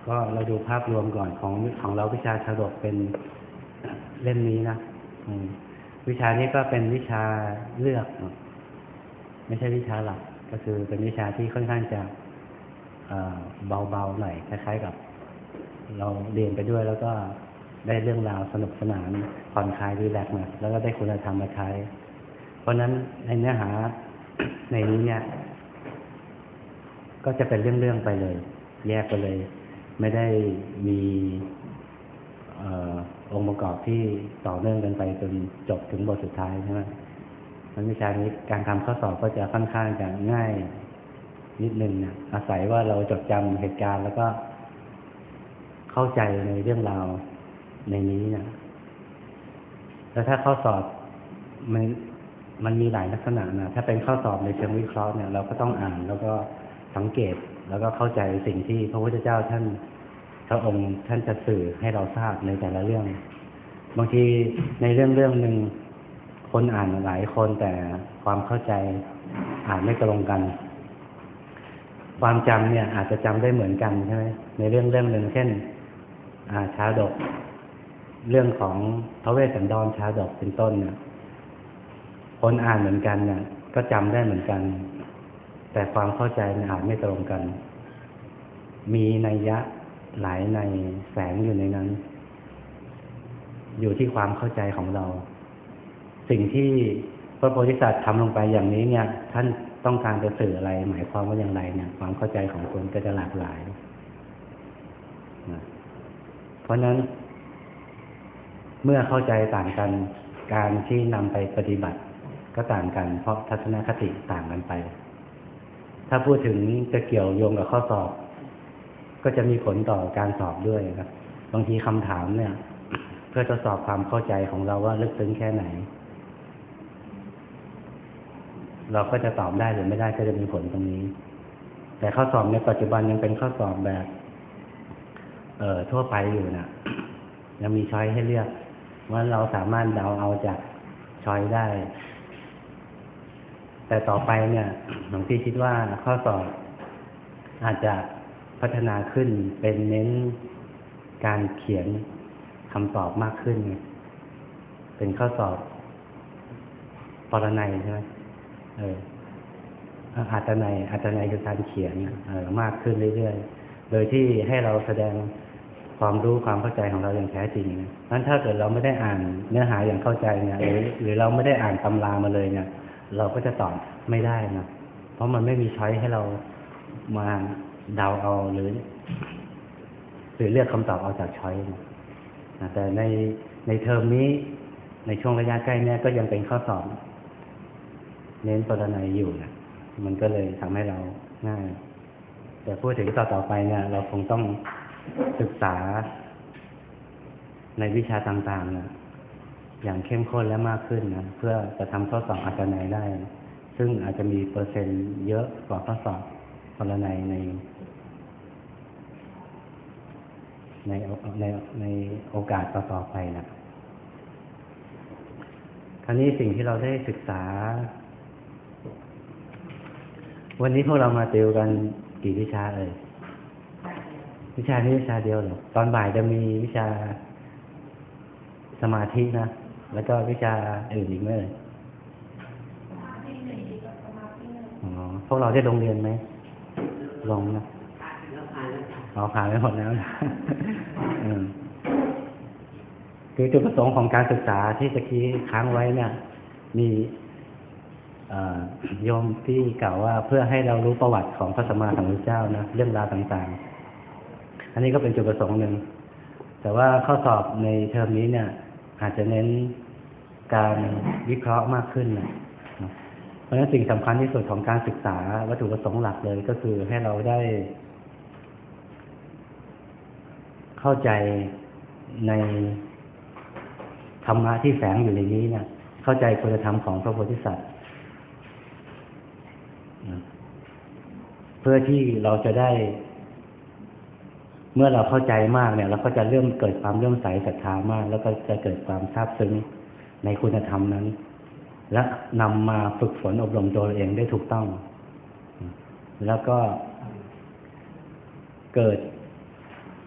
ก็เราดูภาพรวมก่อนของเราวิชาชาดกเป็นเล่มนี้นะวิชานี้ก็เป็นวิชาเลือกไม่ใช่วิชาหลักก็คือเป็นวิชาที่ค่อนข้างจะเบาๆหน่อยคล้ายๆกับเราเรียนไปด้วยแล้วก็ได้เรื่องราวสนุกสนานผ่อนคลายรีแลกซ์นะแล้วก็ได้คุณธรรมมาใช้เพราะนั้นในเนื้อหาในนี้เนี่ยก็จะเป็นเรื่องๆไปเลยแยกไปเลยไม่ได้มีองค์ประกอบที่ต่อเนื่องกันไปจนจบถึงบทสุดท้ายใช่ไหมมันวิชานี้การทำข้อสอบก็จะค่อนข้างจะง่ายนิดนึงนะอาศัยว่าเราจดจำเหตุการณ์แล้วก็เข้าใจในเรื่องราวในนี้นะแล้วถ้าข้อสอบมันมีหลายลักษณะนะถ้าเป็นข้อสอบในเชิงวิเคราะห์เนี่ยเราก็ต้องอ่านแล้วก็สังเกตแล้วก็เข้าใจสิ่งที่พระพุทธเจ้าท่านพระองค์ท่านจะสื่อให้เราทราบในแต่ละเรื่องบางทีในเรื่องหนึ่งคนอ่านหลายคนแต่ความเข้าใจอ่านไม่ตรงกันความจำเนี่ยอาจจะจำได้เหมือนกันใช่ไหมในเรื่องหนึ่งเช่นชาดกเรื่องของพระเวสสันดรชาดกเป็นต้นเนี่ยคนอ่านเหมือนกันเนี่ยก็จำได้เหมือนกันแต่ความเข้าใจเนี่ยอาจไม่ตรงกันมีนัยยะหลายในแฝงอยู่ในนั้นอยู่ที่ความเข้าใจของเราสิ่งที่พระโพธิสัตว์ทำลงไปอย่างนี้เนี่ยท่านต้องการจะสื่ออะไรหมายความว่าอย่างไรเนี่ยความเข้าใจของคนก็จะหลากหลายเพราะนั้นเมื่อเข้าใจต่างกันการที่นำไปปฏิบัติก็ต่างกันเพราะทัศนคติต่างกันไปถ้าพูดถึงจะเกี่ยวโยงกับข้อสอบก็จะมีผลต่อการสอบด้วยครับบางทีคำถามเนี่ยเพื่อทดสอบความเข้าใจของเราว่าลึกซึ้งแค่ไหนเราก็จะตอบได้หรือไม่ได้ก็จะมีผลตรงนี้แต่ข้อสอบในปัจจุบันยังเป็นข้อสอบแบบทั่วไปอยู่นะยังมีช้อยให้เลือกว่าเราสามารถเดาเอาจากช้อยได้แต่ต่อไปเนี่ยหลวงพี่คิดว่าข้อสอบอาจจะพัฒนาขึ้นเป็นเน้นการเขียนคำตอบมากขึ้นเป็นข้อสอบปรนัยใช่ไหมอัตนัยคือการเขียนมากขึ้นเรื่อยๆโดยที่ให้เราแสดงความรู้ความเข้าใจของเราอย่างแท้จริงนั้นถ้าเกิดเราไม่ได้อ่านเนื้อหาอย่างเข้าใจเนี่ยหรือเราไม่ได้อ่านตำรามาเลยเนี่ยเราก็จะตอบไม่ได้นะเพราะมันไม่มีช้อยให้เรามาเดาเอาหรือเลือกคำตอบเอาจากช้อยนะแต่ในเทอมนี้ในช่วงระยะใกล้เนี่ยก็ยังเป็นข้อสอบเน้นปรนัยอยู่นะมันก็เลยทำให้เราง่ายแต่พูดถึงต่อไปเนี่ยเราคงต้องศึกษาในวิชาต่างๆนะอย่างเข้มข้นและมากขึ้นนะเพื่อจะทำข้อสอบอัตนัยได้ซึ่งอาจจะมีเปอร์เซ็นต์เยอะกว่าข้อสอบปรนัยในโอกาสต่อไปนะคราวนี้สิ่งที่เราได้ศึกษาวันนี้พวกเรามาติวกันกี่วิชาวิชานี้วิชาเดียวเหรอตอนบ่ายจะมีวิชาสมาธินะแล้วก็วิชาอื่นอีกไหมพวกเราได้ลงเรียนไหมลงนะผ่านไปหมดแล้วคือจุดประสงค์ของการศึกษาที่ตะกี้ค้างไว้เนี่ยมีโยมที่กล่าวว่าเพื่อให้เรารู้ประวัติของพระสัมมาสัมพุทธเจ้านะเรื่องราวต่างๆอันนี้ก็เป็นจุดประสงค์หนึ่งแต่ว่าข้อสอบในเทอมนี้เนี่ยอาจจะเน้นการวิเคราะห์มากขึ้นนะเพราะฉะนั้นสิ่งสำคัญที่สุดของการศึกษาวัตถุประสงค์หลักเลยก็คือให้เราได้เข้าใจในธรรมะที่แฝงอยู่ในนี้เนี่ยเข้าใจคุณธรรมของพระโพธิสัตว์เพื่อที่เราจะได้เมื่อเราเข้าใจมากเนี่ยเราก็จะเริ่มเกิดความเลื่อมใสศรัทธามากแล้วก็จะเกิดความซาบซึ้งในคุณธรรมนั้นและนำมาฝึกฝนอบรมตัวเองได้ถูกต้องแล้วก็เกิด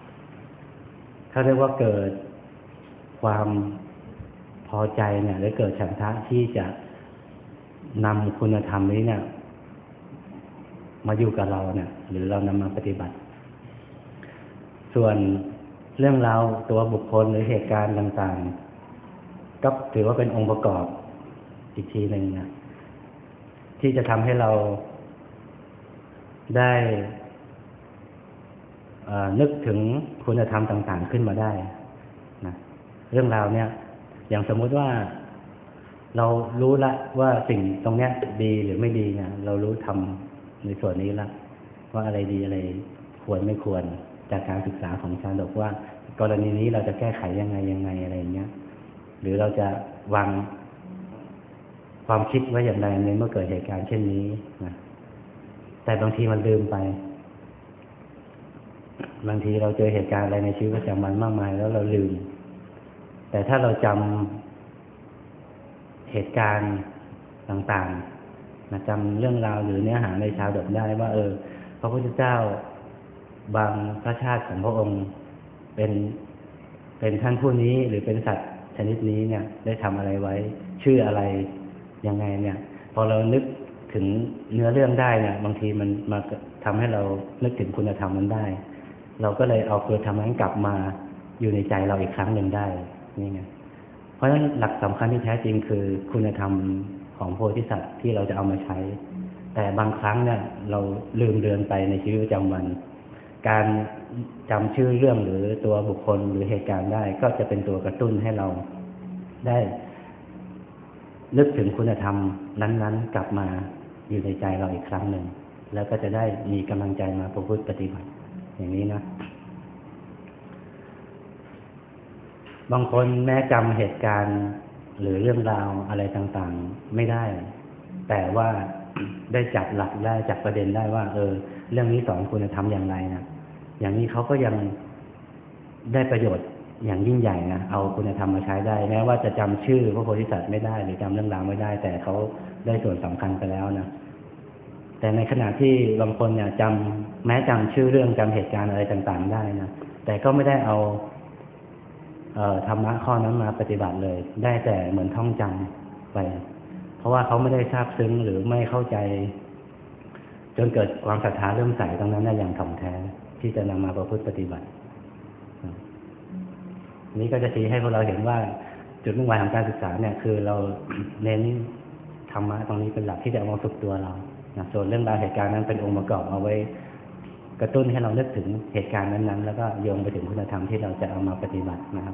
เขาเรียกว่าเกิดความพอใจเนี่ยหรือเกิดฉันทะที่จะนำคุณธรรมนี้เนี่ยมาอยู่กับเราเนี่ยหรือเรานำมาปฏิบัติส่วนเรื่องราวตัวบุคคลหรือเหตุการณ์ต่างๆก็ถือว่าเป็นองค์ประกอบอีกทีหนึ่งนะที่จะทำให้เราได้นึกถึงคุณธรรมต่างๆขึ้นมาได้นะเรื่องราวเนี่ยอย่างสมมุติว่าเรารู้ละว่าสิ่งตรงเนี้ยดีหรือไม่ดีเนี่ยเรารู้ทำในส่วนนี้ละว่าอะไรดีอะไรควรไม่ควรจากการศึกษาของชาดกว่ากรณีนี้เราจะแก้ไขยังไงอะไรอย่างเงี้ยหรือเราจะวางความคิดไว้อย่างไรในเมื่อเกิดเหตุการณ์เช่นนี้นะแต่บางทีมันลืมไปบางทีเราเจอเหตุการณ์อะไรในชีวิตประจำวันมากมายแล้วเราลืมแต่ถ้าเราจำเหตุการณ์ต่างๆจำเรื่องราวหรือเนื้อหาในชาดกได้ว่าพระพุทธเจ้าบางพระชาติของพระองค์เป็นท่านผู้นี้หรือเป็นสัตว์ชนิดนี้เนี่ยได้ทำอะไรไว้ชื่ออะไรยังไงเนี่ยพอเรานึกถึงเนื้อเรื่องได้เนี่ยบางทีมันมาทำให้เรานึกถึงคุณธรรมนั้นได้เราก็เลยเอาคุณธรรมนั้นกลับมาอยู่ในใจเราอีกครั้งหนึ่งได้นี่ไงเพราะฉะนั้นหลักสำคัญที่แท้จริงคือคุณธรรมของโพธิสัตว์ที่เราจะเอามาใช้แต่บางครั้งเนี่ยเราลืมเลือนไปในชีวิตประจำวันการจำชื่อเรื่องหรือตัวบุคคลหรือเหตุการณ์ได้ก็จะเป็นตัวกระตุ้นให้เราได้นึกถึงคุณธรรมนั้นๆกลับมาอยู่ในใจเราอีกครั้งหนึ่งแล้วก็จะได้มีกำลังใจมาประพฤติปฏิบัติอย่างนี้นะบางคนแม้จำเหตุการณ์หรือเรื่องราวอะไรต่างๆไม่ได้แต่ว่าได้จับหลักได้จับประเด็นได้ว่าเรื่องนี้สอนคุณธรรมอย่างไรนะอย่างนี้เขาก็ยังได้ประโยชน์อย่างยิ่งใหญ่นะเอาคุณธรรมมาใช้ได้แม้ว่าจะจำชื่อพระโพธิสัตว์ไม่ได้หรือจำเรื่องราวไม่ได้แต่เขาได้ส่วนสำคัญไปแล้วนะแต่ในขณะที่บางคนเนี่ยแม้จำชื่อเรื่องจำเหตุการณ์อะไรต่างๆได้นะแต่ก็ไม่ได้เอาธรรมะข้อนั้นมาปฏิบัติเลยได้แต่เหมือนท่องจำไปเพราะว่าเขาไม่ได้ทราบซึ้งหรือไม่เข้าใจจนเกิดความศรัทธาเริ่มใสตรงนั้นอย่างถ่องแท้ที่จะนำมาประพฤติปฏิบัตินี้ก็จะชี้ให้พวกเราเห็นว่าจุดมุ่งหมายของการศึกษาเนี่ยคือเราเน้นธรรมะตรงนี้เป็นหลักที่จะเอามาฝึกตัวเราส่วนเรื่องราวเหตุการณ์นั้นเป็นองค์ประกอบเอาไว้กระตุ้นให้เรานึกถึงเหตุการณ์นั้นๆแล้วก็โยงไปถึงคุณธรรมที่เราจะเอามาปฏิบัตินะครับ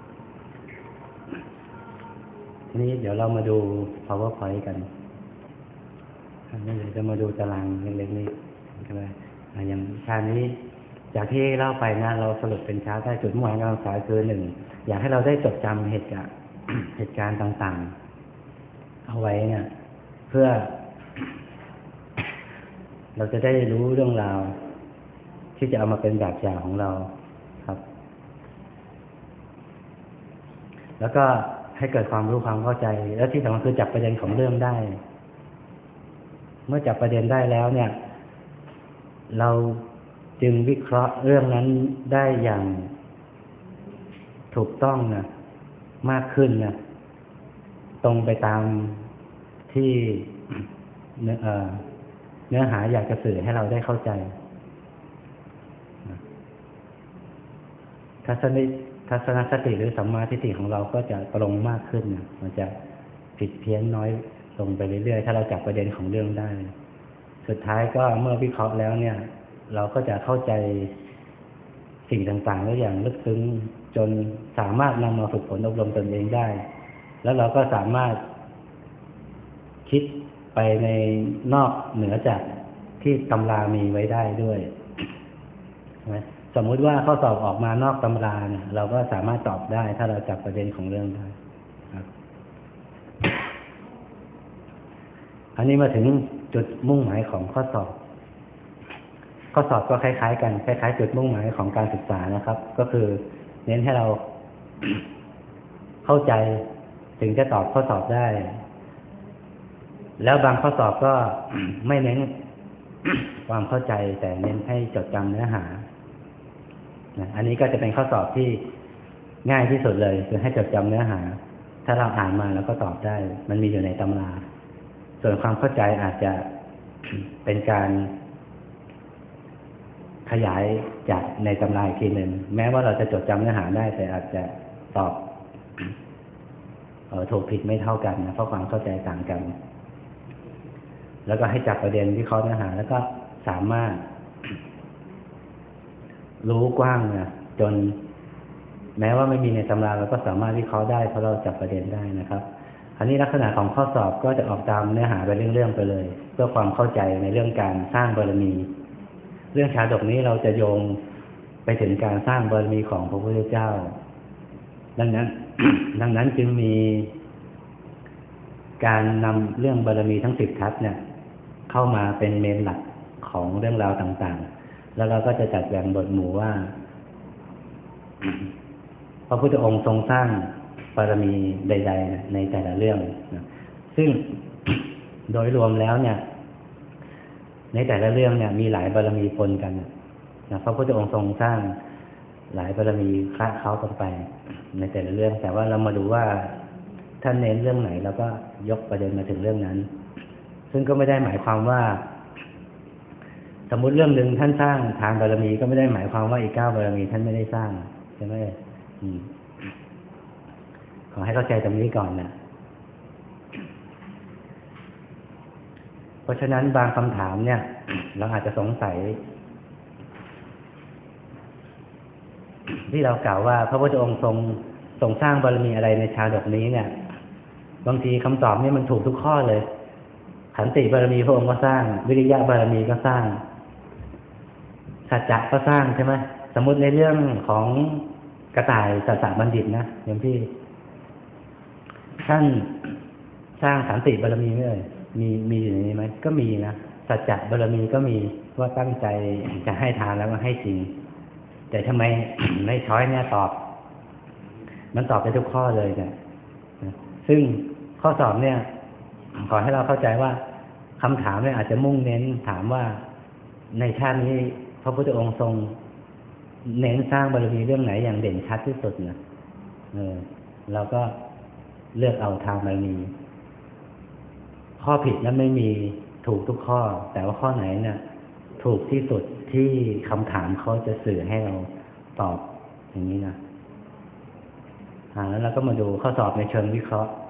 ทีนี้เดี๋ยวเรามาดู PowerPoint กันนี่เดี๋ยวจะมาดูตารางเล็กๆนี้ก็ได้อย่างชานี้จากที่เล่าไปนะเราสรุปเป็นชาร์ตได้จุดมุ่งหมายการศึกษาคือ1อยากให้เราได้จดจำเหตุการณ์ต่างๆเอาไว้เนี่ยเพื่อเราจะได้รู้เรื่องราวที่จะเอามาเป็นแบบอย่างของเราครับแล้วก็ให้เกิดความรู้ความเข้าใจและที่สำคัญคือจับประเด็นของเรื่องได้เมื่อจับประเด็นได้แล้วเนี่ยเราจึงวิเคราะห์เรื่องนั้นได้อย่างถูกต้องนะมากขึ้นนะตรงไปตามที่เนื้อหาอยากจะสื่อให้เราได้เข้าใจทัศนคติหรือสัมมาทิฏฐิของเราก็จะตรงมากขึ้นนะมันจะผิดเพี้ยนน้อยลงไปเรื่อยๆถ้าเราจับประเด็นของเรื่องได้สุดท้ายก็เมื่อวิเคราะห์แล้วเนี่ยเราก็จะเข้าใจสิ่งต่างๆได้อย่างลึกซึ้งจนสามารถนำมาฝึกฝนอบรมตนเองได้แล้วเราก็สามารถคิดไปในนอกเหนือจากที่ตำรามีไว้ได้ด้วยสมมุติว่าข้อสอบออกมานอกตำราเนี่ยเราก็สามารถตอบได้ถ้าเราจับประเด็นของเรื่องได้ครับอันนี้มาถึงจุดมุ่งหมายของข้อสอบก็คล้ายๆกันคล้ายๆจุดมุ่งหมายของการศึกษานะครับก็คือเน้นให้เรา เข้าใจถึงจะตอบข้อสอบได้แล้วบางข้อสอบก็ ไม่เน้น ความเข้าใจแต่เน้นให้จดจำเนื้อหานะอันนี้ก็จะเป็นข้อสอบที่ง่ายที่สุดเลยคือให้จดจำเนื้อหาถ้าเราอ่านมาแล้วก็ตอบได้มันมีอยู่ในตำราส่วนความเข้าใจอาจจะเป็นการขยายจากในตำราอีกทีหนึ่งแม้ว่าเราจะจดจำเนื้อหาได้แต่อาจจะตอบถูกผิดไม่เท่ากันนะเพราะความเข้าใจต่างกันแล้วก็ให้จับประเด็นวิเคราะห์เนื้อหาแล้วก็สามารถรู้กว้างนะจนแม้ว่าไม่มีในตำราเราก็สามารถวิเคราะห์ได้เพราะเราจับประเด็นได้นะครับอันนี้ลักษณะของข้อสอบก็จะออกตามเนื้อหาไปเรื่องๆไปเลยเพื่อความเข้าใจในเรื่องการสร้างบารมีเรื่องชาดกนี้เราจะโยงไปถึงการสร้างบารมีของพระพุทธเจ้าดังนั้นจึงมีการนำเรื่องบารมีทั้ง10 ทัศน์เนี่ยเข้ามาเป็นเมนหลักของเรื่องราวต่างๆแล้วเราก็จะจัดแบ่งบทหมู่ว่าพระพุทธองค์ทรงสร้างบารมีใดๆในแต่ละเรื่องนะซึ่งโดยรวมแล้วเนี่ยในแต่ละเรื่องเนี่ยมีหลายบารมีปนกันนะพระพุทธองค์ทรงสร้างหลายบารมีคละเคล้ากันไปในแต่ละเรื่องแต่ว่าเรามาดูว่าท่านเน้นเรื่องไหนแล้วก็ยกประเด็นมาถึงเรื่องนั้นซึ่งก็ไม่ได้หมายความว่าสมมุติเรื่องหนึ่งท่านสร้างทานบารมีก็ไม่ได้หมายความว่าอีก9 บารมีท่านไม่ได้สร้างใช่ไหมขอให้เข้าใจตรงนี้ก่อนนะเพราะฉะนั้นบางคำถามเนี่ยเราอาจจะสงสัยที่เรากล่าวว่าพระพุทธองค์ทรงสร้างบารมีอะไรในชาดกนี้เนี่ยบางทีคำตอบนี่มันถูกทุกข้อเลยขันติบารมีพระองค์ก็สร้างวิริยะบารมีก็สร้างสัจจะก็สร้างใช่ไหมสมมติในเรื่องของกระต่ายสัสสะบัณฑิตนะอย่างที่ท่านสร้างขันติบารมีไม่เอ่ยมีอยู่ในนี้ไหมก็มีนะสัจจะบารมีก็มีว่าตั้งใจจะให้ทานแล้วก็ให้จริงแต่ทำไมในช้อยเนี่ยมันตอบได้ทุกข้อเลยเนี่ยซึ่งข้อสอบเนี่ยขอให้เราเข้าใจว่าคำถามเนี่ยอาจจะมุ่งเน้นถามว่าในชาตินี้พระพุทธองค์ทรงเน้นสร้างบารมีเรื่องไหนอย่างเด่นชัดที่สุดเนี่ยเราก็เลือกเอาทางบารมีข้อผิดนั้นไม่มีถูกทุกข้อแต่ว่าข้อไหนเนี่ยถูกที่สุดที่คำถามเขาจะสื่อให้เราตอบอย่างนี้นะแล้วเราก็มาดูข้อสอบในเชิงวิเคราะห์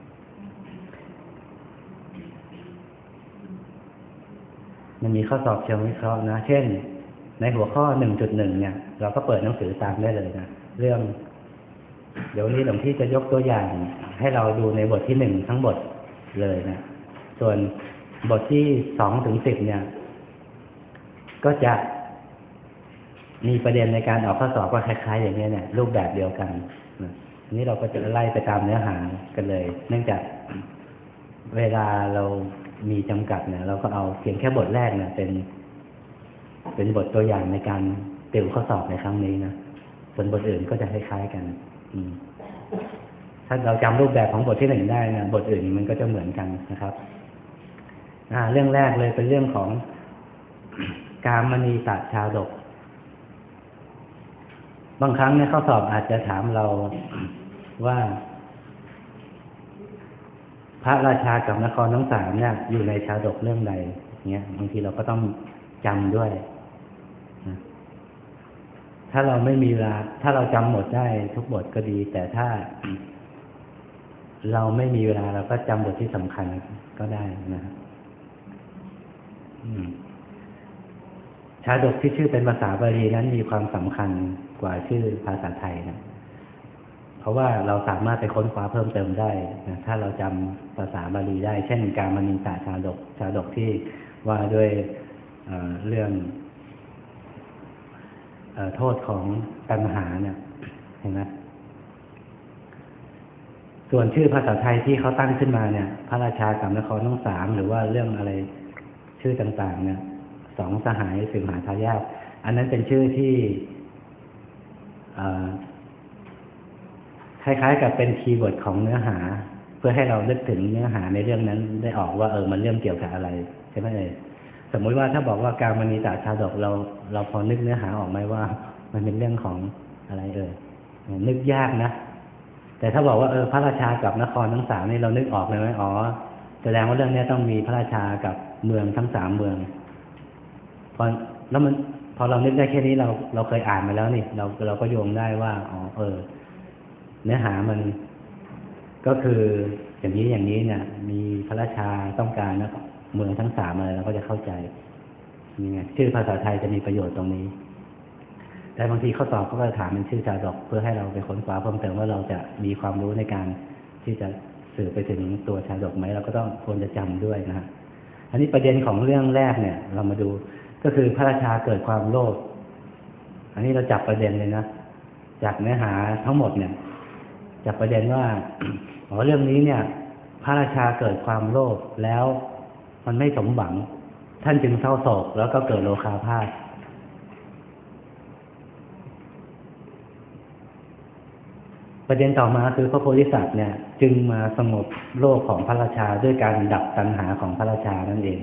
มันมีข้อสอบเชิงวิเคราะห์นะเช่นในหัวข้อ 1.1 เนี่ยเราก็เปิดหนังสือตามได้เลยนะเรื่องเดี๋ยวนี้หลวงพี่จะยกตัวอย่างให้เราดูในบทที่1ทั้งบทเลยนะส่วนบทที่2 ถึง 10เนี่ยก็จะมีประเด็นในการออกข้อสอบก็คล้ายๆอย่างนี้เนี่ยรูปแบบเดียวกันอันนี้เราก็จะไล่ไปตามเนื้อหากันเลยเนื่องจากเวลาเรามีจำกัดเนี่ยเราก็เอาเพียงแค่บทแรกเนี่ยเป็นบทตัวอย่างในการติวข้อสอบในครั้งนี้นะส่วนบทอื่นก็จะคล้ายๆกันถ้าเราจำรูปแบบของบทที่1ได้นะบทอื่นมันก็จะเหมือนกันนะครับเรื่องแรกเลยเป็นเรื่องของกามณีตชาดกบางครั้งเนี่ยข้อสอบอาจจะถามเราว่าพระราชากับนครทั้ง3เนี่ยอยู่ในชาดกเรื่องใดเงี้ยบางทีเราก็ต้องจำด้วยนะถ้าเราไม่มีเวลาถ้าเราจำหมดได้ทุกบทก็ดีแต่ถ้าเราไม่มีเวลาเราก็จำบทที่สำคัญก็ได้นะครับชาดกที่ชื่อเป็นภาษาบาลีนั้นมีความสำคัญกว่าชื่อภาษาไทยนะเพราะว่าเราสามารถไปค้นคว้าเพิ่มเติมได้นะถ้าเราจำภาษาบาลีได้เช่นกามณีตชาดกที่ว่าด้วยเรื่องโทษของตัณหาเนี่ยเห็นไหมส่วนชื่อภาษาไทยที่เขาตั้งขึ้นมาเนี่ยพระราชากับนครทั้ง3หรือว่าเรื่องอะไรชื่อต่างๆเนี่ย2 สหายสืบหาทายาทอันนั้นเป็นชื่อที่คล้ายๆกับเป็นคีย์เวิร์ดของเนื้อหาเพื่อให้เรานึกถึงเนื้อหาในเรื่องนั้นได้ออกว่ามันเรื่องเกี่ยวกับอะไรใช่ไหมสมมุติว่าถ้าบอกว่ากามณีตชาดกเราพอนึกเนื้อหาออกไหมว่ามันเป็นเรื่องของอะไรนึกยากนะแต่ถ้าบอกว่าพระราชากับนครทั้งสามนี่เรานึกออกเลยไหมอ๋อแสดงว่าเรื่องนี้ต้องมีพระราชากับเมืองทั้งสามเมืองพอแล้วมันพอเรานึกได้แค่นี้เราเคยอ่านมาแล้วนี่เราก็โยงได้ว่าอ๋อเนื้อหามันก็คืออย่างนี้เนี่ยมีพระราชาต้องการนะเมืองทั้งสามอะไรเราก็จะเข้าใจนี่ไงชื่อภาษาไทยจะมีประโยชน์ตรงนี้แต่บางทีข้อสอบเขาก็ถามเป็นชื่อชาดกเพื่อให้เราไปค้นคว้าเพิ่มเติมว่าเราจะมีความรู้ในการที่จะสื่อไปถึงตัวชาดกไหมเราก็ต้องควรจะจำด้วยนะฮะอันนี้ประเด็นของเรื่องแรกเนี่ยเรามาดูก็คือพระราชาเกิดความโลภอันนี้เราจับประเด็นเลยนะจากเนื้อหาทั้งหมดเนี่ยจับประเด็นว่าเรื่องนี้เนี่ยพระราชาเกิดความโลภแล้วมันไม่สมหวังท่านจึงเศร้าโศกแล้วก็เกิดโลคาพาสประเด็นต่อมาคือพระโพธิสัตว์เนี่ยจึงมาสงบโลกของพระราชาด้วยการดับตัณหาของพระราชานั่นเอง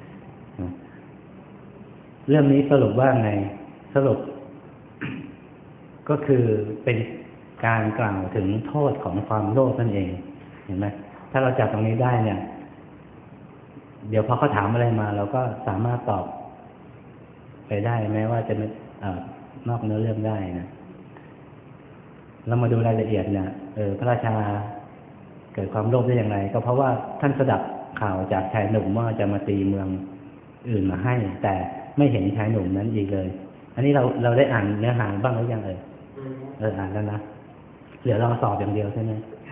เรื่องนี้สรุปว่าไงสรุปก็คือเป็นการกล่าวถึงโทษของความโลภนั่นเองเห็นไหมถ้าเราจับตรงนี้ได้เนี่ยเดี๋ยวพอเขาถามอะไรมาเราก็สามารถตอบไปได้แม้ว่าจะนอกเนื้อเรื่องได้นะเรามาดูรายละเอียดเนี่ยพระราชาเกิดความโลภได้อย่างไรก็เพราะว่าท่านสดับข่าวจากชายหนุ่มว่าจะมาตีเมืองอื่นมาให้แต่ไม่เห็นชายหนุ่มนั้นอีกเลยอันนี้เราได้อ่านเนื้อหาบ้างหรือยังอ่านแล้วนะเหลือเราสอบอย่างเดียวใช่ไหม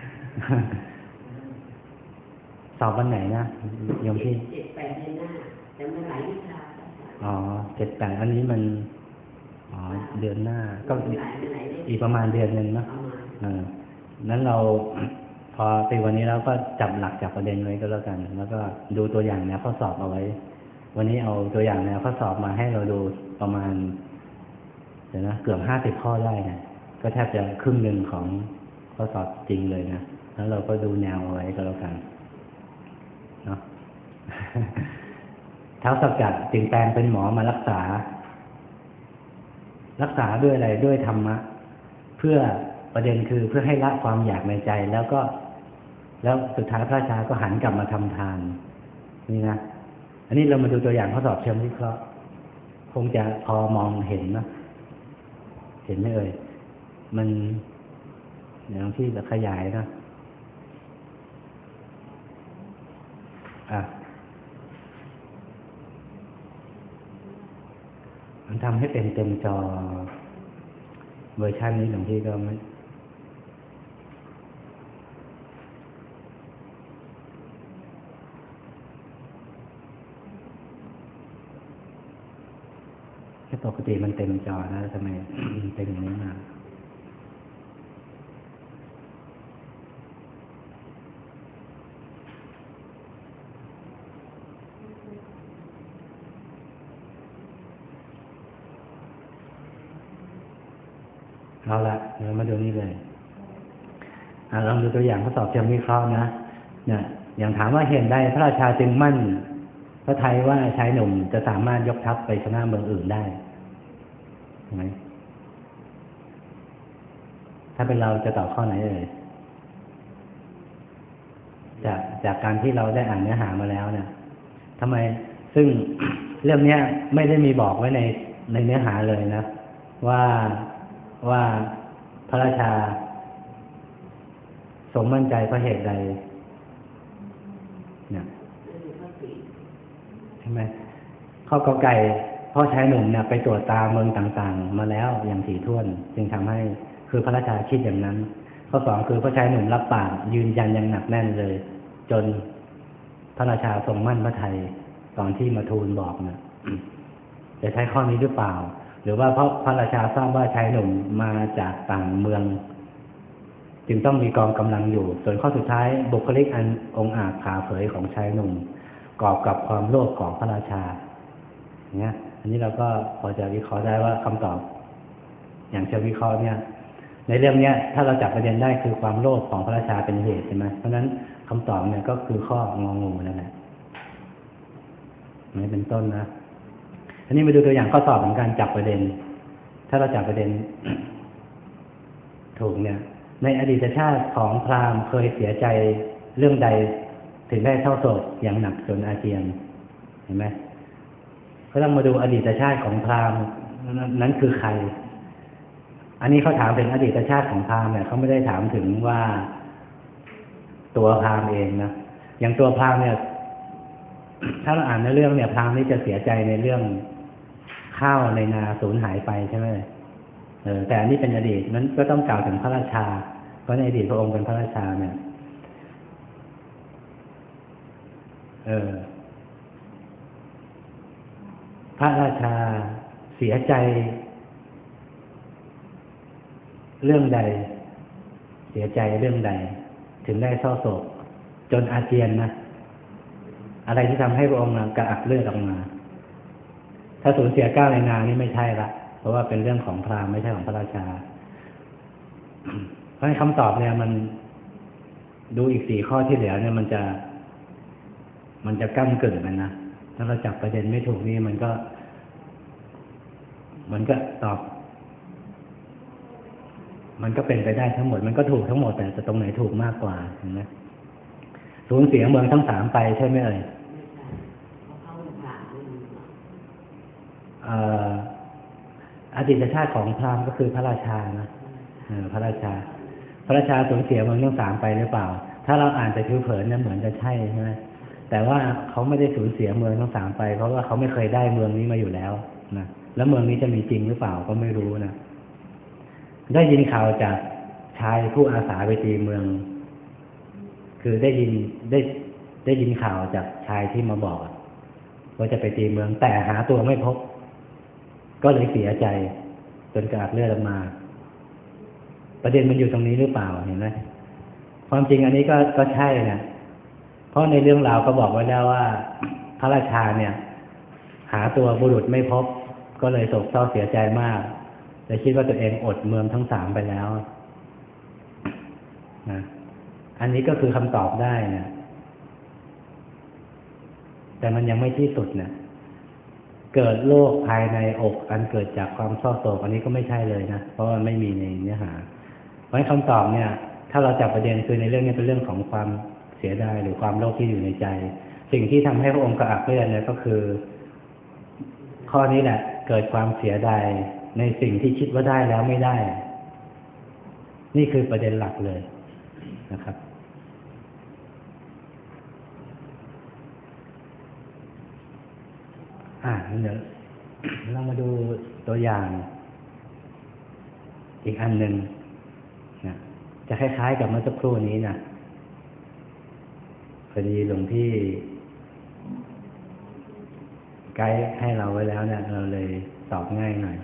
สอบวันไหนนะโยมพี่ 7-8 เดือนหน้าแต่มันหลายวิชา 7-8อันนี้มันเดือนหน้าก็อีกประมาณเดือนนึงนะนั้นเราพอตีวันนี้เราก็จับหลักจับประเด็นไว้ก็แล้วกันแล้วก็ดูตัวอย่างแนวข้อสอบเอาไว้วันนี้เอาตัวอย่างแนวข้อสอบมาให้เราดูประมาณเกือบ50 ข้อได้นะก็แทบจะครึ่งนึงของข้อสอบจริงเลยนะแล้วเราก็ดูแนวเอาไว้ก็แล้วกันเนาะ ท้าวสักกัดจึงแปลงเป็นหมอมารักษาด้วยอะไรด้วยธรรมะเพื่อประเด็นคือเพื่อให้ละความอยากในใจแล้วสุดท้ายพระราชาก็หันกลับมาทำทานนี่นะอันนี้เรามาดูตัวอย่างข้อสอบเชิงวิเคราะห์คงจะพอมองเห็นนะเห็นไหมมันอย่างที่จะขยายนะมันทำให้เป็นเต็มจอเวอร์ชันนี้หลวงพี่ก็ไม่ปกติมันเต็มจอนะทำไมเป็นอย่างนี้มาเอาละเดี๋ยวมาดูนี่เลยลองดูตัวอย่างข้อสอบเชิงวิเคราะห์นะเนี่ยอย่างถามว่าเหตุใดพระราชาจึงมั่นพระทัยว่าชายหนุ่มจะสามารถยกทัพไปชนะเมืองอื่นได้ใช่ไหมถ้าเป็นเราจะตอบข้อไหนจากการที่เราได้อ่านเนื้อหามาแล้วเนี่ยทำไมซึ่งเรื่องนี้ไม่ได้มีบอกไว้ในเนื้อหาเลยนะว่าพระราชาทรงมั่นใจเพราะเหตุใดเนี่ยใช่ไหมข้อกอไก่พ่อชายหนุ่มเนี่ยไปตรวจตาเมืองต่างๆมาแล้วอย่างถี่ถ้วนจึงทำให้คือพระราชาคิดอย่างนั้นข้อสองคือพ่อชายหนุ่มรับปากยืนยันอย่างหนักแน่นเลยจนพระราชาทรงมั่นพระทัยตอนที่มาทูลบอกนะจะใช้ข้อนี้หรือเปล่าหรือว่าเพราะพระราชาทราบว่าชายหนุ่มมาจากต่างเมืองจึงต้องมีกองกำลังอยู่ส่วนข้อสุดท้ายบุคลิกอันองอาจผ่าเผยของชายหนุ่มกอบกับความโลภของพระราชาเนี่ยอันนี้เราก็พอจะวิเคราะห์ได้ว่าคำตอบอย่างเชิงวิเคราะห์เนี่ยในเรื่องนี้ถ้าเราจับประเด็นได้คือความโลภของพระราชาเป็นเหตุใช่ไหมเพราะฉะนั้นคำตอบเนี่ยก็คือข้ององูนั่นแหละนี่เป็นต้นนะอันนี้มาดูตัวอย่างข้อสอบของการจับประเด็นถ้าาเราจับประเด็น ถูกเนี่ย ในอดีตชาติของพราหมณ์เคยเสียใจเรื่องใดถึงได้เศร้าโศกอย่างหนักจนอาเจียนเห็นไหมก็ต้องมาดูอดีตชาติของพราหมณ์นั้นคือใคร อันนี้เขาถามถึงอดีตชาติของพราหมณ์เนี่ยเขาไม่ได้ถามถึงว่าตัวพราหมณ์เองนะอย่างตัวพราหมณ์เนี่ย ถ้าเราอ่านในเรื่องเนี่ยพราหมณ์นี่จะเสียใจในเรื่องข้าวในนาสูญหายไปใช่ไหมแต่อันนี้เป็นอดีตนั้นก็ต้องกล่าวถึงพระราชาเพราะในอดีตพระองค์เป็นพระราชาเนี่ยพระราชาเสียใจเรื่องใดเสียใจเรื่องใดถึงได้เศร้าโศกจนอาเจียนนะอะไรที่ทำให้พระองค์กระอักเลือดออกมาถ้าสูญเสียก้าวในนานี่ไม่ใช่ละเพราะว่าเป็นเรื่องของพราหมณ์ไม่ใช่ของพระราชาเพราะฉะนั้นคำตอบเนี่ยมันดูอีก4 ข้อที่เหลือเนี่ยมันจะก้ำกึ่งกันนะถ้าเราจับประเด็นไม่ถูกนี่มันก็ตอบมันก็เป็นไปได้ทั้งหมดมันก็ถูกทั้งหมดแต่ตรงไหนถูกมากกว่าเห็นไหมสูญเสียเมืองทั้ง3ไปใช่ไหมเอ่ยอดีตชาติของพราหมณ์ก็คือพระราชานะพระราชาสูญเสียเมืองทั้ง3ไปหรือเปล่าถ้าเราอ่านแต่ผิวเผินเนี่ยเหมือนจะใช่ใช่ไหมแต่ว่าเขาไม่ได้สูญเสียเมืองทั้ง3ไปเพราะว่าเขาไม่เคยได้เมืองนี้มาอยู่แล้วนะแล้วเมืองนี้จะมีจริงหรือเปล่าก็ไม่รู้นะได้ยินข่าวจากชายผู้อาสาไปตีเมืองคือได้ยินข่าวจากชายที่มาบอกว่าจะไปตีเมืองแต่หาตัวไม่พบก็เลยเสียใจจนกระอักเลือดออกมาประเด็นมันอยู่ตรงนี้หรือเปล่าเห็นไหมความจริงอันนี้ก็ใช่นะเพราะในเรื่องราวก็บอกไว้แล้วว่าพระราชาเนี่ยหาตัวบุรุษไม่พบก็เลยโศกเศร้าเสียใจมากแต่คิดว่าตัวเองอดเมืองทั้ง3ไปแล้วนะอันนี้ก็คือคำตอบได้นะแต่มันยังไม่ที่สุดนะเกิดโรคภายในอกอันเกิดจากความเศร้าโศกอันนี้ก็ไม่ใช่เลยนะเพราะว่าไม่มีในเนื้อหาเพราะคำตอบเนี่ยถ้าเราจับประเด็นคือในเรื่องนี้เป็นเรื่องของความเสียดายหรือความโลภที่อยู่ในใจสิ่งที่ทำให้พระองค์กระอักเลือดเนี่ยก็คือข้อนี้แหละเกิดความเสียดายในสิ่งที่คิดว่าได้แล้วไม่ได้นี่คือประเด็นหลักเลยนะครับเดี๋ยวเรามาดูตัวอย่างอีกอันหนึ่งนะจะคล้ายๆกับเมื่อสักครู่นี้นะพอดีหลวงพี่ไกด์ให้เราไว้แล้วเนี่ยเราเลยตอบง่ายหน่อย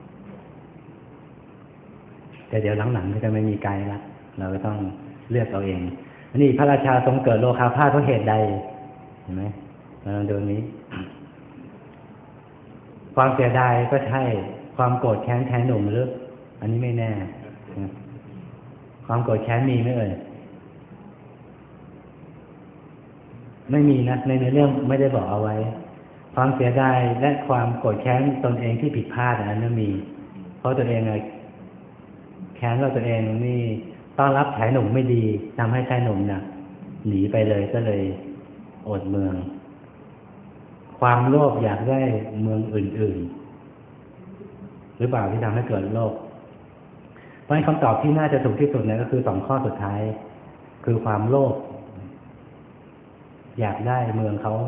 แต่เดี๋ยวหลังๆก็จะไม่มีไกด์ละเราก็ต้องเลือกเอาเองอันนี้พระราชาทรงเกิดโลคาพาสเพราะเหตุใดเห็นไหมเราดูนี้ความเสียดายก็ใช่ความโกรธแค้นหนุ่มหรืออันนี้ไม่แน่ความโกรธแค้นมีไหมเอ่ยไม่มีนะในเรื่องไม่ได้บอกเอาไว้ความเสียดายและความโกรธแค้นตนเองที่ผิดพลาดอันนั้นมีเพราะตัวเองแค้นว่าตัวเองนี่ต้อนรับชายหนุ่มไม่ดีทำให้ชายหนุ่มเนี่ยหนีไปเลยก็เลยอดเมืองความโลภอยากได้เมืองอื่นๆหรือเปล่าที่ทำให้เกิดโลภเพราะคำตอบที่น่าจะถูกที่สุดเนี่ยก็คือ2 ข้อสุดท้ายคือความโลภอยากได้เมืองเขา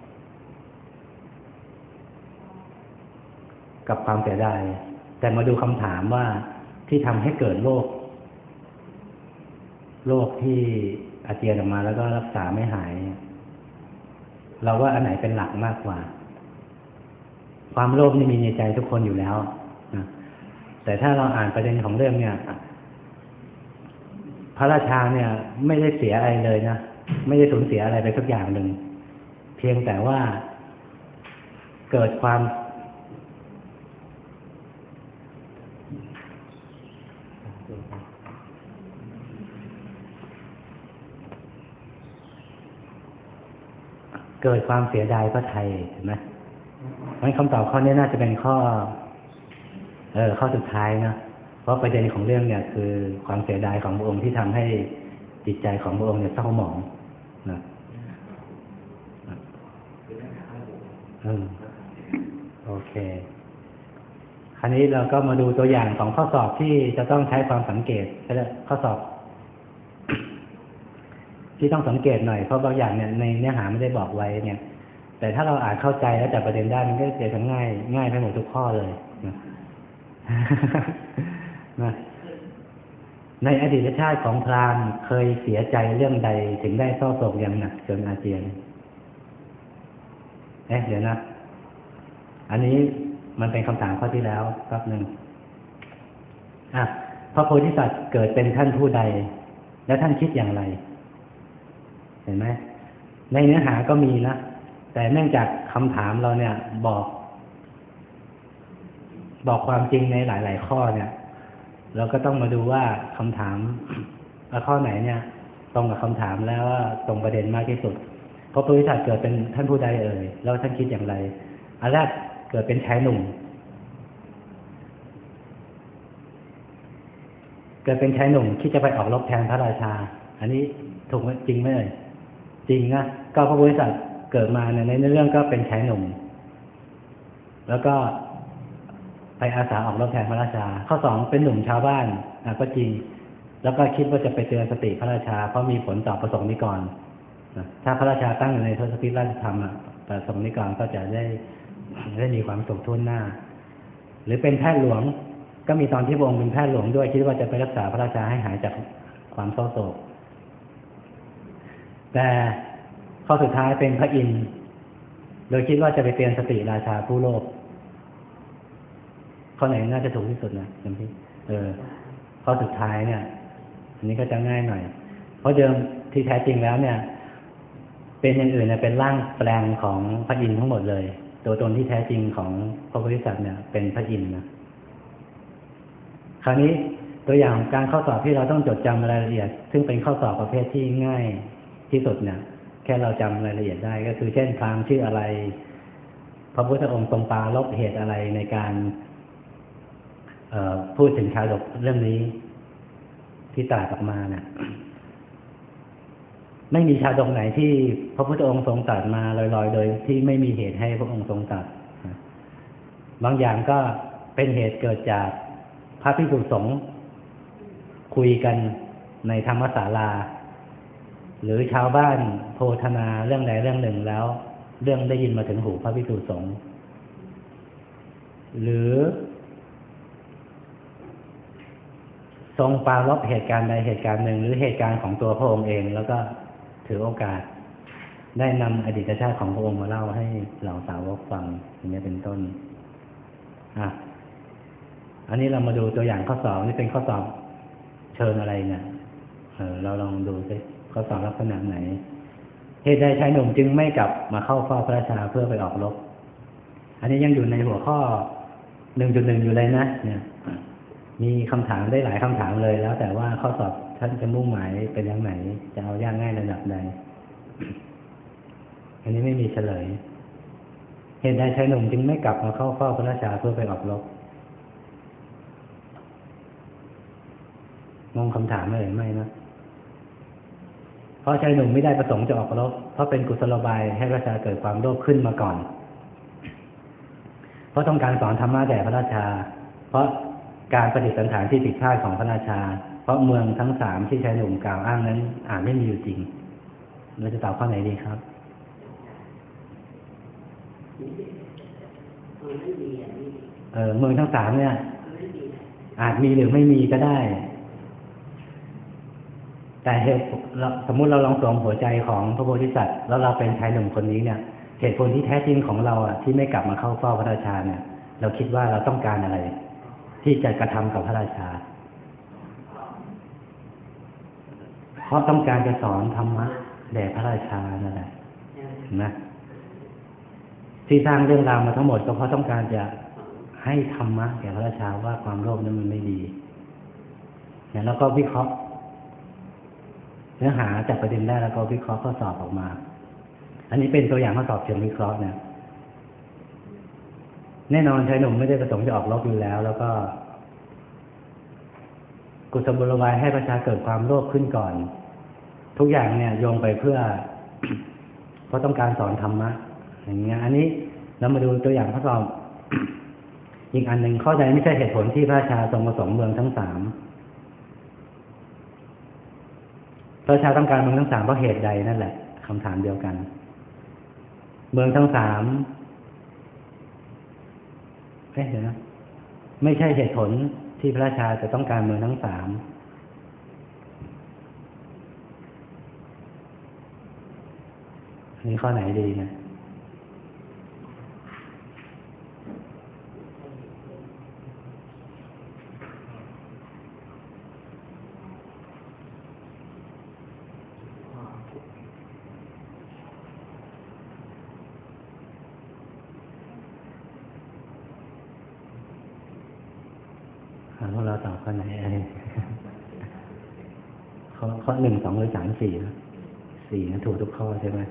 กับความเสียดายแต่มาดูคำถามว่าที่ทำให้เกิดโรคที่อาเจียนออกมาแล้วก็รักษาไม่หายเราว่าอันไหนเป็นหลักมากกว่าความโลภนี่มีในใจทุกคนอยู่แล้วนะแต่ถ้าเราอ่านประเด็นของเรื่องเนี่ยพระราชาเนี่ยไม่ได้เสียอะไรเลยนะไม่ได้สูญเสียอะไรไปสักอย่างหนึ่งเพียงแต่ว่าเกิดความเสียดายพระทัยเห็นไหมงั้นคำตอบข้อนี้น่าจะเป็นข้อข้อสุดท้ายนะเพราะประเด็นของเรื่องเนี่ยคือความเสียดายของพระองค์ที่ทำให้จิตใจของพระองค์เนี่ยเศร้าหมองนะโอเคคราวนี้เราก็มาดูตัวอย่างของข้อสอบที่จะต้องใช้ความสังเกตข้อสอบ ที่ต้องสังเกตหน่อยเพราะบางอย่างเนี่ยในเนื้อหาไม่ได้บอกไว้เนี่ยแต่ถ้าเราอ่านเข้าใจแล้วจับประเด็นได้มันก็จะง่ายไปหมดทุกข้อเลยนะนะในอดีตชาติของพราหมณ์เคยเสียใจเรื่องใดถึงได้เศร้าโศกอย่างหนักจนอาเจียนเดี๋ยวนะอันนี้มันเป็นคำถามข้อที่แล้วแป๊บนึงพระโพธิสัตว์เกิดเป็นท่านผู้ใดแล้วท่านคิดอย่างไรเห็นไหมในเนื้อหาก็มีนะแต่เนื่องจากคำถามเราเนี่ยบอกความจริงในหลายๆข้อเนี่ยเราก็ต้องมาดูว่าคำถามข้อไหนเนี่ยตรงกับคำถามแล้วว่าตรงประเด็นมากที่สุดพระโพธิสัตว์เกิดเป็นท่านผู้ใดแล้วท่านคิดอย่างไรอันแรกเกิดเป็นชายหนุ่มเกิดเป็นชายหนุ่มคิดจะไปออกรบแทนพระราชาอันนี้ถูกไหมจริงไหมจริงนะก็พระโพธิสัตว์เกิดมาในเรื่องก็เป็นชายหนุ่มแล้วก็ไปอาสาออกรบแทนพระราชาข้อสองเป็นหนุ่มชาวบ้านก็จริงแล้วก็คิดว่าจะไปเตือนสติพระราชาเพราะมีผลต่อประสงค์นิกรถ้าพระราชาตั้งอยู่ในทศพิธราชธรรมประสงค์นิกรก็จะได้มีความสุขทั่วหน้าหรือเป็นแพทย์หลวงก็มีตอนที่พระองค์เป็นแพทย์หลวงด้วยคิดว่าจะไปรักษาพระราชาให้หายจากความเศร้าโศกแต่ข้อสุดท้ายเป็นพระอินทร์โดยคิดว่าจะไปเตือนสติราชาผู้โลภข้อไหนน่าจะถูกที่สุดนะจำพี่ข้อสุดท้ายเนี่ยอันนี้ก็จะง่ายหน่อยเพราะเดิมที่แท้จริงแล้วเนี่ยเป็นอย่างอื่นเนี่ยเป็นร่างแปลงของพระอินทร์ทั้งหมดเลยตัวตนที่แท้จริงของพระโพธิสัตว์เนี่ยเป็นพระอินทร์นะคราวนี้ตัวอย่างการข้อสอบที่เราต้องจดจำรายละเอียดซึ่งเป็นข้อสอบประเภทที่ง่ายที่สุดเนี่ยแค่เราจำรายละเอียดได้ก็คือเช่นพราหมณ์ชื่ออะไรพระพุทธองค์ทรงปรารภเหตุอะไรในการพูดถึงชาดกเรื่องนี้ที่ตรัสออกมาเนี่ยไม่มีชาดกไหนที่พระพุทธองค์ทรงตรัสมาลอยๆโดยที่ไม่มีเหตุให้พระองค์ทรงตรัสบางอย่างก็เป็นเหตุเกิดจากพระภิกษุสงฆ์คุยกันในธรรมศาลาหรือชาวบ้านโพธนาเรื่องใดเรื่องหนึ่งแล้วเรื่องได้ยินมาถึงหูพระภิกษุสงฆ์หรือทรงปรารภเหตุการณ์ใดเหตุการณ์หนึ่งหรือเหตุการณ์ของตัวพระองค์เองแล้วก็ถือโอกาสได้นำอดีตชาติของพระองค์มาเล่าให้เหล่าสาวกฟังอย่างนี้เป็นต้นอันนี้เรามาดูตัวอย่างข้อสอบนี่เป็นข้อสอบเชิงอะไรเนี่ยเราลองดูสิข้อสอบลักษณะไหนเหตุใดชายหนุ่มจึงไม่กลับมาเข้าเฝ้าพระราชาเพื่อไปออกรบอันนี้ยังอยู่ในหัวข้อ 1.1 อยู่เลยนะเนี่ยมีคำถามได้หลายคำถามเลยแล้วแต่ว่าข้อสอบท่านจะมุ่งหมายเป็นอย่างไหนจะเอายากง่ายระดับใดอันนี้ไม่มีเฉลยเหตุใดชายหนุ่มจึงไม่กลับมาเข้าเฝ้าพระราชาเพื่อไปออกรบงงคำถามเลยไม่นะเพราะชายหนุ่มไม่ได้ประสงค์จะออกรบเพราะเป็นกุศโลบายให้พระราชาเกิดความโลภขึ้นมาก่อนเพราะต้องการสอนธรรมะแด่พระราชาเพราะการปฏิสันถานที่ผิดพลาดของพระราชาเพราะเมืองทั้งสามที่ชายหนุ่มกล่าวอ้างนั้นไม่มีอยู่จริงเราจะตอบข้อไหนดีครับเมืองทั้งสามเนี่ยอาจมีหรือไม่มีก็ได้แต่เหตุสมมุติเราลองสวมหัวใจของพระโพธิสัตว์แล้วเราเป็นชายหนุ่มคนนี้เนี่ยเหตุผลที่แท้จริงของเราที่ไม่กลับมาเข้าเฝ้าพระราชาเนี่ยเราคิดว่าเราต้องการอะไรที่จะกระทำกับพระราชาเพราะต้องการจะสอนธรรมะแด่พระราชานั่นแหละนะที่สร้างเรื่องราวมาทั้งหมดก็เพราะต้องการจะให้ธรรมะแก่พระราชาว่าความโลภนั้นมันไม่ดีเนี่ยแล้วก็วิเคราะห์เนื้อหาจากประเด็นได้แล้วก็วิเคราะห์ข้อสอบออกมาอันนี้เป็นตัวอย่างข้อสอบเชิงวิเคราะห์เนี่ยแน่นอนชายหนุ่มไม่ได้ประสงค์จะออกรบอยู่แล้ว แล้วก็กุศลบริวารให้ประชาเกิดความโลภขึ้นก่อนทุกอย่างเนี่ยโยงไปเพื่อ เพราะต้องการสอนธรรมะอย่างเงี้ยอันนี้เรามาดูตัวอย่างทดสอบ อีกอันหนึ่งข้อใดไม่ใช่เหตุผลที่พระราชาทรงประสงค์เมืองทั้งสามพระราชาต้องการเมืองทั้งสามเพราะเหตุใดนั่นแหละคำถามเดียวกันเมืองทั้งสามเดี๋ยวนะไม่ใช่เหตุผลที่พระราชาจะต้องการเมืองทั้งสามนี่ข้อไหนดีนะพวกเราตอบข้อไหนข้อหนึ่งสองหรือสามสี่นะสี่นะถูกทุกข้อใช่ไหม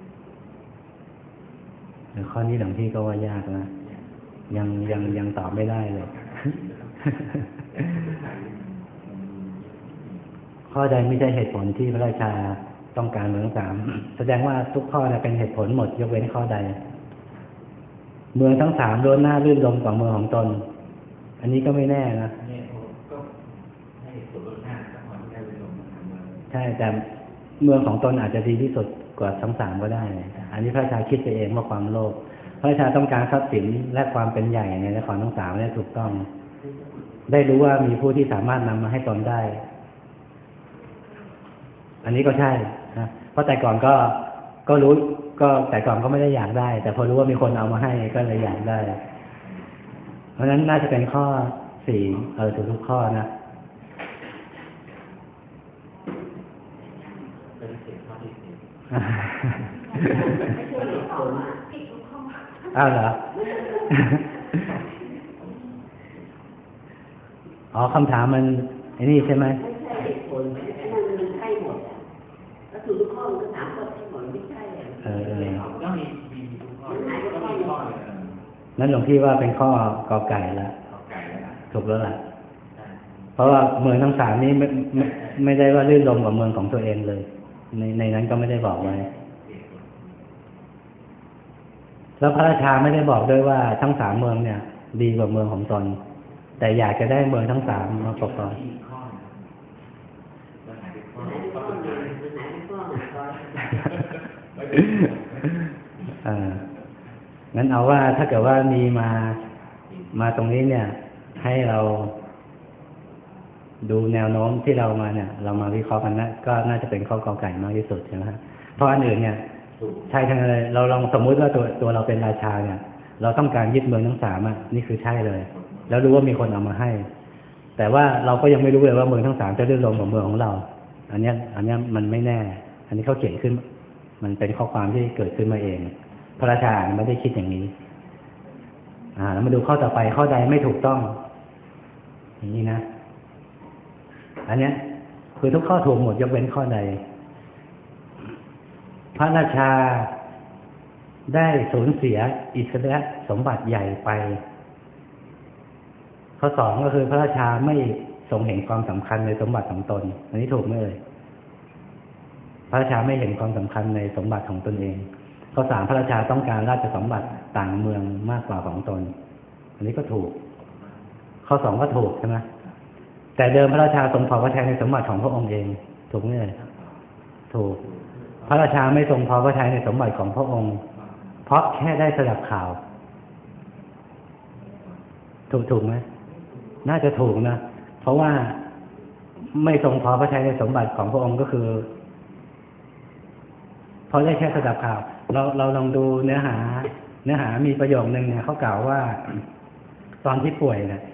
แต่ข้อนี้หลวงพี่ก็ว่ายากนะยังตอบไม่ได้เลย ข้อใดไม่ใช่เหตุผลที่พระราชาต้องการเมืองสามแสดงว่าทุกข้อเป็นเหตุผลหมดยกเว้นข้อใดเมืองทั้งสามล้วนหน้าลื่นลมกว่าเมืองของตนอันนี้ก็ไม่แน่นะใช่แต่เมืองของตนอาจจะดีที่สุดกว่าทั้งสามก็ได้อันนี้พระราชาคิดไปเองว่าความโลภพระราชาต้องการทรัพย์สินและความเป็นใหญ่ในนครทั้งสามได้ถูกต้องได้รู้ว่ามีผู้ที่สามารถนำมาให้ตนได้อันนี้ก็ใช่นะเพราะแต่ก่อนก็รู้ก็แต่ก่อนก็ไม่ได้อยากได้แต่พอรู้ว่ามีคนเอามาให้ก็เลยอยากได้เพราะฉะนั้นน่าจะเป็นข้อสี่ถูกทุกข้อนะอ้าวเหรอ อ๋อคำถามมันไอ้นี่ใช่ไหมไม่ใช่เหตุผลมันใช่หมดอ่ะก็ถูกทุกข้อมันก็ถามก็ใช่หมดไม่ใช่อ่ะต้องมีทุกข้อต้องมีข้อเลยนั่นหลวงพี่ว่าเป็นข้อกอไก่แล้วถูกแล้วล่ะเพราะว่าเมืองทั้งสามนี้ไม่ได้ว่าลื่นลมกับเมืองของตัวเองเลยในนั้นก็ไม่ได้บอกไว้แล้วพระราชาไม่ได้บอกด้วยว่าทั้งสามเมืองเนี่ยดีกว่าเมืองของตนแต่อยากจะได้เมืองทั้งสามมาปกครองงั้นเอาว่าถ้าเกิดว่ามีมาตรงนี้เนี่ยให้เราดูแนวโน้มที่เรามาเนี่ยเรามาวิเคราะห์กันนะก็น่าจะเป็นข้อกอไก่มากที่สุดใช่ไหมครับเพราะอันอื่นเนี่ยใช่ทั้งเลยเราลองสมมุติว่าตัวเราเป็นราชาเนี่ยเราต้องการยึดเมืองทั้งสามนี่คือใช่เลยแล้วรู้ว่ามีคนเอามาให้แต่ว่าเราก็ยังไม่รู้เลยว่าเมืองทั้งสามจะลื่นลมกับเมืองของเราอันนี้มันไม่แน่อันนี้เขาเขียนขึ้นมันเป็นข้อความที่เกิดขึ้นมาเองพระราชาไม่ได้คิดอย่างนี้แล้วมาดูข้อต่อไปข้อใดไม่ถูกต้องอย่างนี้นะอันเนี้ยคือทุกข้อถูกหมดยกเว้นข้อใดพระราชาได้สูญเสียอิสระสมบัติใหญ่ไปข้อสองก็คือพระราชาไม่ทรงเห็นความสำคัญในสมบัติของตนอันนี้ถูกไหมเอ่ยพระราชาไม่เห็นความสำคัญในสมบัติของตนเองข้อสามพระราชาต้องการราชสมบัติต่างเมืองมากกว่าของตนอันนี้ก็ถูกข้อสองก็ถูกใช่ไหมแต่เดิมพระราชาทรงพอพระทัยในสมบัติของพระองค์เองถูกไหมเอ่ยถูกพระราชาไม่ทรงพอพระทัยในสมบัติของพระองค์เพราะแค่ได้สดับข่าวถูกไหมน่าจะถูกนะเพราะว่าไม่ทรงพอพระทัยในสมบัติของพระองค์ก็คือเพราะได้แค่สดับข่าวเราลองดูเนื้อหามีประโยคนึงเนี่ยเขากล่าวว่าตอนที่ป่วยเนี่ย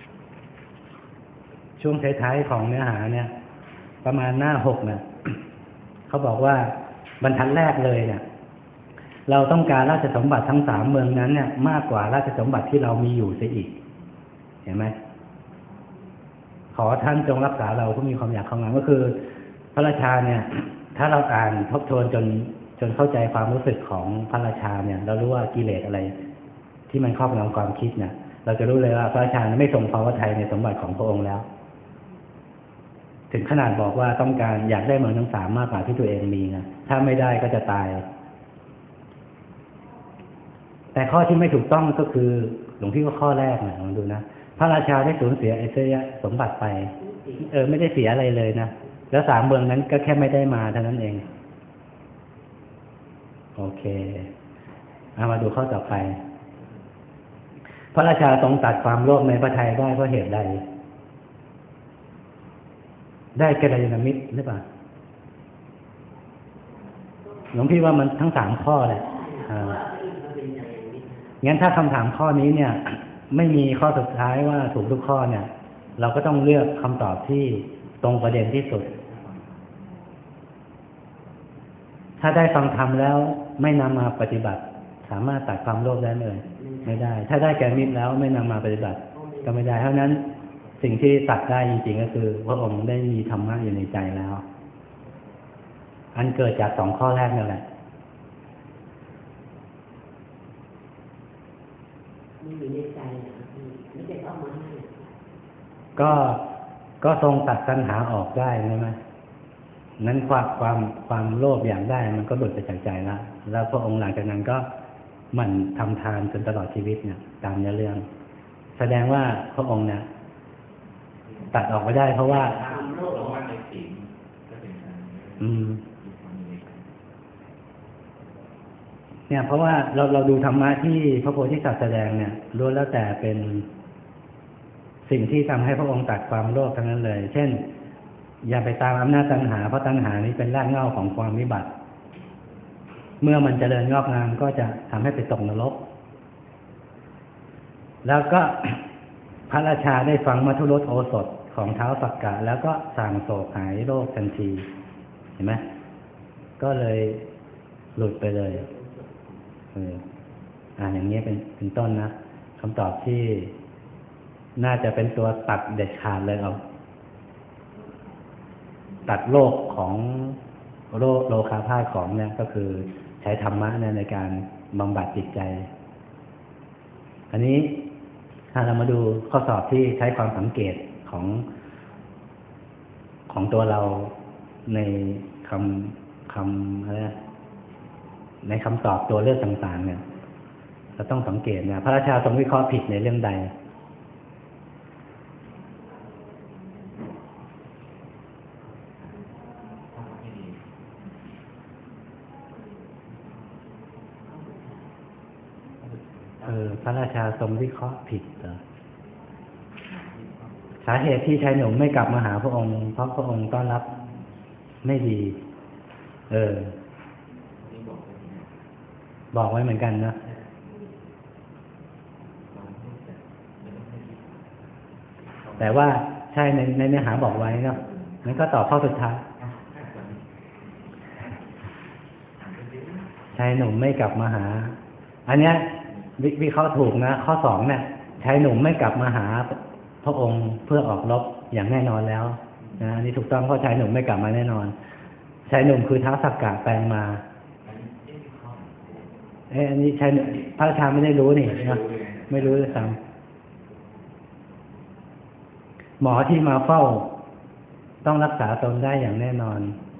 ช่วงท้ายๆของเนื้อหาเนี่ยประมาณหน้า6เนี่ยเขาบอกว่าบรรทัดแรกเลยเนี่ยเราต้องการราชสมบัติทั้ง3เมืองนั้นเนี่ยมากกว่าราชสมบัติที่เรามีอยู่เสียอีกเห็นไหมขอท่านจงรักษาเราผู้มีความอยากของเราก็คือพระราชาเนี่ยถ้าเราอ่านทบทวนจนเข้าใจความรู้สึกของพระราชาเนี่ยเรารู้ว่ากิเลสอะไรที่มันครอบงำความคิดเนี่ยเราจะรู้เลยว่าพระราชาไม่ทรงพอพระทัยในสมบัติของพระองค์แล้วถึงขนาดบอกว่าต้องการอยากได้เมืองทั้งสามมากกว่าที่ตัวเองมีนะถ้าไม่ได้ก็จะตายแต่ข้อที่ไม่ถูกต้องก็คือหลวงพี่ว่าข้อแรกนะลองดูนะพระราชาได้สูญเสียไอ้เสียสมบัติไปไม่ได้เสียอะไรเลยนะแล้วสามเมืองนั้นก็แค่ไม่ได้มาเท่านั้นเองโอเคเอามาดูข้อต่อไปพระราชาทรงตัดความโลภในพระทัยได้เพราะเหตุใดได้กัลยาณมิตรหรือเปล่าหลวงพี่ว่ามันทั้งสามข้อเลยงั้นถ้าคำถามข้อนี้เนี่ยไม่มีข้อสุดท้ายว่าถูกทุกข้อเนี่ยเราก็ต้องเลือกคำตอบที่ตรงประเด็นที่สุดถ้าได้ฟังธรรมแล้วไม่นำมาปฏิบัติสามารถตัดความโลภได้เลยไม่ได้ถ้าได้แก่มิตรแล้วไม่นำมาปฏิบัติก็ไม่ได้เพราะนั้นสิ่งที่ตัดได้จริงๆก็คือพระองค์ได้มีธรรมะอยู่ในใจแล้วอันเกิดจากสองข้อแรกนั่นแหละมีอยู่ในใจไม่ได้เอามาให้ก็ทรงตัดตัณหาออกได้ใช่ไหมนั้นความโลภอยากได้มันก็หลุดไปจากใจแล้วพระองค์หลังจากนั้นก็หมั่นทำทานจนตลอดชีวิตเนี่ยตามเนื้อเรื่องแสดงว่าพระองค์เนี่ยตัดออกไม่ได้เพราะว่าความโลภหรือว่าในศีลก็เป็นการเนี่ยเพราะว่าเราดูธรรมะที่พระโพธิสัตว์แสดงเนี่ยล้วนแล้วแต่เป็นสิ่งที่ทำให้พระองค์ตัดความโลภทั้งนั้นเลยเช่นอย่าไปตามอำนาจตัณหาเพราะตัณหานี้เป็นรากเหง้าของความวิบัติเมื่อมันเจริญงอกงามก็จะทำให้ไปตกนรกแล้วก็พระราชาได้ฟังมัทุรสโอสถของท้าวสักกะแล้วก็สั่งโศกหายโรคทันทีเห็นไหมก็เลยหลุดไปเลยอย่างนี้เป็นต้นนะคำตอบที่น่าจะเป็นตัวตัดเด็ดขาดเลยเอาตัดโลกของโลคาพาธของเนี่ยก็คือใช้ธรรมะในการบำบัดจิตใจอันนี้ถ้าเรามาดูข้อสอบที่ใช้ความสังเกตของตัวเราในคำอะไรในคำตอบตัวเลือกต่างๆเนี่ยเราต้องสังเกตเนี่ยพระราชาทรงวิเคราะห์ผิดในเรื่องใดพระราชาทรงวิเคราะห์ผิดเหรอสาเหตุที่ชายหนุ่มไม่กลับมาหาพระองค์เพราะพระองค์ต้อนรับไม่ดีบอกไว้เหมือนกันนะแต่ว่าใช่ในเนื้อหาบอกไว้เนาะงั้นก็ตอบข้อสุดท้ายชายหนุ่มไม่กลับมาหาอันเนี้ยวิเคราะห์ถูกนะข้อสองเนี่ยชายหนุ่มไม่กลับมาหาพระองค์เพื่อออกรบอย่างแน่นอนแล้วนะนี่ถูกต้องเพราะชายหนุ่มไม่กลับมาแน่นอนชายหนุ่มคือท้าวสักกะแปลงมาอันนี้ชายพระราชาไม่ได้รู้นี่นะไม่รู้เลยซ้ำหมอที่มาเฝ้าต้องรักษาตนได้อย่างแน่นอน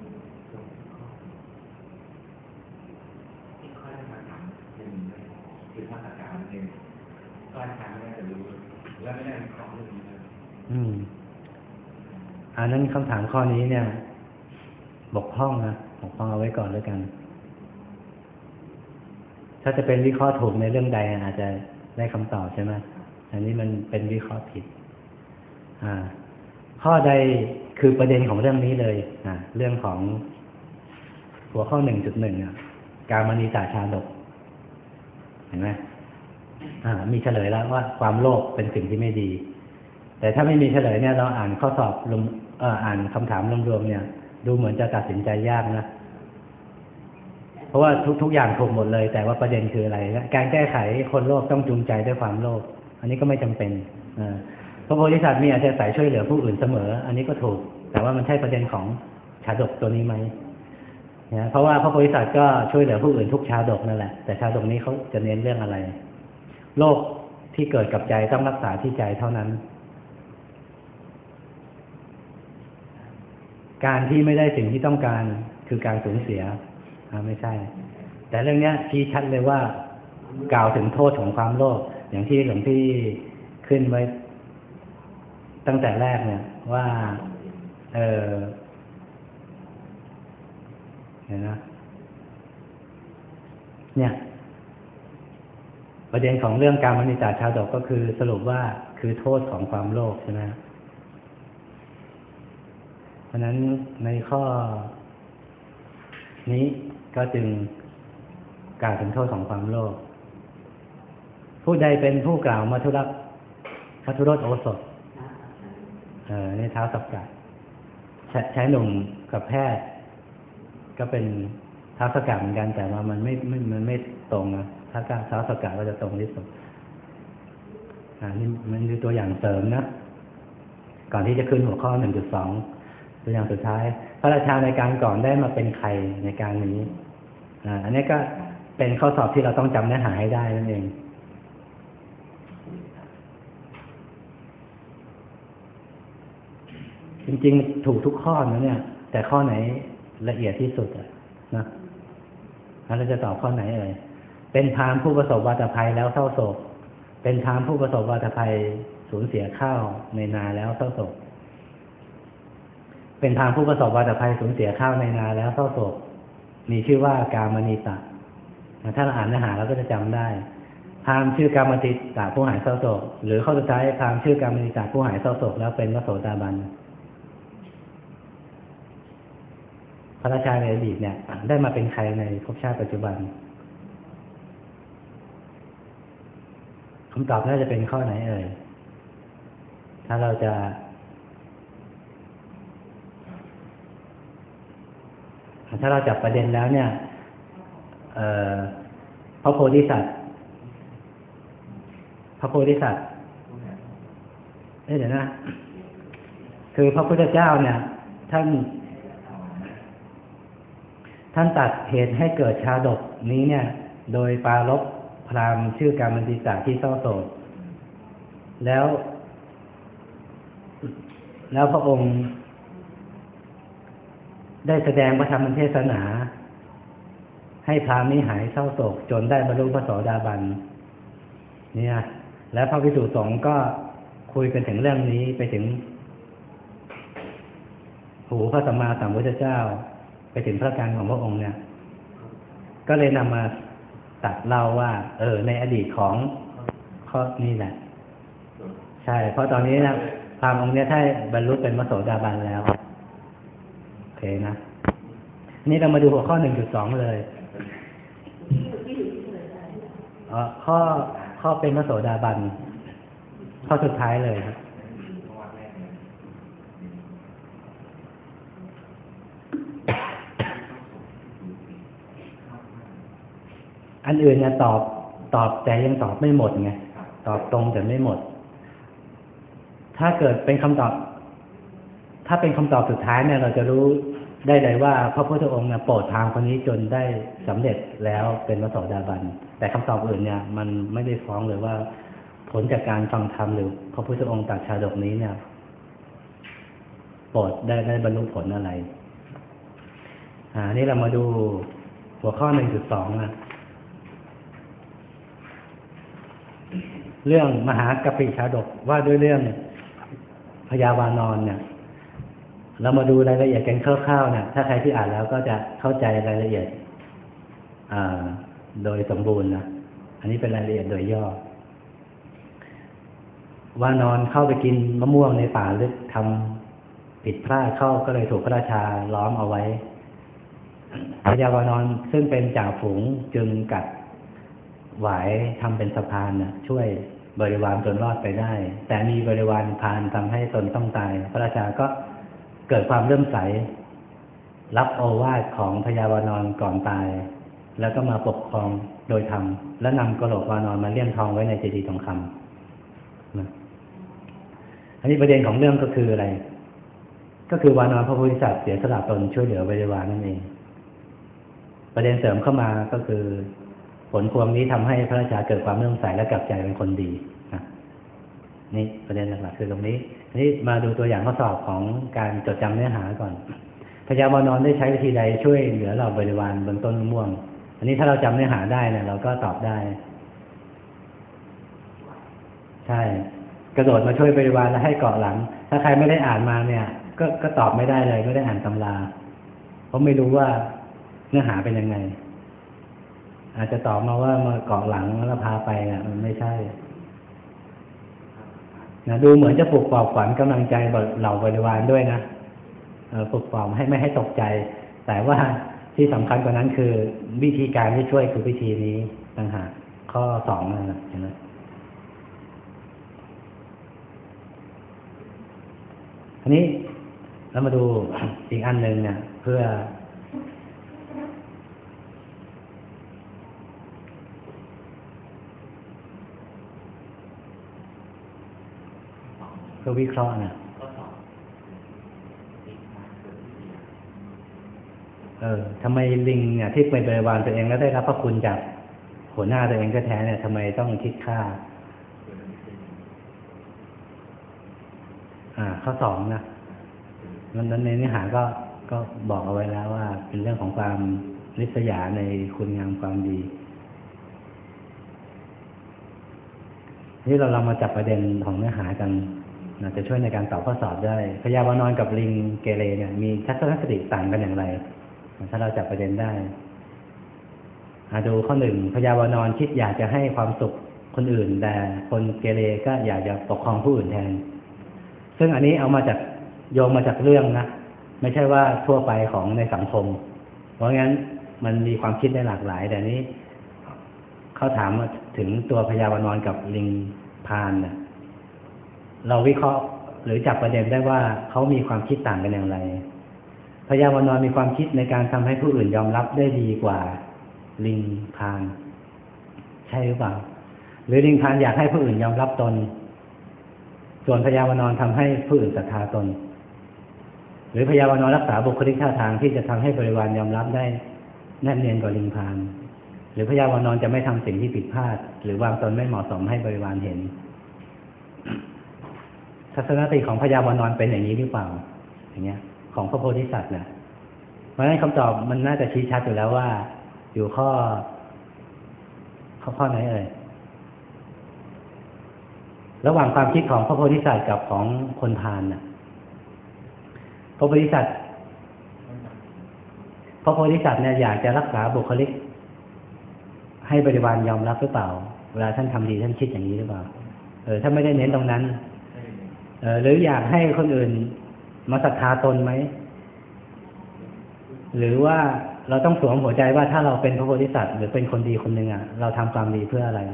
อันนั้นคำถามข้อนี้เนี่ยบกพร่องนะบกพร่องเอาไว้ก่อนแล้วกันถ้าจะเป็นวิเคราะห์ถูกในเรื่องใดอาจจะได้คำตอบใช่ไหมอันนี้มันเป็นวิเคราะห์ผิดข้อใดคือประเด็นของเรื่องนี้เลยเรื่องของหัวข้อ 1.1 การมณีตาชาดกเห็นไหมมีเฉลยแล้วว่าความโลภเป็นสิ่งที่ไม่ดีแต่ถ้าไม่มีเฉลยเนี่ยเราอ่านข้อสอบอ่านคำถามรวมๆเนี่ยดูเหมือนจะตัดสินใจยากนะเพราะว่าทุกอย่างถูกหมดเลยแต่ว่าประเด็นคืออะไรการแก้ไขคนโลภต้องจูงใจด้วยความโลภอันนี้ก็ไม่จำเป็นพระโพธิสัตว์มีอาจจะใส่ช่วยเหลือผู้อื่นเสมออันนี้ก็ถูกแต่ว่ามันใช่ประเด็นของชาดกตัวนี้ไหมเพราะว่าพระโพธิสัตว์ก็ช่วยเหลือผู้อื่นทุกชาดกนั่นแหละแต่ชาดกนี้เขาจะเน้นเรื่องอะไรโรคที่เกิดกับใจต้องรักษาที่ใจเท่านั้นการที่ไม่ได้สิ่งที่ต้องการคือการสูญเสียไม่ใช่แต่เรื่องนี้ชี้ชัดเลยว่ากล่าวถึงโทษของความโลภอย่างที่หลวงพี่ขึ้นไว้ตั้งแต่แรกเนี่ยว่าเห็นนะเนี่ยประเด็นของเรื่องการมณิจาชาดกก็คือสรุปว่าคือโทษของความโลภใช่ไหมเพราะนั้นในข้อนี้ก็จึงกล่าวถึงโทษของความโลภผู้ใดเป็นผู้กล่าวมัทุรสโอสถในเท้าสักกะใช้หนุ่มกับแพทย์ก็เป็นเท้าสักกะเหมือนกันแต่ว่ามันไม่ตรงนะถ้าเท้าสักกะก็จะตรงที่สุดนี่มันคือตัวอย่างเสริมนะก่อนที่จะขึ้นหัวข้อ 1.2 ตัวอย่างสุดท้ายพระราชาในการก่อนได้มาเป็นใครในการนี้อันนี้ก็เป็นข้อสอบที่เราต้องจำเนื้อหาให้ได้นั่นเองจริงๆถูกทุกข้อนะเนี่ยแต่ข้อไหนละเอียดที่สุดนะแล้วเราจะตอบข้อไหนเป็นพราหมณ์ผู้ประสบวาตภัยแล้วเศร้าโศกเป็นพราหมณ์ผู้ประสบวาตภัยสูญเสียข้าวในนาแล้วเศร้าโศกเป็นพราหมณ์ผู้ประสบวาตภัยสูญเสียข้าวในนาแล้วเศร้าโศกมีชื่อว่ากามณีตะถ้าเราอ่านเนื้อหาเราก็จะจำได้พราหมณ์ชื่อกามณีตะผู้หายเศร้าโศกหรือข้อสุดท้ายพราหมณ์ชื่อกามณีตะผู้หายเศร้าโศกแล้วเป็นพระโสดาบันพระราชาในอดีตเนี่ยได้มาเป็นใครในภพชาติปัจจุบันคำตอบน่าจะเป็นข้อไหนถ้าเราจะจับประเด็นแล้วเนี่ยพระโพธิสัตว์เดี๋ยวนะคือพระพุทธเจ้าเนี่ยท่านตัดเหตุให้เกิดชาดกนี้เนี่ยโดยปรารภพราหมณ์ชื่อกามณีตะที่เศร้าโศกแล้วพระองค์ได้แสดงพระธรรมเทศนาให้พราหมณ์นี้หายเศร้าโศกจนได้บรรลุพระโสดาบันเนี่ยแล้วพระภิกษุสงฆ์ก็คุยกันถึงเรื่องนี้ไปถึงหูพระสัมมาสัมพุทธเจ้าไปถึงพระการของพระองค์เนี่ยก็เลยนำมาตัดเล่าว่าในอดีตของข้อนี้แหละใช่เพราะตอนนี้นะพราหมณ์องค์นี้ถ้าบรรลุเป็นพระโสดาบันแล้วโอเคนะนี่เรามาดูหัวข้อ 1.2 เลยข้อเป็นพระโสดาบันข้อสุดท้ายเลยครับอันอื่นเนี่ยตอบแต่ยังตอบไม่หมดไงตอบตรงแต่ไม่หมดถ้าเกิดเป็นคำตอบถ้าเป็นคำตอบสุดท้ายเนี่ยเราจะรู้ได้เลยว่าพระพุทธองค์เนี่ยโปรดพราหมณ์คนนี้จนได้สำเร็จแล้วเป็นพระโสดาบันแต่คำตอบอื่นเนี่ยมันไม่ได้ฟ้องเลยว่าผลจากการฟังธรรมหรือพระพุทธองค์ตรัสชาดกนี้เนี่ยโปรดได้บรรลุผลอะไรนี่เรามาดูหัวข้อ 1.2 นะเรื่องมหากัปปิชาดกว่าด้วยเรื่องพยาวานรเนี่ยเรามาดูรายละเอียดกันคร่าวๆเนี่ยถ้าใครที่อ่านแล้วก็จะเข้าใจรายละเอียดโดยสมบูรณ์นะอันนี้เป็นรายละเอียดโดยย่อวานรเข้าไปกินมะม่วงในป่าลึกทำผิดพลาดเข้าก็เลยถูกพระราชาล้อมเอาไว้พยาวานรซึ่งเป็นจ่าฝูงจึงกัดหวายทำเป็นสะพานนะช่วยบริวารจนรอดไปได้แต่มีบริวารพาลทำให้ตนต้องตายพระราชาก็เกิดความเลื่อมใสรับโอวาทของพยาวานรก่อนตายแล้วก็มาปกครองโดยธรรมและนำกะโหลกวานรมาเลี่ยมทองไว้ในเจดีย์ทองคำนะอันนี้ประเด็นของเรื่องก็คืออะไรก็คือวานรพระโพธิสัตว์เสียสละตนช่วยเหลือบริวารนั่นเองประเด็นเสริมเข้ามาก็คือผลพวงนี้ทำให้พระราชาเกิดความเลื่อมใสและกลับใจเป็นคนดีนะนี่ประเด็นหลักๆคือตรงนี้นี่มาดูตัวอย่างข้อสอบของการจดจำเนื้อหาก่อนพญาวานรได้ใช้วิธีใดช่วยเหลือเราบริวารบนต้นมะม่วงอันนี้ถ้าเราจำเนื้อหาได้เนี่ยเราก็ตอบได้ใช่กระโดดมาช่วยบริวารแล้วให้เกาะหลังถ้าใครไม่ได้อ่านมาเนี่ยก็ตอบไม่ได้เลยไม่ได้อ่านตำราเพราะไม่รู้ว่าเนื้อหาเป็นยังไงอาจจะตอบมาว่ามาเกาะหลังแล้วพาไปเนี่ยมันไม่ใช่นะดูเหมือนจะปลุกปลอบขวัญกำลังใจเหล่าบริวารด้วยนะปลุกปลอบให้ไม่ให้ตกใจแต่ว่าที่สำคัญกว่านั้นคือวิธีการที่ช่วยคือวิธีนี้ต่างหากข้อ2นะเห็นไหมอันนี้แล้วมาดูอีกอันหนึ่งเนี่ยเพื่อวิเคราะห์นะทำไมลิงเนี่ยที่เป็นบริวารตัวเองแล้วได้รับพระคุณจากหัวหน้าตัวเองก็แท้เนี่ยทำไมต้องคิดค่าข้อ2นะนั้นในเนื้อหาก็บอกเอาไว้แล้วว่าเป็นเรื่องของความริษยาในคุณงามความดีที่เรามาจับประเด็นของเนื้อหากันจะช่วยในการตอบข้อสอบได้พญาวานรกับลิงเกเรเนี่ยมีทัศนคติต่างกันอย่างไรถ้าเราจับประเด็นได้ดูข้อ1พญาวานรคิดอยากจะให้ความสุขคนอื่นแต่คนเกเรก็อยากจะปกครองผู้อื่นแทนซึ่งอันนี้เอามาจากโยงมาจากเรื่องนะไม่ใช่ว่าทั่วไปของในสังคมเพราะงั้นมันมีความคิดได้หลากหลายแต่นี้เขาถามถึงตัวพญาวานรกับลิงพาลเนี่ยเราวิเคราะห์หรือจับประเด็นได้ว่าเขามีความคิดต่างกันอย่างไรพญาวานรมีความคิดในการทำให้ผู้อื่นยอมรับได้ดีกว่าลิงพาลใช่หรือเปล่าหรือลิงพาลอยากให้ผู้อื่นยอมรับตนส่วนพญาวานรทำให้ผู้อื่นศรัทธาตนหรือพญาวานรรักษาบุคลิกท่าทางที่จะทำให้บริวารยอมรับได้แนบเนียนกว่าลิงพาลหรือพญาวานรจะไม่ทำสิ่งที่ผิดพลาดหรือวางตนไม่เหมาะสมให้บริวารเห็นทัศนคติของพญาวานรเป็นอย่างนี้หรือเปล่าอย่างเงี้ยของพระโพธิสัตว์เนี่ยเพราะฉะนั้นคำตอบมันน่าจะชี้ชัดอยู่แล้วว่าอยู่ข้อไหนเอ่ยระหว่างความคิดของพระโพธิสัตว์กับของคนพาลน่ะพระโพธิสัตว์เนี่ยอยากจะรักษาบุคลิกให้บริวารยอมรับหรือเปล่าเวลาท่านทำดีท่านคิดอย่างนี้หรือเปล่าถ้าไม่ได้เน้นตรงนั้นหรืออยากให้คนอื่นมาศรัทธาตนไหมหรือว่าเราต้องสวมหัวใจว่าถ้าเราเป็นพระโพธิสัตว์หรือเป็นคนดีคนหนึ่งเราทำความดีเพื่ออะไร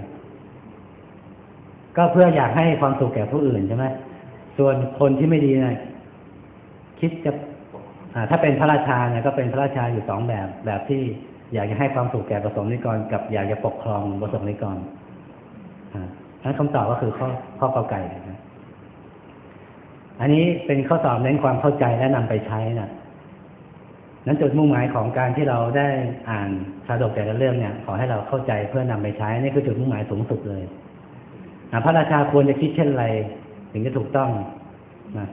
ก็เพื่ออยากให้ความสุขแก่ผู้อื่นใช่ไหมส่วนคนที่ไม่ดีเนี่ยคิดจะถ้าเป็นพระราชาเนี่ยก็เป็นพระราชาอยู่2แบบที่อยากจะให้ความสุขแก่ประสงค์นิกรกับอยากจะปกครองประสงค์นิกรนั้นคำตอบก็คือข้อกอไก่นะอันนี้เป็นข้อสอบเน้นความเข้าใจและนำไปใช้นะนั้นจุดมุ่งหมายของการที่เราได้อ่านชาดกแต่ละเรื่องเนี่ยขอให้เราเข้าใจเพื่อนำไปใช้นี่คือจุดมุ่งหมายสูงสุดเลยพระราชาควรจะคิดเช่นไรถึงจะถูกต้องนะ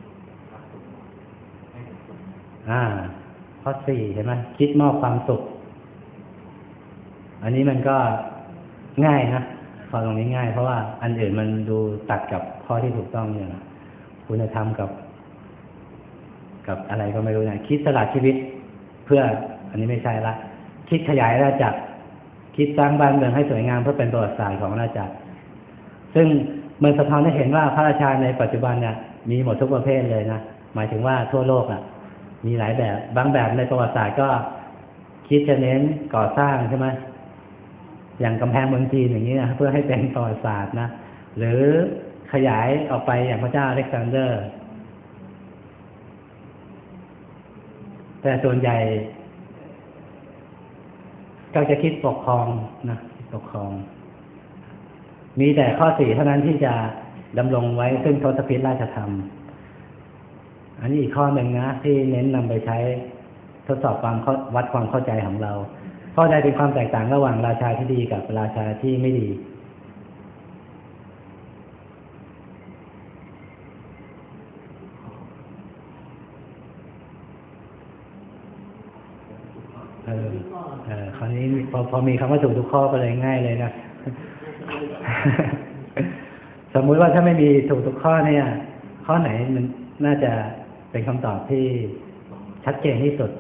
ข้อ4เห็นไหมคิดมอบความสุขอันนี้มันก็ง่ายนะข้อตรงนี้ง่ายเพราะว่าอันอื่นมันดูตัดกับข้อที่ถูกต้องอย่างคุณธรรมกับอะไรก็ไม่รู้นะคิดสละชีวิตเพื่ออันนี้ไม่ใช่ละคิดขยายอาณาจักรคิดสร้างบ้านเมืองให้สวยงามเพื่อเป็นประวัติศาสตร์ของอาณาจักรซึ่งมันสะท้อนให้เห็นว่าพระราชาในปัจจุบันเนี่ยมีหมดทุกประเภทเลยนะหมายถึงว่าทั่วโลกมีหลายแบบบางแบบในประวัติศาสตร์ก็คิดจะเน้นก่อสร้างใช่ไหมอย่างกำแพงเมืองจีนอย่างนี้นะเพื่อให้เป็นประวัติศาสตร์นะหรือขยายออกไปอย่างพระเจ้าอเล็กซานเดอร์แต่ส่วนใหญ่ก็จะคิดปกครองนะปกครองมีแต่ข้อ4เท่านั้นที่จะดำรงไว้ซึ่งทศพิธราชธรรมอันนี้อีกข้อหนึ่งนะที่เน้นนำไปใช้ทดสอบวัดความเข้าใจของเราข้อใดเป็นความแตกต่างระหว่างราชาที่ดีกับราชาที่ไม่ดีคราวนี้พอมีคำว่าถูกทุกข้อก็เลยง่ายเลยนะ สมมุติว่าถ้าไม่มีถูกทุกข้อเนี่ยข้อไหนมันน่าจะเป็นคำตอบที่ชัดเจนที่สุด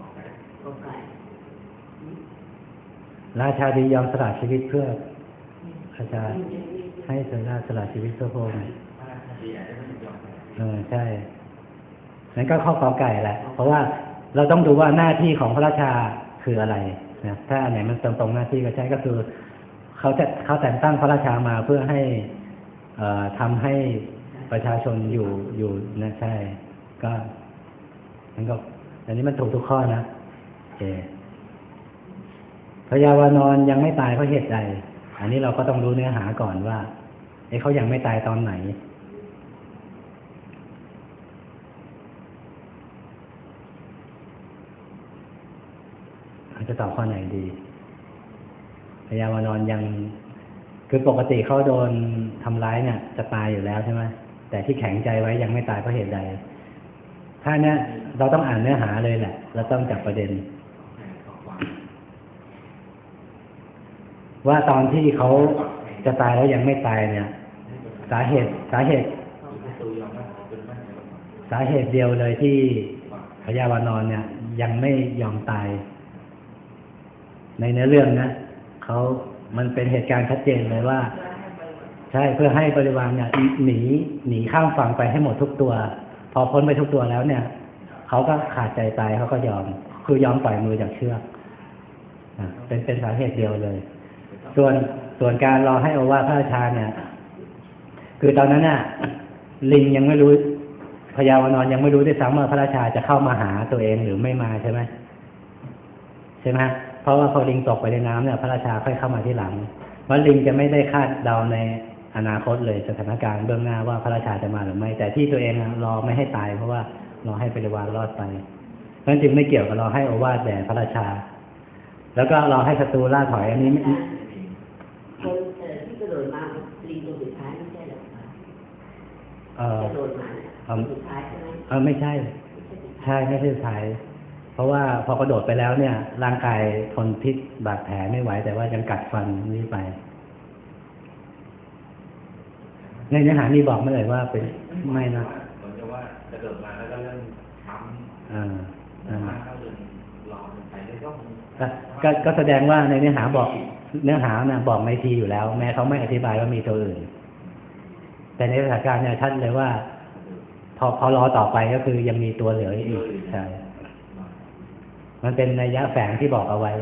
ราชาดียอมสละชีวิตเพื่อราชาให้สละชีวิตเพื่อพระองค์ใช่นั้นก็ข้อกอไก่แหละเพราะว่าเราต้องดูว่าหน้าที่ของพระราชาคืออะไรนะถ้าอันไหนมันตรงหน้าที่ก็ใช่ก็คือเขาแต่งตั้งพระราชามาเพื่อให้ทำให้ประชาชนอยู่นะใช่ก็นั้นก็อันนี้มันถูกทุกข้อนะโอเคพญาวานรยังไม่ตายเพราะเหตุใดอันนี้เราก็ต้องรู้เนื้อหาก่อนว่าเขายังไม่ตายตอนไหนจะตอบข้อไหนดีพญาวานรยังคือปกติเขาโดนทำร้ายเนี่ยจะตายอยู่แล้วใช่ไหมแต่ที่แข็งใจไว้ยังไม่ตายเพราะเหตุใดถ้าเนี่ยเราต้องอ่านเนื้อหาเลยแหละเราต้องจับประเด็นว่าตอนที่เขาจะตายแล้วยังไม่ตายเนี่ยสาเหตุเดียวเลยที่พญาวานรเนี่ยยังไม่ยอมตายในเนื้อเรื่องนะมันเป็นเหตุการณ์ชัดเจนเลยว่าใช่เพื่อให้บริวารเนี่ยหนีข้ามฝั่งไปให้หมดทุกตัวพอพ้นไปทุกตัวแล้วเนี่ยเขาก็ขาดใจตายเขาก็ยอมปล่อยมือจากเชือกเป็นสาเหตุเดียวเลยส่วนการรอให้โอวาทพระราชาเนี่ยคือตอนนั้นน่ะลิงยังไม่รู้พญาวานรยังไม่รู้ด้วยซ้ำว่าพระราชาจะเข้ามาหาตัวเองหรือไม่มาใช่ไหมเพราะว่าพอลิงตกไปในน้ำเนี่ยพระราชาค่อยเข้ามาที่หลังว่าลิงจะไม่ได้คาดเดาในอนาคตเลยสถานการณ์เบื้องหน้าว่าพระราชาจะมาหรือไม่แต่ที่ตัวเองรอไม่ให้ตายเพราะว่ารอให้บริวารรอดไปนั่นจึงไม่เกี่ยวกับรอให้โอวาทแด่พระราชาแล้วก็รอให้ศัตรูล่าถอยอันนี้คนที่กระโดดมาลิงตัวสุดท้ายไม่ใช่หรอกระโดดมาสุดท้ายใช่ไหมไม่ใช่ไม่ใช่สุดท้ายเพราะว่าพอกระโดดไปแล้วเนี่ยร่างกายทนพิษบาดแผลไม่ไหวแต่ว่ายังกัดฟันนี้ไปในเนื้อหานี่บอกไม่เลยว่าเป็นไม่นะเหมือนกับว่ากระโดดมาแล้วก็เริ่มช้ำเข้าเดินรอไปเลยก็แสดงว่าในเนื้อหาบอกไม่ทีอยู่แล้วแม้เขาไม่อธิบายว่ามีตัวอื่นแต่ในสถานการณ์เนี่ยท่านเลยว่าพอรอต่อไปก็คือยังมีตัวเหลืออีกใช่มันเป็นนัยยะแฝงที่บอกเอาไว้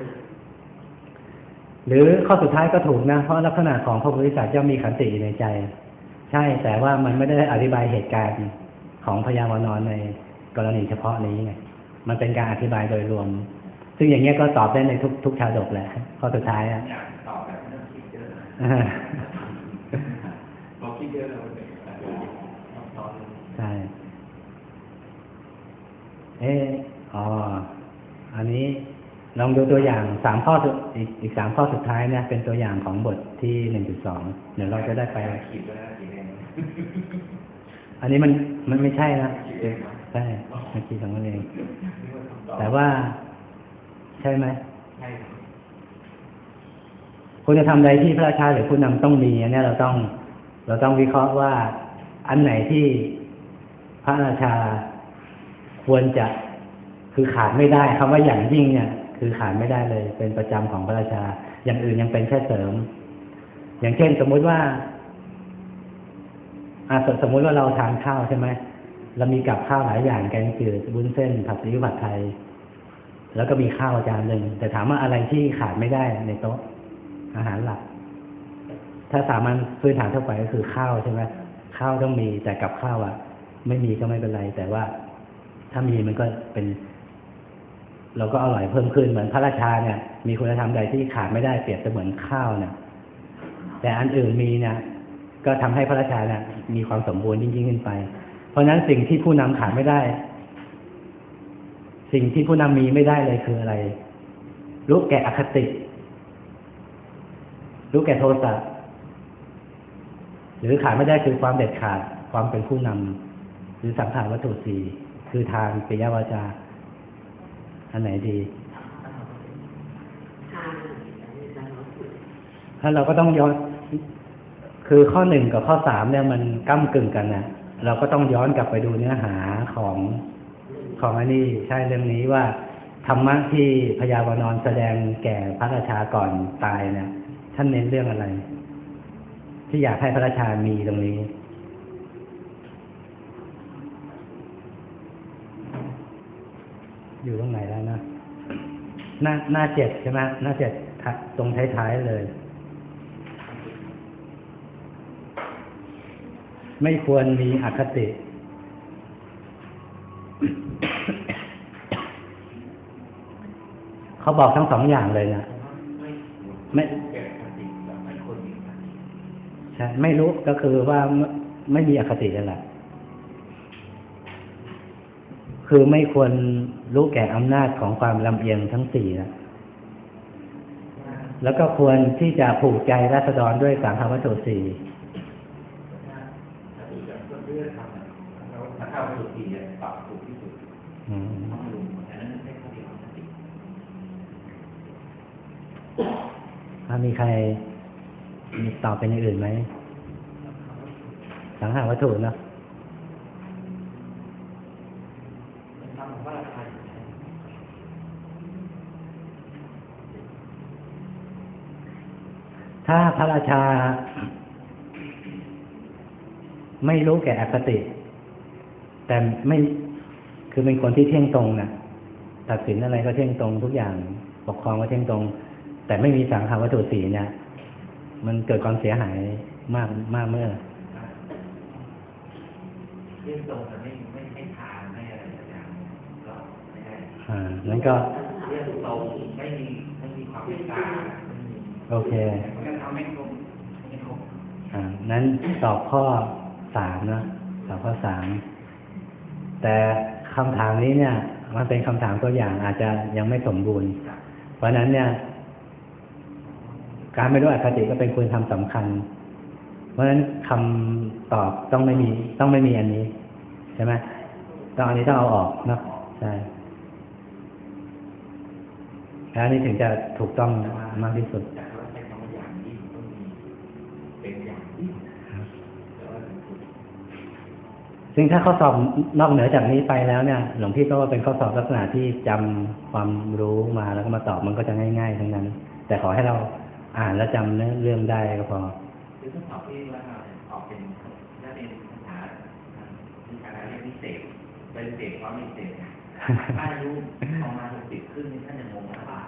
หรือข้อสุดท้ายก็ถูกนะเพราะลักษณะของพระโพธิสัตว์ย่อมมีขันติในใจใช่แต่ว่ามันไม่ได้อธิบายเหตุการณ์ของพญาวานรในกรณีเฉพาะนี้ไงมันเป็นการอธิบายโดยรวมซึ่งอย่างเงี้ยก็ตอบได้ในทุกชาดกแหละข้อสุดท้ายอ่ะตอบแบบไม่ต้องคิดเยอะพอคิดเยอะแล้วใช่อันนี้ลองดูตัวอย่าง3 ข้ออีก3 ข้อสุดท้ายนะเป็นตัวอย่างของบทที่ 1.2 เดี๋ยวเราจะได้ไปอันนี้มันไม่ใช่นะใช่มันคิดของมันเองแต่ว่าใช่ไหมคุณจะทำอะไรที่พระราชาหรือผู้นำต้องมีเนี่ยเราต้องวิเคราะห์ว่าอันไหนที่พระราชาควรจะคือขาดไม่ได้คำว่าอย่างยิ่งเนี่ยคือขาดไม่ได้เลยเป็นประจำของพระราชาอย่างอื่นยังเป็นแค่เสริมอย่างเช่นสมมุติว่าเราทานข้าวใช่ไหมเรามีกับข้าวหลายอย่างแกงจืดวุ้นเส้นผัดซีอิ๊วผัดไทยแล้วก็มีข้าวจานหนึ่งแต่ถามว่าอะไรที่ขาดไม่ได้ในโต๊ะอาหารหลักถ้าสามัญพื้นฐานทั่วไปก็คือข้าวใช่ไหมข้าวต้องมีแต่กับข้าวไม่มีก็ไม่เป็นไรแต่ว่าถ้ามีมันก็เป็นเราก็อร่อยเพิ่มขึ้นเหมือนพระราชาเนี่ยมีคุณธรรมใดที่ขาดไม่ได้เปรียบเสมือนข้าวเนี่ยแต่อันอื่นมีเนี่ยก็ทำให้พระราชาเนี่ยมีความสมบูรณ์ยิ่งขึ้นไปเพราะฉะนั้นสิ่งที่ผู้นำขาดไม่ได้สิ่งที่ผู้นำมีไม่ได้เลยคืออะไรรู้แก่อคติ รู้แก่โทสะหรือขาดไม่ได้คือความเด็ดขาดความเป็นผู้นำหรือสังขารวัตถุสี่คือทานปิยวาจาอันไหนดีถ้าเราก็ต้องย้อนคือข้อหนึ่งกับข้อสามเนี่ยมันก้ำกึ่งกันนะเราก็ต้องย้อนกลับไปดูเนื้อหาของอันนี้ใช่เรื่องนี้ว่าธรรมะที่พญาวานรแสดงแก่พระราชาก่อนตายเนี่ยท่านเน้นเรื่องอะไร ที่อยากให้พระราชามีตรงนี้อยู่ตรงไหนแล้วนะหน้าเจ็ดใช่ไหมหน้าเจ็ดตรงท้ายๆเลยไม่ควรมีอคติ เขาบอกทั้งสองอย่างเลยนะไม่ใช่ไม่รู้ก็คือว่าไม่มีอคตินั่นแหละคือไม่ควรรู้แก่อำนาจของความลำเอียงทั้งสี่นะแล้วก็ควรที่จะผูกใจราษฎรด้วยสังฆวัตถุสี่ถ้าวัตถุสี่ปรับถูกที่สุดอันนั้นไม่เข้าเดียวกันถ้ามีใครมีตอบเป็นอย่างอื่นไหมสังหาวัตถุเนาะถ้าพระราชาไม่รู้แก่อคติแต่ไม่คือเป็นคนที่เที่ยงตรงนะตัดสินอะไรก็เที่ยงตรงทุกอย่างปกครองก็เที่ยงตรงแต่ไม่มีสังขารวัตถุสี่เนี่ยมันเกิดความเสียหายมากเมื่อเที่ยงตรงแต่ไม่ทานไม่อะไรอย่างก็ไม่ได้นั้นก็เที่ยงตรงไม่มีความเมตตาโอเคมันก็ทำไม่ครบนั้นตอบข้อสามนะตอบข้อสามแต่คำถามนี้เนี่ยมันเป็นคำถามตัวอย่างอาจจะยังไม่สมบูรณ์เพราะนั้นเนี่ยการไม่รู้อคติก็เป็นคุณธรรมสำคัญเพราะฉะนั้นคำตอบต้องไม่มีอันนี้ใช่ไหมต้องอันนี้ต้องเอาออกเนาะใช่แล้วอันนี้ถึงจะถูกต้องมากที่สุดซึ่งถ้าข้อสอบนอกเหนือจากนี้ไปแล้วเนี่ยหลวงพี่ก็ว่าเป็นข้อสอบลักษณะที่จำความรู้มาแล้วก็มาตอบมันก็จะง่ายๆทั้งนั้นแต่ขอให้เราอ่านแล้วจำเรื่องได้ก็พอคือข้อสอบที่ว่าออกเป็นถ้าเป็นภาษาวิชาการเรียกพิเศษเป็นเศษเพราะไม่เศษถ้าอายุประมาณ60ขึ้นท่านจะงงแล้วว่า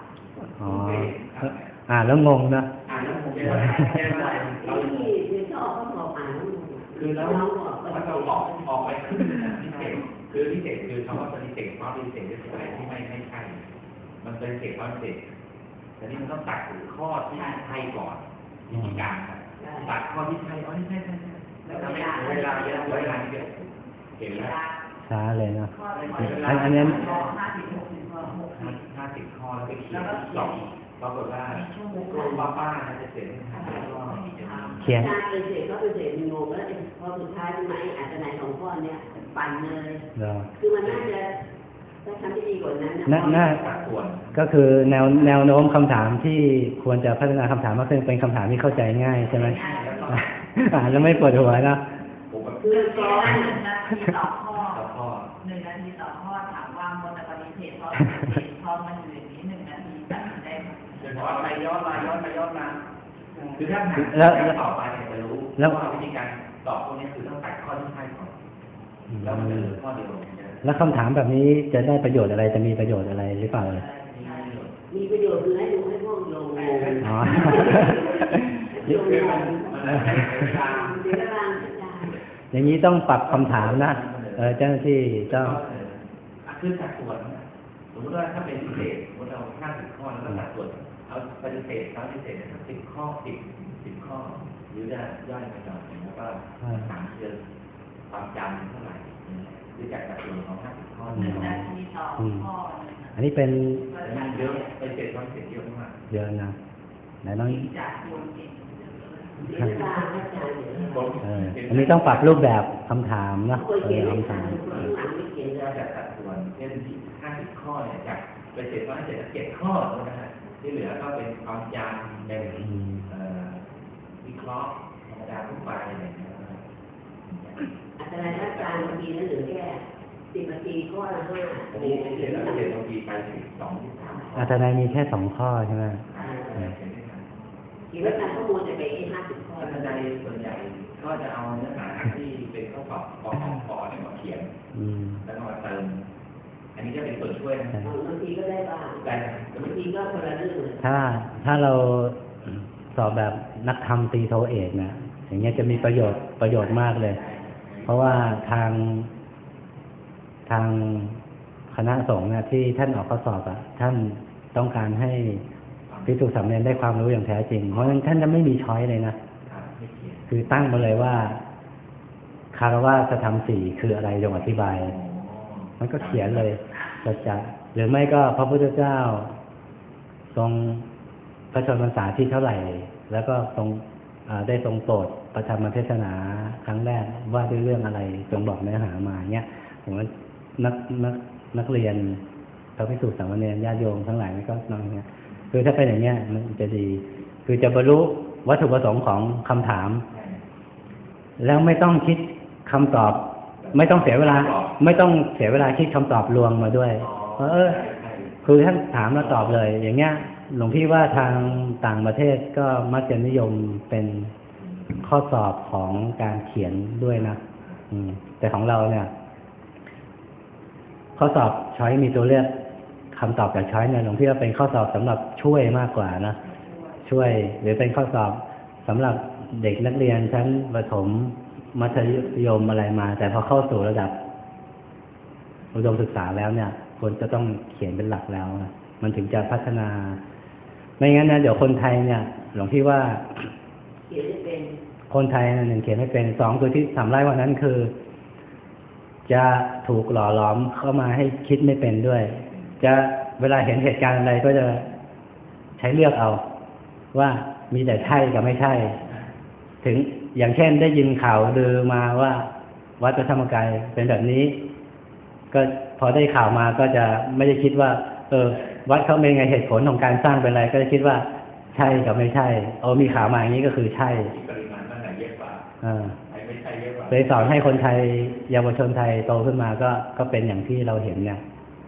แล้วงงนะแล้วงงเราที่ชอบก็บอกอ่านคือแล้วมันเราออกไปขึ้นพิเศษคือพิเศษคือคำว่าปฏิเสธเพราะปฏิเสธด้วยอะไรที่ไม่ใช่มันเป็นเศษเพราะเศษแต่นี่มันต้องตัดข้อที่ใช่ก่อนวิธีการตัดข้อที่ใช่นี่ใช่แล้วเวลาเยอะเวลาเยอะเห็นแล้วช้าเลยนะอันนี้ 50 ข้อแล้วไปเขียนสอบปรากฏว่าป้าจะเสร็จไม่ทันแล้วก็เขียนเป็นเศษก็เป็นเศษงงแล้วพอสุดท้ายไหนอาจจะไหน2 ข้อเนี่ยปั่นเลยคือมันน่าจะทำที่ดีกว่านั้นน่าก็คือแนวโน้มคำถามที่ควรจะพัฒนาคำถามมากขึ้นเป็นคำถามที่เข้าใจง่ายใช่ไหมแล้วไม่ปวดหัวนะคือ1 นาทีต่อข้อ1 นาทีต่อข้อถามว่าโมตปฏิเสธพอมันอยู่อย่างนี้1 นาทีตัดได้ไหมย้อนไปย้อนมาคือถ้าแล้วต่อไปจะรู้แล้ววิธีการตอบพวกนี้คือต้องตัดข้อที่ใช่ก่อนแล้วมันจะเหลือข้อเดียวแล้วคำถามแบบนี้จะได้ประโยชน์อะไรจะมีประโยชน์อะไรหรือเปล่ามีประโยชน์คือให้ดูให้พวกโยงอย่างนี้ต้องปรับคำถามนะเจ้าหน้าที่ต้องขึ้นสัดส่วนสมมติว่าถ้าเป็นพิเศษสมมติเรา50 ข้อแล้วก็สัดส่วนเอาปฏิเสธสัก10 ข้อ10 ข้อหรือจะย่อยไปหน่อยแล้วก็ถามเรื่องความจำเท่าไหร่หรือจากสัดส่วนของ50 ข้อ 1 นาทีต่อข้อนึงอันนี้เป็นเยอะไปเสร็จวันเสร็จเยอะมากเยอะนะไหนน้องจากโยนเองเสียเวลาอาจารย์เนี่ยอันนี้ต้องปรับรูปแบบคำถามนะเคยเขียนไม่คำทัถาน มคนข้างหลังไม่เขียนเลยจากสัดส่วนเช่นที่50 ข้อเนี่ยจากไปเสร็จวันเสร็จ7 ข้อนะฮะที่เหลือก็เป็นความจำเป็นวิเคราะห์ธรรมดาทั่วไปอะไรอย่างเงี้ยอาจารย์อาจารย์บางทีนั่นเหลือแค่10 นาทีข้อละ5 อันนี้เสร็จแล้วเสร็จบางทีไป12 13 อาจารย์มีแค่2 ข้อใช่ไหมคิดว่าการข้อมูลจะไป50 ข้อท่านใดส่วนใหญ่ก็จะเอาเนื้อหาที่เป็นข้อสอบปอเนี่ยมาเขียนแล้วก็มาเติมอันนี้ก็เป็นส่วนช่วยนะบางทีก็ได้บ้างได้บางทีก็คนละเรื่องเลยถ้าเราสอบแบบนักธรรมตรีโทเอกนะอย่างเงี้ยจะมีประโยชน์มากเลย เพราะว่าทางคณะสงฆ์เนี่ยที่ท่านออกข้อสอบท่านต้องการให้ภิกษุสามเณรได้ความรู้อย่างแท้จริง เพราะฉะนั้นท่านจะไม่มีช้อยเลยนะคือตั้งมาเลยว่าคารวะธรรม 4คืออะไรจงอธิบายมันก็เขียนเลยจะหรือไม่ก็พระพุทธเจ้าทรงพระชนพรรษาที่เท่าไหร่ แล้วก็ทรงได้ทรงโปรดประธรรมเทศนาครั้งแรกว่าด้วยเรื่องอะไรจงบอกเนื้อหามาเนี่ยผมว่านักเรียนพระภิกษุสามเณรญาติโยมทั้งหลายก็นำเนี่ยคือถ้าเป็นอย่างเงี้ยมันจะดี คือจะบรรลุวัตถุประสงค์ของคำถาม แล้วไม่ต้องคิดคำตอบ ไม่ต้องเสียเวลาคิดคำตอบลวงมาด้วยคือท่านถามแล้วตอบเลย อย่างเงี้ยหลวงพี่ว่าทางต่างประเทศก็มักจะนิยมเป็นข้อสอบของการเขียนด้วยนะแต่ของเราเนี่ย ข้อสอบช้อยมีตัวเลือกคำตอบจากช้อยเนี่ยหลวงพี่ว่าเป็นข้อสอบสำหรับช่วยมากกว่านะช่วยหรือเป็นข้อสอบสำหรับเด็กนักเรียนชั้นประถมมัธยมอะไรมาแต่พอเข้าสู่ระดับอุดมศึกษาแล้วเนี่ยควรจะต้องเขียนเป็นหลักแล้วนะมันถึงจะพัฒนาไม่งั้นนะเดี๋ยวคนไทยเนี่ยหลวงพี่ว่าเขียนไม่เป็นคนไทยหนึ่งเขียนไม่เป็น2คือที่ทำไร่วันนั้นคือจะถูกหล่อหลอมเข้ามาให้คิดไม่เป็นด้วยจะเวลาเห็นเหตุการณ์อะไรก็จะใช้เลือกเอาว่ามีแต่ใช่กับไม่ใช่ถึงอย่างเช่นได้ยินข่าวลือมาว่าวัดพระธรรมกายเป็นแบบนี้ก็พอได้ข่าวมาก็จะไม่ได้คิดว่าวัดเขาเป็นไงเหตุผลของการสร้างเป็นอะไรก็จะคิดว่าใช่กับไม่ใช่มีข่าวมาอย่างนี้ก็คือใช่ปริมาณนั่นแหละเยอะกว่าไม่ใช่เยอะกว่าเลยสอนให้คนไทยเยาวชนไทยโตขึ้นมาก็เป็นอย่างที่เราเห็นเนี่ย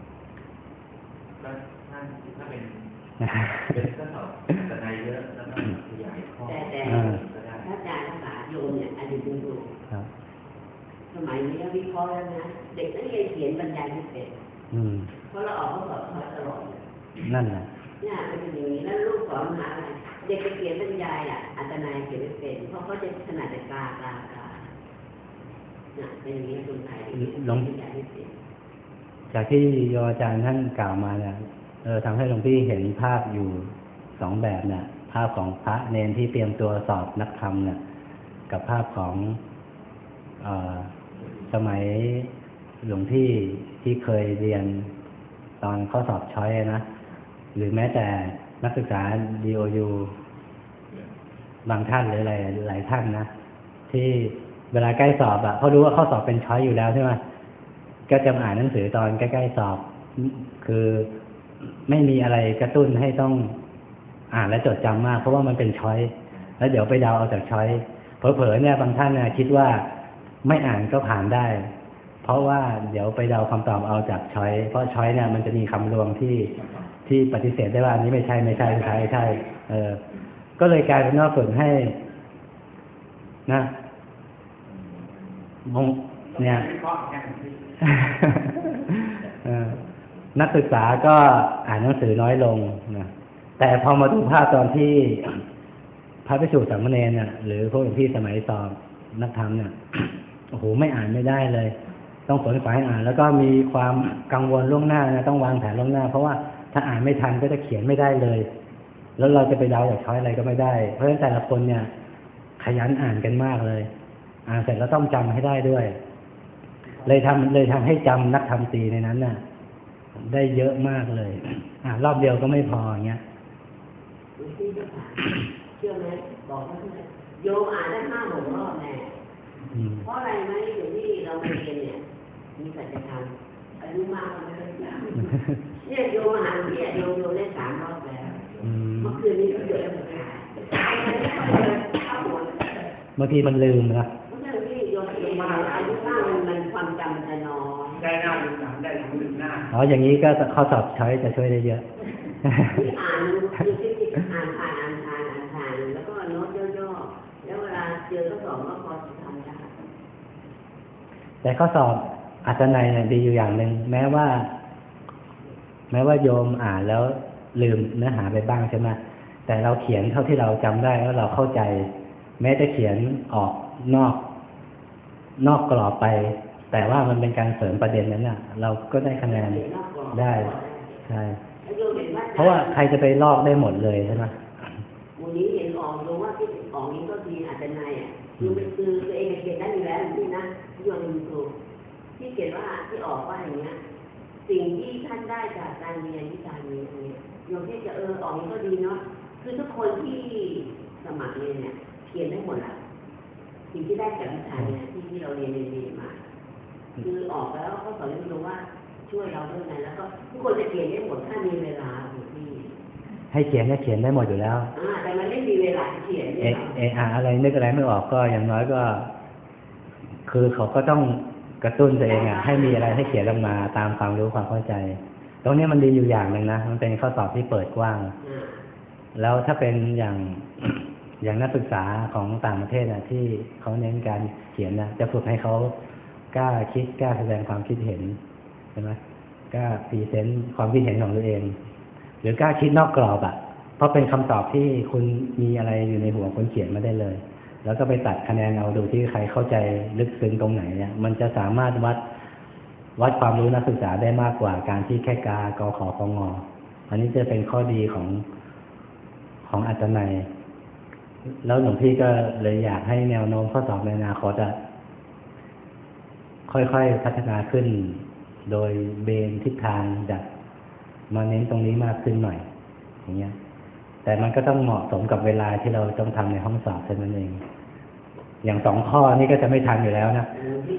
ถ้าเป็นข้อสอบแต่ในเยอะแล้วก็ขยายข้อแต่ถ้าอาจารย์ภาษาโยมเนี่ยอันนี้คุณดูสมัยนี้วิเคราะห์แล้วนะเด็กนักเรียนเขียนบรรยายไม่เป็นเพราะเราออกข้อสอบตลอดนั่นแหละเนี่ยเป็นอย่างนี้แล้วลูกสอนมหาอะไรเด็กไปเขียนบรรยายอาจารย์เขียนไม่เป็นเพราะเขาจะถนัดแต่กาเนี่ยเป็นอย่างนี้คนไทยลงจากที่โยอาจารย์ท่านกล่าวมาเนี่ยทำให้หลวงพี่เห็นภาพอยู่2แบบเนี่ยภาพของพระเนรที่เตรียมตัวสอบนักธรรมเนี่ยกับภาพของสมัยหลวงพี่ที่เคยเรียนตอนข้อสอบช้อยนะหรือแม้แต่นักศึกษา DOU บางท่านหรือหลายท่านนะที่เวลาใกล้สอบเขารู้ว่าข้อสอบเป็นช้อยอยู่แล้วใช่ไหมก็จะอ่านหนังสือตอนใกล้ๆสอบคือไม่มีอะไรกระตุ้นให้ต้องอ่านและจดจำมากเพราะว่ามันเป็นช้อยแล้วเดี๋ยวไปเดาเอาจากช้อยเผลอๆเนี่ยบางท่านคิดว่าไม่อ่านก็ผ่านได้เพราะว่าเดี๋ยวไปเดาคำตอบเอาจากช้อยเพราะช้อยเนี่ยมันจะมีคำรวมที่ปฏิเสธได้ว่าอันนี้ไม่ใช่ก็เลยกลายเป็นว่าฝึกให้นะเนี่ยนักศึกษาก็อ่านหนังสือน้อยลงนะแต่พอมาดูภาพตอนที่พระภิกษุสามเณรเนี่ยหรือพวกหลวงพี่สมัยสอบนักธรรมเนี่ยโอ้โหไม่อ่านไม่ได้เลยต้องฝนฝ่ายอ่านแล้วก็มีความกังวลล่วงหน้านะต้องวางแผนล่วงหน้าเพราะว่าถ้าอ่านไม่ทันก็จะเขียนไม่ได้เลยแล้วเราจะไปเดาจากช้อยอะไรก็ไม่ได้เพราะฉะนั้นแต่ละคนเนี่ยขยันอ่านกันมากเลยอ่านเสร็จแล้วต้องจำให้ได้ด้วยเลยทำให้จำนักธรรมตรีในนั้นน่ะได้เยอะมากเลยรอบเดียวก็ไม่พออย่างเงี้ยเชื่อไหมบอกว่าโยมอ่านได้5-6 รอบแน่เพราะอะไรไหมอยู่ที่เราเรียนเนี่ยมีสัจธรรมอายุมากก็ไม่ได้ยากเนี่ยโยมอ่านเนี่ยโยมได้3 รอบแล้วเมื่อคืนนี้ก็เยอะแล้วเหมือนกันบางทีมันลืมนะไม่ใช่ที่โยมเองอายุมากมันความจำจะน้อยได้หน้าลืมหลังได้หลังลืมหน้าอย่างนี้ก็ข้อสอบช้อยจะช่วยได้เยอะอ่านแล้วก็โน้ตย่อๆแล้วเวลาเจอข้อสอบก็พอทำได้แต่ข้อสอบอัตนัยเนี่ยดีอยู่อย่างหนึ่งแม้ว่าโยมอ่านแล้วลืมเนื้อหาไปบ้างใช่ไหมแต่เราเขียนเท่าที่เราจำได้แล้วเราเข้าใจแม้จะเขียนออกนอกกรอบไปแต่ว่ามันเป็นการเสริมประเด็นนั้นน่ะเราก็ได้คะแนนได้ใช่เพราะว่าใครจะไปลอกได้หมดเลยใช่ไหมวันนี้เห็นออกรู้ว่าที่ออกนี้ก็ดีอาจจะในคือตัวเองเขียนได้อยู่แล้วที่นะโยนครูที่เขียนว่าที่ออกว่าอย่างเงี้ยสิ่งที่ท่านได้จากการเรียนวิชานี้อันนี้โยมที่จะออกนี้ก็ดีเนาะคือทุกคนที่สมัครเรียนเนี่ยเขียนได้หมดละสิ่งที่ได้จากวิชาเนี่ยที่เราเรียนมาคือออกแล้วเขาสอนให้รู้ว่าช่วยเราด้วยนะแล้วก็ทุกคนจะเขียนได้หมดถ้ามีเวลาที่ให้เขียนก็เขียนได้หมดอยู่แล้วแต่มันไม่มีเวลาเขียนอะไรนึกอะไรไม่ออกก็อย่างน้อยก็ คือเขาก็ต้องกระตุ้นตัวเองให้มีอะไรให้เขียนลงมาตามความรู้ความเข้าใจตรงนี้มันดีอยู่อย่างหนึ่งนะมันเป็นข้อสอบที่เปิดกว้างแล้วถ้าเป็นอย่างนักศึกษาของต่างประเทศที่เขาเน้นการเขียนจะฝึกให้เขากล้าคิดกล้าแสดงความคิดเห็นใช่ไหมกล้าพรีเซนต์ความคิดเห็นของตัวเองหรือกล้าคิดนอกกรอบเพราะเป็นคำตอบที่คุณมีอะไรอยู่ในหัวคุณเขียนมาได้เลยแล้วก็ไปตัดคะแนนเอาดูที่ใครเข้าใจลึกซึ้งตรงไหนเนี่ยมันจะสามารถวัดความรู้นักศึกษาได้มากกว่าการที่แค่กขกงอันนี้จะเป็นข้อดีของอัตนัยแล้วหลวงพี่ก็เลยอยากให้แนวโน้มข้อสอบในอนาคตค่อยๆพัฒนาขึ้นโดยเบนทิศทางจากมาเน้นตรงนี้มากขึ้นหน่อยอย่างเงี้ยแต่มันก็ต้องเหมาะสมกับเวลาที่เราต้องทำในห้องสอบเท่านั้นเองอย่าง2 ข้อนี่ก็จะไม่ทันอยู่แล้วนะ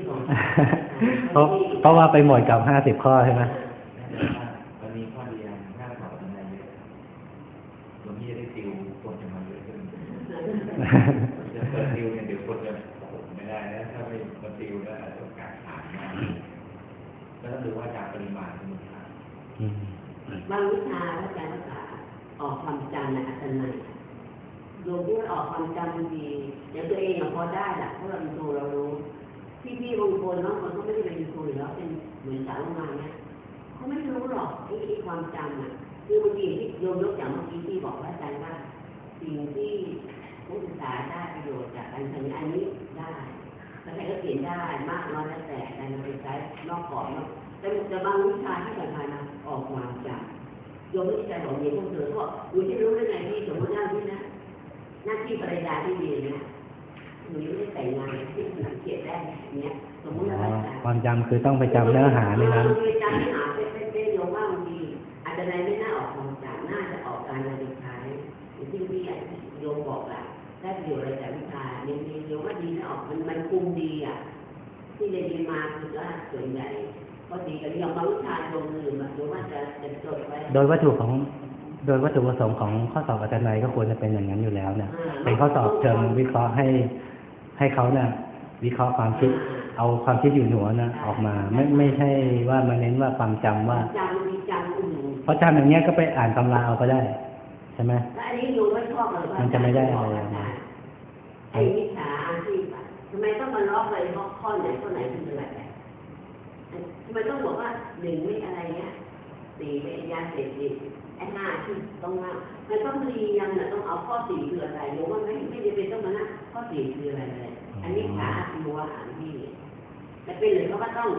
เพราะว่าไปหมดกับ50 ข้อใช่ไหมวันนี้ข้อเดียวถ้าสอบอะไรเยอะหลวงพี่จะได้ติวคนจะมาเยอะขึ้นจะเปิดติวเนี่ยเดี๋ยวคนจะไม่ได้แล้วถ้าไม่มาติวแล้วอาจจะการขาดมากแล้วต้องดูว่าจากปริมาณมันขาดบางวิชาอาจารย์ภาษาออกความจำในอัตนัยโยมที่ออกความจำดีอย่างตัวเองพอได้แหละเพราะเราเป็นครูเรารู้พี่บางคนเขาไม่ได้เป็นครูแล้วเป็นเหมือนสาวโรงงานเนี่ยเขาไม่รู้หรอกไอ้ความจำคือบางทีที่โยมยกอย่างเมื่อกี้ที่บอกว่าอาจารย์ว่าสิ่งที่นักศึกษาได้ประโยชน์จากการทำอันนี้ได้แล้วใครก็เขียนได้มากน้อยแล้วแต่การนำไปใช้นอกกรอบแต่บางวิชาที่สำคัญนะออกความจำโยมไม่ได้ใจบอกเรียนพวกเธอเขาบอกหนูจะรู้ได้ไงที่สมมติหน้าที่ภรรยาที่ดีนะหนูไม่ได้แต่งงานที่หนูเขียนได้เนี้ยสมมติว่าความจำคือต้องไปจำเนื้อหาในนั้นจำเนื้อหาเป็นโยมว่าบางทีอาจจะไม่น่าออกความจำน่าจะออกการนำไปใช้ที่โยมบอกแหละได้ประโยชน์อะไรจากวิชาเรียนโยมว่าดีนะออกมันคุมดีที่เรียนมาคือว่าส่วนใหญ่ก็ดีกันอย่างบางวิชาโยมลืมโยมว่าจะจดไว้โดยวัตถุประสงค์ของข้อสอบอาจารย์นายก็ควรจะเป็นอย่างนั้นอยู่แล้วเนี่ยเป็นข้อสอบเชิงวิเคราะห์ให้เขาเนี่ยวิเคราะห์ความคิดเอาความคิดอยู่หนัวนะออกมาไม่ใช่ว่ามาเน้นว่าความจำว่าเพราะจำอย่างเงี้ยก็ไปอ่านตำราเอาก็ได้ใช่ไหมอันนี้โยมไม่ชอบเลยมันจะไม่ได้อะไรไอ้วิชาอาชีพทำไมต้องมาล็อกเลยข้อไหนคืออะไรทำไมต้องบอกว่า1ไม่อะไรเงี้ย4ไม่ยาเสพติด5ที่ต้องมามันต้องเรียนต้องเอาข้อ4คืออะไรโยมว่าไม่ได้เป็นต้องมานะข้อ4คืออะไรเลยอันนี้ขาคือว่าอ่านที่แต่เป็นเลยเขาก็ต้อง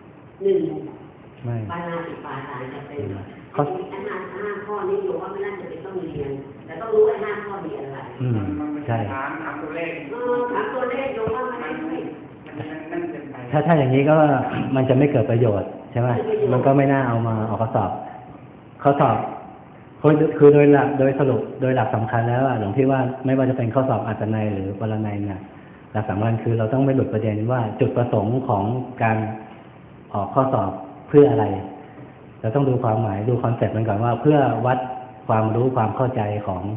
1ปานาติปาทานจะเป็นข้อ5ข้อนี้โยมว่าไม่น่าจะเป็นต้องเรียนแต่ต้องรู้ว่า5ข้อมีอะไรใช่ถามตัวเลขถามตัวเลขโยมว่ามันไม่ถ้าอย่างนี้ก็มันจะไม่เกิดประโยชน์ใช่ไหมมันก็ไม่น่าเอามาออกข้อสอบคือโดยหลักโดยสรุปโดยหลักสำคัญแล้วหลวงพี่ว่าไม่ว่าจะเป็นข้อสอบอัตนัยหรือปรนัยเนี่ยหลักสำคัญคือเราต้องไม่หลุดประเด็นว่าจุดประสงค์ของการออกข้อสอบเพื่ออะไรเราต้องดูความหมายดูคอนเซ็ปต์มันก่อนว่าเพื่อวัดความรู้ความเข้าใจ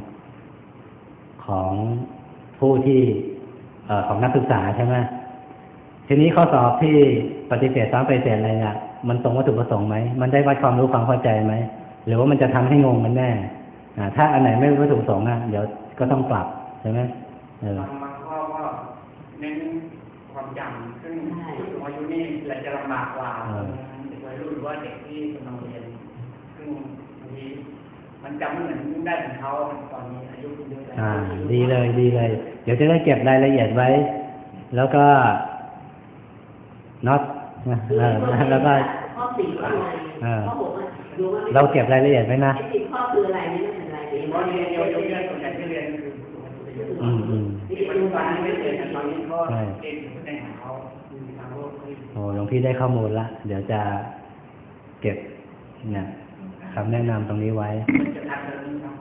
ของผู้ที่ของนักศึกษาใช่ไหมทีนี้ข้อสอบที่ปฏิเสธซ้ำปฏิเสธอะไรเนี่ยมันตรงวัตถุประสงค์ไหมมันได้วัดความรู้ความเข้าใจไหมหรือว่ามันจะทำให้งงกันแน่ถ้าอันไหนไม่วัตถุประสงค์เดี๋ยวก็ต้องปรับใช่ไหมบางข้อก็เน้นความจำซึ่งผู้สูงอายุนี่เราจะลำบากกว่าเด็กวัยรุ่นหรือว่าเด็กที่กำลังเรียนซึ่งบางทีมันจำไม่เหมือนได้ของเขาตอนนี้อายุเยอะแล้วดีเลยเดี๋ยวจะได้เก็บรายละเอียดไว้แล้วก็น็อตแล้วก็ข้อ4ข้ออะไรข้อ6 เราเก็บรายละเอียดไว้นะไอ้10ข้อคืออะไรนี่ไม่เป็นไรเดี๋ยวเรียนส่วนใหญ่ที่เรียนคือปัจจุบันไม่เรียนตอนนี้ก็เรียนถึงในหาเขาทางโลกโอ้หลวงพี่ได้ข้อมูลละเดี๋ยวจะเก็บเนี่ยคำแนะนำตรงนี้ไว้จะทันเลยครับ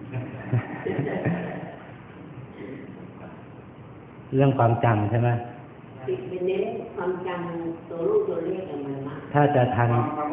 เรื่องความจำใช่ไหมเป็นเน้นความจำตัวรูปตัวเลขกันมันมากถ้าจะทัน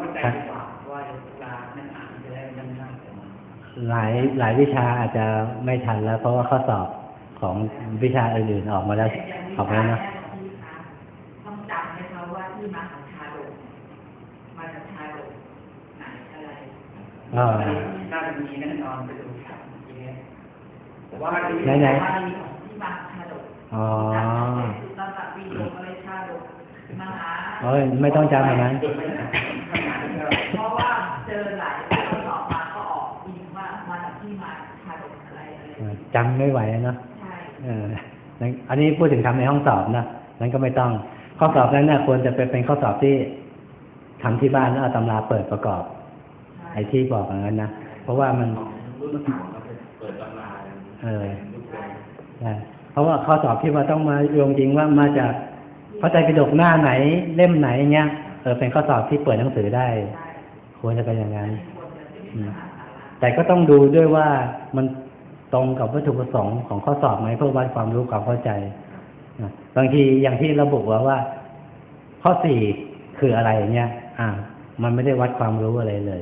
หลายวิชาอาจจะไม่ทันแล้วเพราะว่าข้อสอบของวิชาอื่นๆออกมาแล้วนะต้องจำให้เขาว่าที่มาของชาดกมาจากชาดกไหนอะไรน่าจะมีแน่นอนไปดูครับแต่ว่าไหนที่มาของชาดกอ๋อตอนตัดวิดีโออะไรชาดกมหาไม่ต้องจำแบบนั้นเพราะว่าเจอหลายข้อสอบมาก็ออกอิงว่ามาจากที่มาชาดกอะไรจำไม่ไหวเนาะใช่อันนี้พูดถึงทำในห้องสอบนะนั้นก็ไม่ต้องข้อสอบนั้นน่ะควรจะเป็นข้อสอบที่ทำที่บ้านแล้วเอาตำราเปิดประกอบไอ้ที่บอกอย่างนั้นนะเพราะว่ามันเปิดตำราใช่เพราะว่าข้อสอบที่ว่าต้องมาโยงจริงว่ามาจากพระไตรปิฎกหน้าไหนเล่มไหนเงี้ยเป็นข้อสอบที่เปิดหนังสือได้ควรจะเป็นอย่างนั้นแต่ก็ต้องดูด้วยว่ามันตรงกับวัตถุประสงค์ของข้อสอบไหมเพื่อวัดความรู้ความเข้าใจบางทีอย่างที่ระบุว่าข้อ4คืออะไรเงี้ยมันไม่ได้วัดความรู้อะไรเลย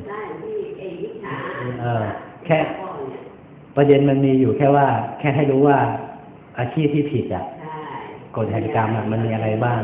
แค่ประเด็นมันมีอยู่แค่ว่าแค่ให้รู้ว่าอาชีพที่ผิดกฎแห่งกรรมมันมีอะไรบ้าง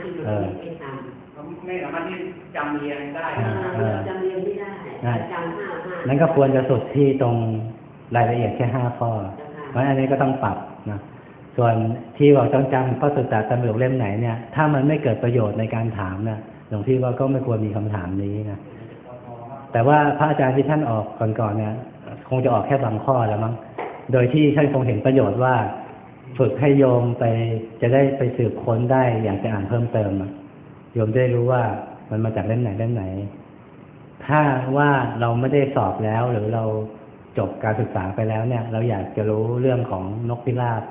ไม่สามารถที่จำเรียนได้จำเรียนไม่ได้จำนั้นก็ควรจะสุดที่ตรงรายละเอียดแค่5 ข้อเพราะอันนี้ก็ต้องปรับนะส่วนที่บอกต้องจำข้อศึกษาตำราเล่มไหนเนี่ยถ้ามันไม่เกิดประโยชน์ในการถามนะหลวงพี่ว่าก็ไม่ควรมีคำถามนี้นะแต่ว่าพระอาจารย์ที่ท่านออกก่อนๆเนี่ยคงจะออกแค่บางข้อแล้วมั้งโดยที่ท่านคงเห็นประโยชน์ว่าฝึกให้โยมไปจะได้ไปสืบค้นได้อยากจะอ่านเพิ่มเติมโยมได้รู้ว่ามันมาจากเล่มไหนถ้าว่าเราไม่ได้สอบแล้วหรือเราจบการศึกษาไปแล้วเนี่ยเราอยากจะรู้เรื่องของนกพิราบ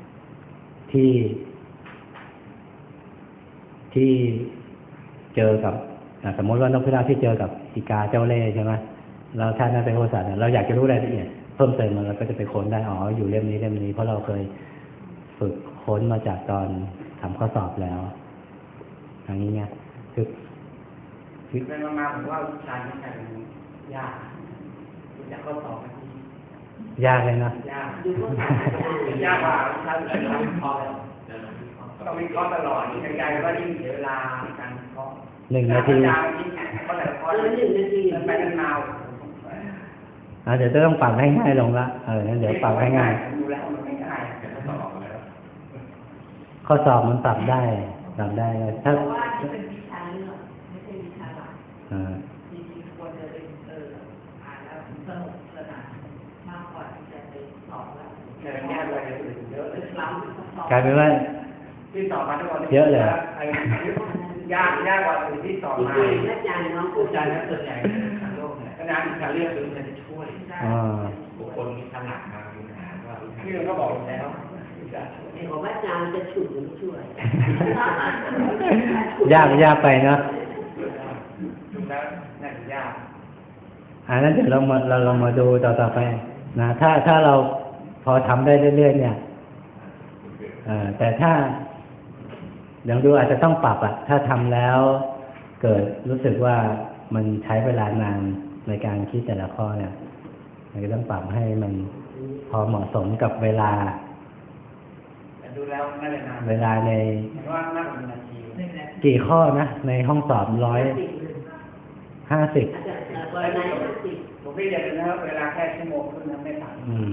ที่เจอกับสมมติว่านกพิราบที่เจอกับอีกาเจ้าเล่ห์ใช่ไหมเราถ้านั่นเป็นโหราศาสตร์เราอยากจะรู้รายละเอียดเพิ่มเติมเราก็จะไปค้นได้อยู่เล่มนี้เพราะเราเคยฝึกค้นมาจากตอนทำข้อสอบแล้วอย่างนี้ไงคือเป็นมาผมว่าวิชานี้ยากจากข้อสอบยากเลยนะยากกว่าวิชาอื่นพอแล้วต้องวิเคราะห์ตลอดยิ่งใจก็ยิ่งเสียเวลาในการวิเคราะห์ 1 นาทีก็แต่ข้อ1 นาทีไปนานเดี๋ยวจะต้องปรับให้ง่ายลงละงั้นเดี๋ยวปรับให้ง่ายดูแล้วมันไม่ง่ายข้อสอบมันปรับได้ถ้าว่าที่เป็นวิชาเลือกไม่ใช่วิชาหลักจริงๆควรจะเป็นอ่านแล้วสนุกสนานมากกว่าที่จะไปสอบแล้วแต่แง่อะไรเยอะเลยกลายเป็นว่าที่สอบมาทุกคนเยอะเลยยากกว่าที่สอบมาอาจารย์น้องผู้อาจารย์ส่วนใหญ่ทางโลกเนี่ยอาจารย์การเรียกคือจะช่วยบุคคลมีฉลาดมาดูหาว่าที่เราก็บอกแล้วบอกว่าอาจารย์จะฉุดหรือช่วยยากไปเนาะแล้วน่าจะยากอันนั้นเดี๋ยวเราลองมาดูต่อไปนะถ้าเราพอทำได้เรื่อยๆเนี่ยแต่ถ้าอย่างดูอาจจะต้องปรับถ้าทำแล้วเกิดรู้สึกว่ามันใช้เวลานานในการคิดแต่ละข้อเนี่ยเราก็ต้องปรับให้มันพอเหมาะสมกับเวลาแต่ดูแล้วน่าจะนานเวลาในเห็นว่าน่าจะเป็นนาทีกี่ข้อนะในห้องสอบ150 อาจจะกรณี50 ผมพี่เรียนแล้วเวลาแค่ชั่วโมงครึ่งนั้นไม่ผ่าน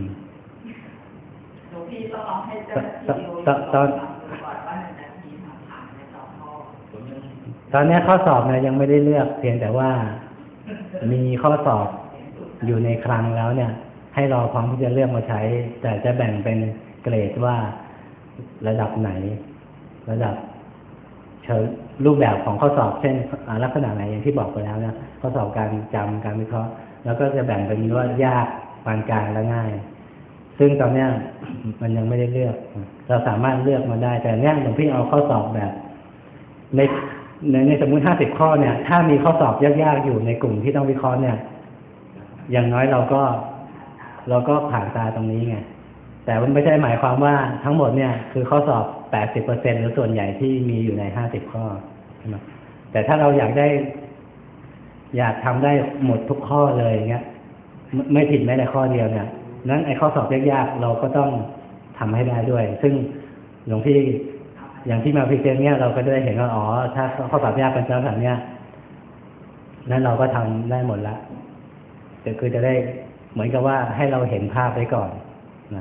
หลวงพี่ต้องลองให้เจ้าหน้าที่ดูก่อนว่า1 นาทีผ่านใน2 ข้อตอนนี้ข้อสอบเนี่ยยังไม่ได้เลือกเพียงแต่ว่ามีข้อสอบอยู่ในคลังแล้วเนี่ย ให้รอพร้อมที่จะเลือกมาใช้ แต่จะแบ่งเป็นเกรดว่าระดับไหน ระดับรูปแบบของข้อสอบเช่นลักษณะไหนอย่างที่บอกไปแล้วนะข้อสอบการจำการวิเคราะห์แล้วก็จะแบ่งเป็นว่ายากปานกลางและง่าย ซึ่งตอนเนี้ยมันยังไม่ได้เลือกเราสามารถเลือกมาได้แต่เนี้ยหลวงพี่เอาข้อสอบแบบในสมมุติ50 ข้อเนี่ยถ้ามีข้อสอบยากๆอยู่ในกลุ่มที่ต้องวิเคราะห์เนี่ยอย่างน้อยเราก็ผ่านตาตรงนี้ไงแต่มันไม่ใช่หมายความว่าทั้งหมดเนี่ยคือข้อสอบ 80% หรือส่วนใหญ่ที่มีอยู่ใน50 ข้อใช่ไหมแต่ถ้าเราอยากทำได้หมดทุกข้อเลยเงี้ยไม่ผิดแม้แต่ข้อเดียวเนี่ยนั้นไอ้ข้อสอบยากๆเราก็ต้องทำให้ได้ด้วยซึ่งหลวงพี่อย่างที่มาพรีเซนต์เนี่ยเราก็ได้เห็นว่าถ้าข้อสอบยากเป็นลักษณะเนี้ยนั้นเราก็ทำได้หมดละแต่คือจะได้เหมือนกับว่าให้เราเห็นภาพไว้ก่อนนะ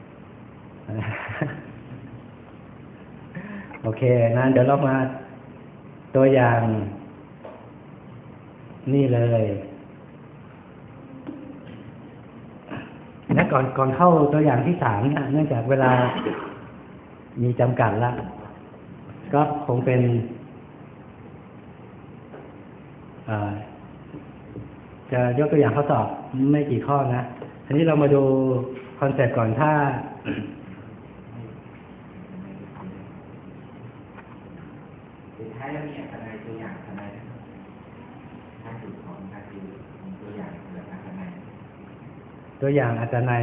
โอเคนะเดี๋ยวเรามาตัวอย่างนี่เลยนะก่อนเข้าตัวอย่างที่3เนี่ยเนื่องจากเวลามีจำกัดละก็คงเป็นจะยกตัวอย่างข้อสอบไม่กี่ข้อนะทีนี้เรามาดูคอนเซ็ปต์ก่อนถ้าสุดท้ายแล้วมีอะไรตัวอย่างอะไรถ้าจุดของนาทีตัวอย่างแบบอะไรตัวอย่างอาจจะใน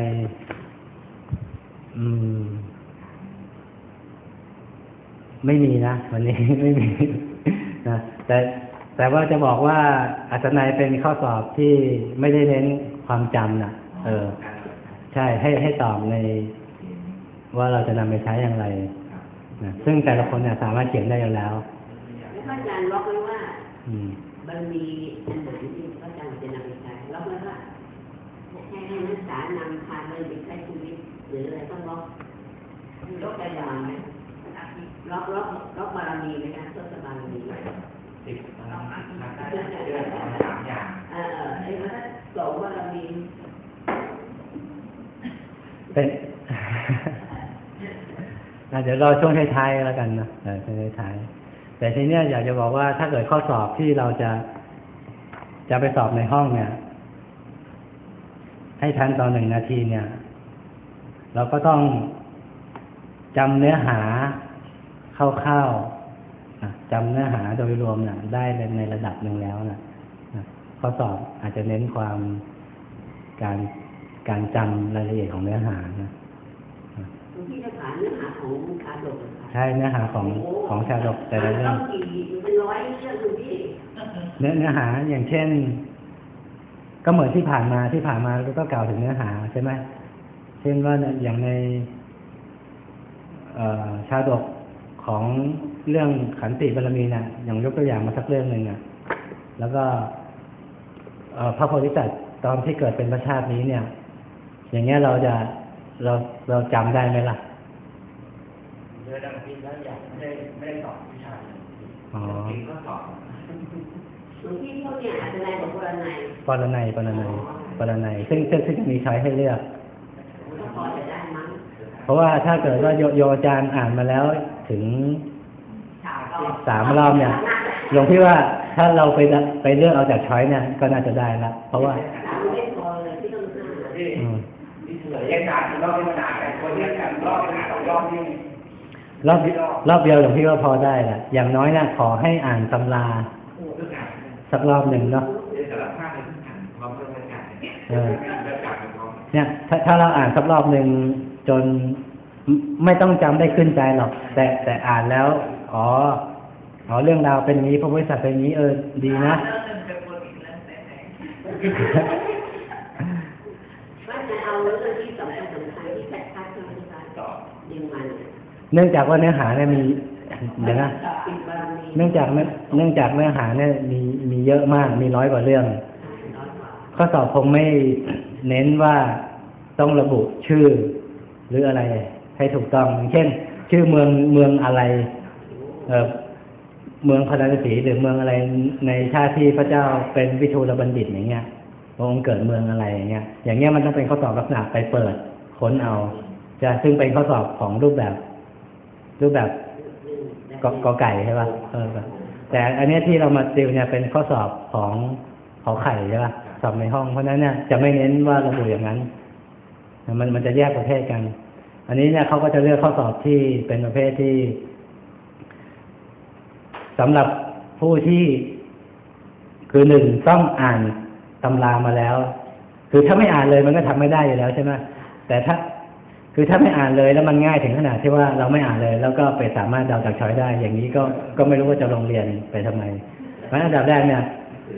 ไม่มีนะวันนี้ ไม่มีนะแต่ว่าจะบอกว่าอาจารย์เป็นข้อสอบที่ไม่ได้เน้นความจำนะใช่ให้ตอบในว่าเราจะนำไปใช้อย่างไรนะซึ่งแต่ละคนเนี่ยสามารถเขียนได้อยู่แล้วพระอาจารย์ล็อกไว้ว่ามันมีอันไหนที่พระอาจารย์จะนำไปใช้ล็อกไว้ว่าให้นักศึกษานำพาไปใช้ชีวิตหรืออะไรต้องล็อกใจบางไหมล็อกบารมีไหมคะทศบารมีไหม 10 3 อย่างไอ้มันก็บอกว่าเรามีเป็นเดี๋ยวรอช่วงท้ายๆแล้วกันนะช่วงท้ายๆแต่ทีเนี้ยอยากจะบอกว่าถ้าเกิดข้อสอบที่เราจะไปสอบในห้องเนี่ยให้ทันตอน1 นาทีเนี่ยเราก็ต้องจำเนื้อหาคร่าวๆจำเนื้อหาโดยรวมเนี่ยได้ในระดับหนึ่งแล้วนะข้อสอบอาจจะเน้นความการจำรายละเอียดของเนื้อหานะที่จะผ่านเนื้อหาของชาดกใช่เนื้อหาของชาดกแต่ละเรื่องเป็น100 เรื่องคุณพี่เนื้อหาอย่างเช่นก็เหมือนที่ผ่านมาก็กล่าวถึงเนื้อหาใช่ไหมเช่นว่าอย่างในชาดกของเรื่องขันติบารมีน่ะอย่างยกตัวอย่างมาสักเรื่องหนึ่งแล้วก็พระโพธิสัตว์ตอนที่เกิดเป็นพระชาตินี้เนี่ยอย่างเงี้ยเราจำได้ไหมล่ะเยอะดังที่แล้วอยากไม่ได้สอบวิชาเลยจริงก็สอบหลวงพี่เขาเนี่ยอาจจะในของปรนัยซึ่งจะมีช้อยให้เลือกก็พอจะได้มั้งเพราะว่าถ้าเกิดว่าโยอาจารย์อ่านมาแล้วถึง3 รอบเนี่ยหลวงพี่ว่าถ้าเราไปเลือกเอาจากช้อยเนี่ยก็น่าจะได้ละเพราะว่าไม่พอเลยที่ต้องที่เฉลยการรอบไม่นานแต่คนนี้กันรอบเป็น2 รอบนี่รอบเดียวหลวงพี่ว่าพอได้แหละอย่างน้อยนะขอให้อ่านตำราสักรอบหนึ่งเนาะเดี๋ยวสารภาพในพื้นฐานพร้อมเรื่องการเนี่ยเออเรื่องการพร้อมเนี่ยถ้าเราอ่านสักรอบหนึ่งจนไม่ต้องจำได้ขึ้นใจหรอก แต่อ่านแล้วอ๋อเรื่องราวเป็นอย่างนี้พระบริษัทเป็นอย่างนี้ดีนะเรื่องหนึ่งเป็นคนอีกเรื่องแต่ไหนว่าจะเอาเรื่องที่สำคัญที่ชัดๆใช่ไหมคะต่อยังมันเนื่องจากว่าเนื้อหาเนี่ยมีเดี๋ยวนะปิดบารมีเนื่องจากเนื้อหาเนี่ยมีเยอะมากมี100 กว่าเรื่องน้อยกว่าข้อสอบคงไม่เน้นว่าต้องระบุชื่อหรืออะไรให้ถูกต้องอย่างเช่น ชื่อเมืองอะไรเมืองพาราณสีหรือเมืองอะไรในชาติที่พระเจ้าเป็นวิทูลบัณฑิตอย่างเงี้ยองค์เกิดเมืองอะไรอย่างเงี้ยมันต้องเป็นข้อสอบลักษณะไปเปิดค้นเอาจะซึ่งเป็นข้อสอบของรูปแบบกอไก่ใช่ป่ะแต่อันนี้ที่เรามาติวเนี่ยเป็นข้อสอบของขอไข่ใช่ป่ะสอบในห้องเพราะนั้นเนี่ยจะไม่เน้นว่าระบุอย่างนั้นมันจะแยกประเภทกัน อันนี้เนี่ยเขาก็จะเลือกข้อสอบที่เป็นประเภทที่สำหรับผู้ที่คือหนึ่งต้องอ่านตำรามาแล้วคือถ้าไม่อ่านเลยมันก็ทำไม่ได้อยู่แล้วใช่ไหมแต่ถ้าไม่อ่านเลยแล้วมันง่ายถึงขนาดที่ว่าเราไม่อ่านเลยแล้วก็ไปสามารถเดาจากช้อยได้ อย่างนี้ก็ไม่รู้ว่าจะลงเรียนไปทำไมเพราะอันดับแรกเนี่ย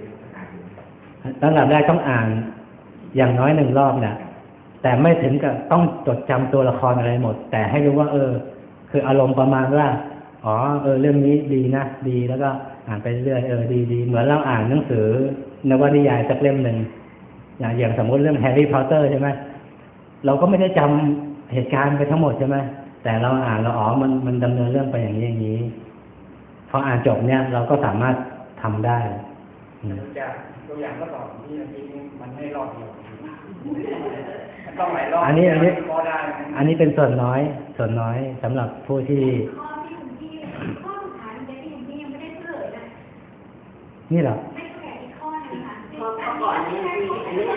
ต้องอ่านอย่างน้อย1 รอบเนี่ยแต่ไม่ถึงกับต้องจดจำตัวละครอะไรหมดแต่ให้รู้ว่าคืออารมณ์ประมาณว่าเรื่องนี้ดีนะดีแล้วก็อ่านไปเรื่อยดีเหมือนเราอ่านหนังสือนวนิยายสักเล่มหนึ่งอย่างสมมติเรื่องแฮร์รี่พอตเตอร์ใช่ไหมเราก็ไม่ได้จำเหตุการณ์ไปทั้งหมดใช่ไหมแต่เราอ่านเรามันดำเนินเรื่องไปอย่างนี้พออ่านจบเนี่ยเราก็สามารถทำได้จากตัวอย่างก็บอกที่อาทิตย์นี้มันไม่รอดเดียวมันต้องหลายรอบก็ได้อันนี้เป็นส่วนน้อยสำหรับผู้ที่ข้อสุดท้ายมันเป็นที่ยังไม่ได้เฉลยนะนี่เหรอไม่แก่อีกข้อนึงค่ะข้อก่อนนี้อันนี้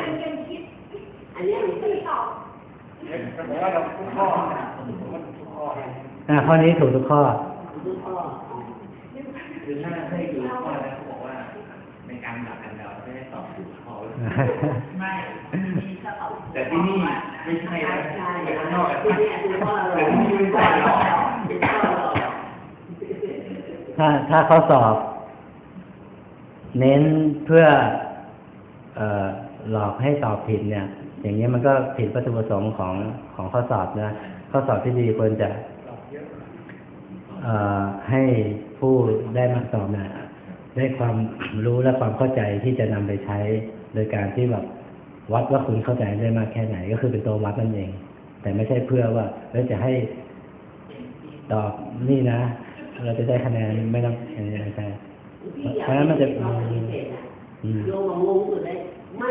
ที่ตอบผมว่าเราทุกข้อทุกข้อข้อนี้ถูกทุกข้อดูข้อคือถ้าให้ดูข้อแล้วเขาบอกว่าในการหลักกันเราไม่ได้ตอบถูกข้อไม่มีข้อตอบแต่ที่นี่ไม่ใช่แล้วใช่ไปข้างนอกที่นี่คือข้อเราแต่ที่นี่ไม่ใช่หรอกเป็นข้อเราถ้าข้อสอบ เน้นเพื่อหลอกให้ตอบผิดเนี่ย อย่างนี้มันก็ผิดวัตถุประสงค์ของข้อสอบนะข้อสอบที่ดีควรจะให้ผู้ได้มาสอบเนี่ยได้ความรู้และความเข้าใจที่จะนำไปใช้โดยการที่แบบวัดว่าคุณเข้าใจได้มากแค่ไหนก็คือเป็นตัววัดนั่นเองแต่ไม่ใช่เพื่อว่าเราจะให้ตอบนี่นะเราจะได้คะแนนไม่ต้องอะไรใช่เพราะฉะนั้นมันจะโยมงงสุดเลยไม่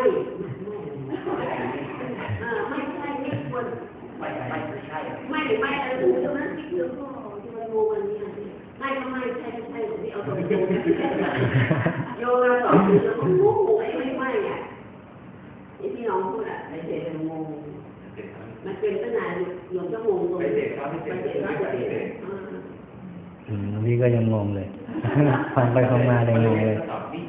ควรไม่อะไรดูตรงนั้นคิดดูก็ที่มันงงอันนี้ไม่ใช่ที่เอาตรงโยมมาสอนแล้วก็งงไม่อ่ะที่น้องพูดอ่ะไอ้เด็กมันงงมันเป็นตั้งนานโยมก็งงตรงนี้นี่ก็ยังงงเลยฟังไปฟังมาเลยงงเลย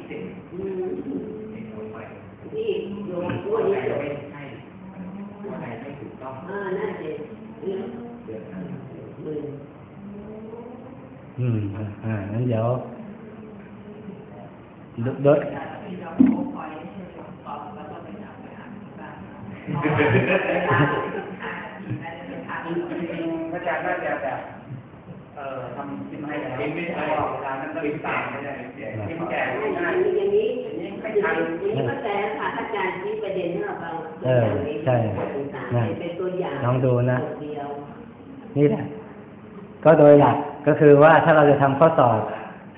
นี่โยมพูดนี่ไม่ใช่ว่าไหนไม่ถูกต้องน่าจะงั้นเดี๋ยวโดยพระอาจารย์น่าจะแบบทำจิ้มให้แล้วไม่ใช่เวลานั้นก็ลิ้นตามไม่ได้จิ้มแก่ง่ายอย่างนี้ไม่ทันอย่างนี้ก็แต่ค่ะอาจารย์ที่ประเด็นที่เราฟังใช่เป็นตัวอย่างลองดูนะนี่แหละก็โดยหลักก็คือว่าถ้าเราจะทำข้อสอบ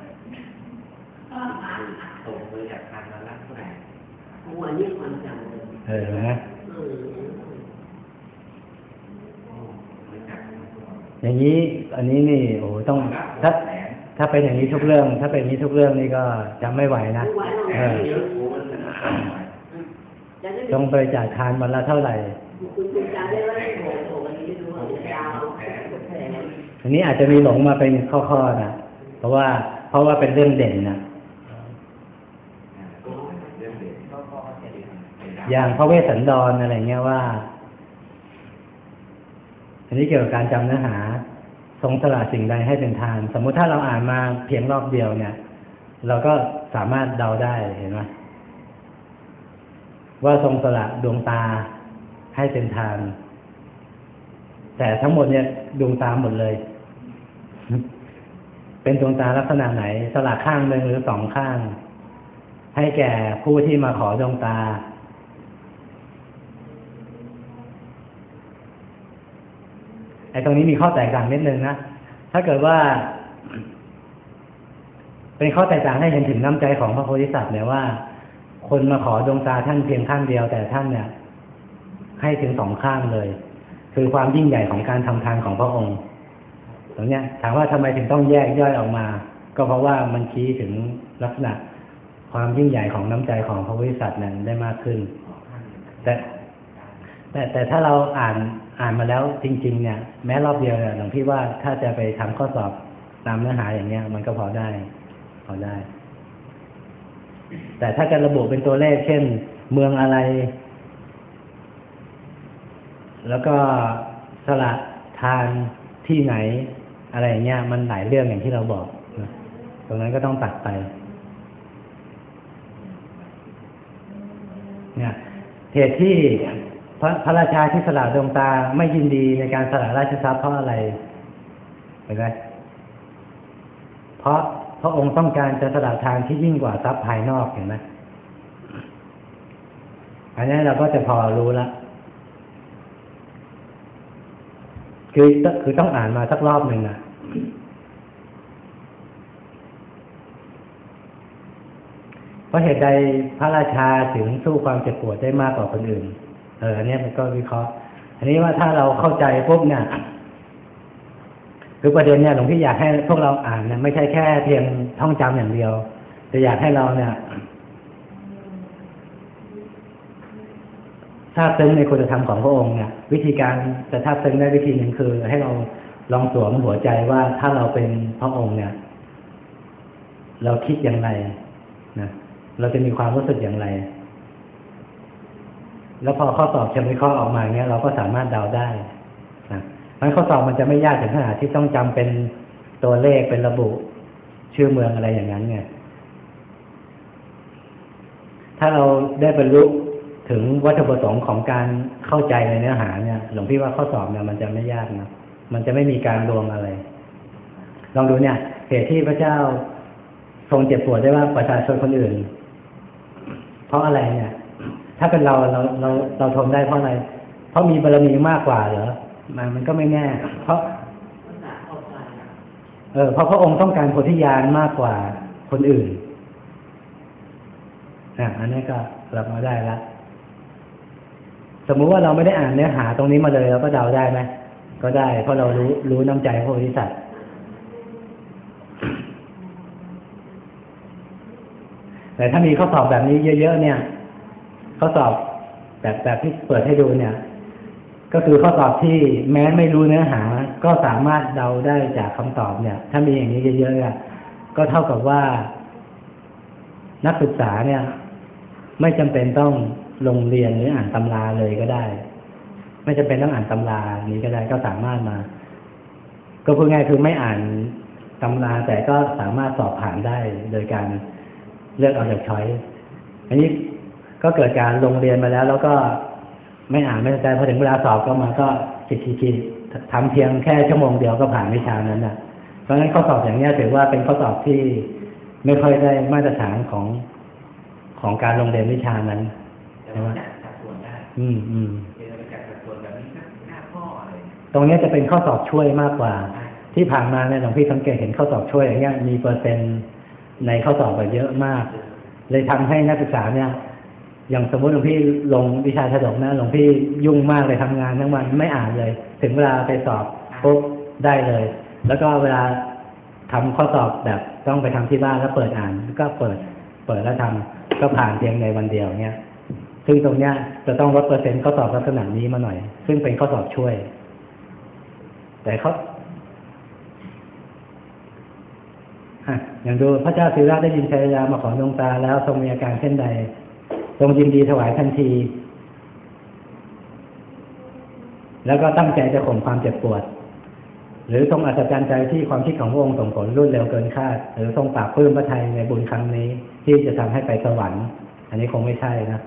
ส่งเลยจากทางนั้นแล้วเท่าไหร่หัวนี่ความจำนะอย่างนี้อันนี้นี่โอ้ต้องถ้าเป็นอย่างนี้ทุกเรื่องถ้าเป็นอย่างนี้ทุกเรื่องนี่ก็จำไม่ไหวนะต้องไปจ่ายทานวันละเท่าไหร่อันนี้อาจจะมีหลงมาเป็นข้อๆนะเพราะว่าเป็นเรื่องเด่นนะเด็กก็พอเสร็จอย่างพระเวสสันดรอะไรเงี้ยว่า อันนี้เกี่ยวกับการจำเนื้อหา ทรงสละสิ่งใดให้เป็นทาน สมมุติถ้าเราอ่านมาเพียงรอบเดียวเนี่ย เราก็สามารถเดาได้เห็นไหมว่าทรงสละดวงตาให้เป็นทาน แต่ทั้งหมดเนี่ยดวงตาหมดเลย เป็นดวงตาลักษณะไหน สละข้างหนึ่งหรือสองข้าง ให้แก่ผู้ที่มาขอดวงตาไอ้ตรงนี้มีข้อแตกต่างนิดนึงนะ ถ้าเกิดว่า เป็นข้อแตกต่างให้เห็นถึงน้ำใจของพระโพธิสัตว์เนี่ยว่า คนมาขอดวงตาท่านเพียงข้างเดียวแต่ท่านเนี่ย ให้ถึงสองข้างเลย คือความยิ่งใหญ่ของการทำทานของพระองค์ ตรงเนี้ยถามว่าทำไมถึงต้องแยกย่อยออกมา ก็เพราะว่ามันชี้ถึงลักษณะความยิ่งใหญ่ของน้ำใจของพระโพธิสัตว์นั้นได้มากขึ้น แต่ถ้าเราอ่านมาแล้วจริงๆเนี่ยแม้รอบเดียวเนี่ยหลวงพี่ว่าถ้าจะไปทำข้อสอบตามเนื้อหาอย่างเงี้ยมันก็พอได้ แต่ถ้าจะระบุเป็นตัวเลขเช่นเมืองอะไร แล้วก็สละทานที่ไหนอะไรอย่างเงี้ยมันหลายเรื่องอย่างที่เราบอกนะตรงนั้นก็ต้องตัดไปเนี่ยเหตุที่พระราชาที่สละดวงตาไม่ยินดีในการสละราชทรัพย์เพราะอะไรเห็นไหมเพราะพระองค์ต้องการจะสละทานที่ยิ่งกว่าทรัพย์ภายนอกเห็นไหมอันนี้เราก็จะพอรู้ละคือต้องอ่านมาสักรอบหนึ่งนะเพราะเหตุใดพระราชาถึงสู้ความเจ็บปวดได้มากกว่าคนอื่นอันนี้มันก็วิเคราะห์อันนี้ว่าถ้าเราเข้าใจปุ๊บเนี่ยคือประเด็นเนี่ยหลวงพี่อยากให้พวกเราอ่านเนี่ยไม่ใช่แค่เพียงท่องจำอย่างเดียวแต่อยากให้เราเนี่ยทราบซึ้งในคุณธรรมของพระองค์เนี่ยวิธีการจะทราบซึ้งได้วิธีหนึ่งคือให้เราลองสวมหัวใจว่าถ้าเราเป็นพระองค์เนี่ยเราคิดอย่างไรนะเราจะมีความรู้สึกอย่างไรแล้วพอข้อสอบเชิงวิเคราะห์ออกมาเนี้ยเราก็สามารถเดาได้นะมันข้อสอบมันจะไม่ยากถึงขนาดที่ต้องจำเป็นตัวเลขเป็นระบุชื่อเมืองอะไรอย่างนั้นเนี่ยถ้าเราได้บรรลุถึงวัตถุประสงค์ของการเข้าใจในเนื้อหาเนี่ยหลวงพี่ว่าข้อสอบเนี่ยมันจะไม่ยากนะมันจะไม่มีการรวมอะไรลองดูเนี่ยเหตุที่พระเจ้าทรงเจ็บปวดได้ว่าประชาชนคนอื่นเพราะอะไรเนี่ยถ้าเป็นเราทนได้เพราะอะไรเพราะมีบารมีมากกว่าเหรอมันก็ไม่แน่เพราะพระองค์ต้องการโพธิญาณมากกว่าคนอื่นอันนี้ก็รับมาได้ละสมมุติว่าเราไม่ได้อ่านเนื้อหาตรงนี้มาเลยเราก็เดาได้ไหมก็ได้เพราะเรารู้น้ำใจพระโพธิสัตว์แต่ถ้ามีข้อสอบแบบนี้เยอะๆเนี่ยข้อสอบแบบที่เปิดให้ดูเนี่ยก็คือข้อสอบที่แม้ไม่รู้เนื้อหาก็สามารถเดาได้จากคำตอบเนี่ยถ้ามีอย่างนี้เยอะๆก็เท่ากับว่านักศึกษาเนี่ยไม่จำเป็นต้องลงเรียนหรืออ่านตำราเลยก็ได้ไม่จำเป็นต้องอ่านตำรานี้ก็ได้ก็สามารถมาก็พูดง่ายคือไม่อ่านตำราแต่ก็สามารถสอบผ่านได้โดยการเลือกเอาจากช้อยส์อันนี้ก็เกิดการลงเรียนมาแล้วก็ไม่อ่านไม่สนใจพอถึงเวลาสอบก็มาก็คิดทำเพียงแค่ชั่วโมงเดียวก็ผ่านวิชานั้นน่ะเพราะฉะนั้นข้อสอบอย่างนี้ถือว่าเป็นข้อสอบที่ไม่ค่อยได้มาตรฐานของการลงเรียนวิชานั้นใช่ไหมจัดส่วนได้จัดส่วนแบบนี้5 ข้ออะไรตรงนี้จะเป็นข้อสอบช่วยมากกว่าที่ผ่านมาเนี่ยหลวงพี่สังเกตเห็นข้อสอบช่วยอย่างเงี้ยมีเปอร์เซ็นต์ในข้อสอบแบบเยอะมากเลยทำให้นักศึกษาเนี่ยอย่างสมมติหลวงพี่ลงวิชาฉลกนะหลวงพี่ยุ่งมากเลยทำงานทั้งวันไม่อ่านเลยถึงเวลาไปสอบปุ๊บได้เลยแล้วก็เวลาทำข้อสอบแบบต้องไปทำที่บ้านแล้วเปิดอ่านก็เปิดแล้วทำก็ผ่านเพียงในวันเดียวเนี่ยซึ่งตรงเนี้ยจะต้องลดเปอร์เซ็นต์ข้อสอบลักษณะนี้มาหน่อยซึ่งเป็นข้อสอบช่วยแต่อย่างดูพระเจ้าศิระได้ยินชายามาขอดวงตาแล้วทรงมีอาการเช่นใดทรงยินดีถวายทันที แล้วก็ตั้งใจจะข่มความเจ็บปวดหรือทรงอัศจรรย์ใจที่ความคิดของพระองค์ส่งผลรวดเร็วเกินคาดหรือทรงปราบปลื้มพระทัยในบุญครั้งนี้ที่จะทำให้ไปสวรรค์อันนี้คงไม่ใช่นะ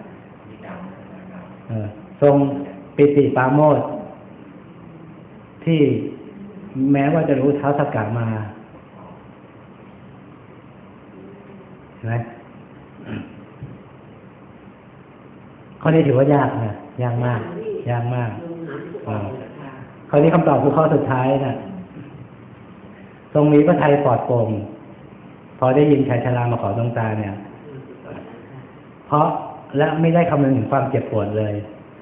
ทรงปิติปราโมทย์ที่แม้ว่าจะรู้เท้าสักกะมาเห็นไหมข้อนี้ถือว่ายากนะยากมากยากมากข้อนี้คำตอบคือข้อสุดท้ายนะทรงมีพระทัยปลอดโปร่งพอได้ยินชายชรามาขอดวงตาเนี่ยเพราะและไม่ได้คำนึงถึงความเจ็บปวดเลย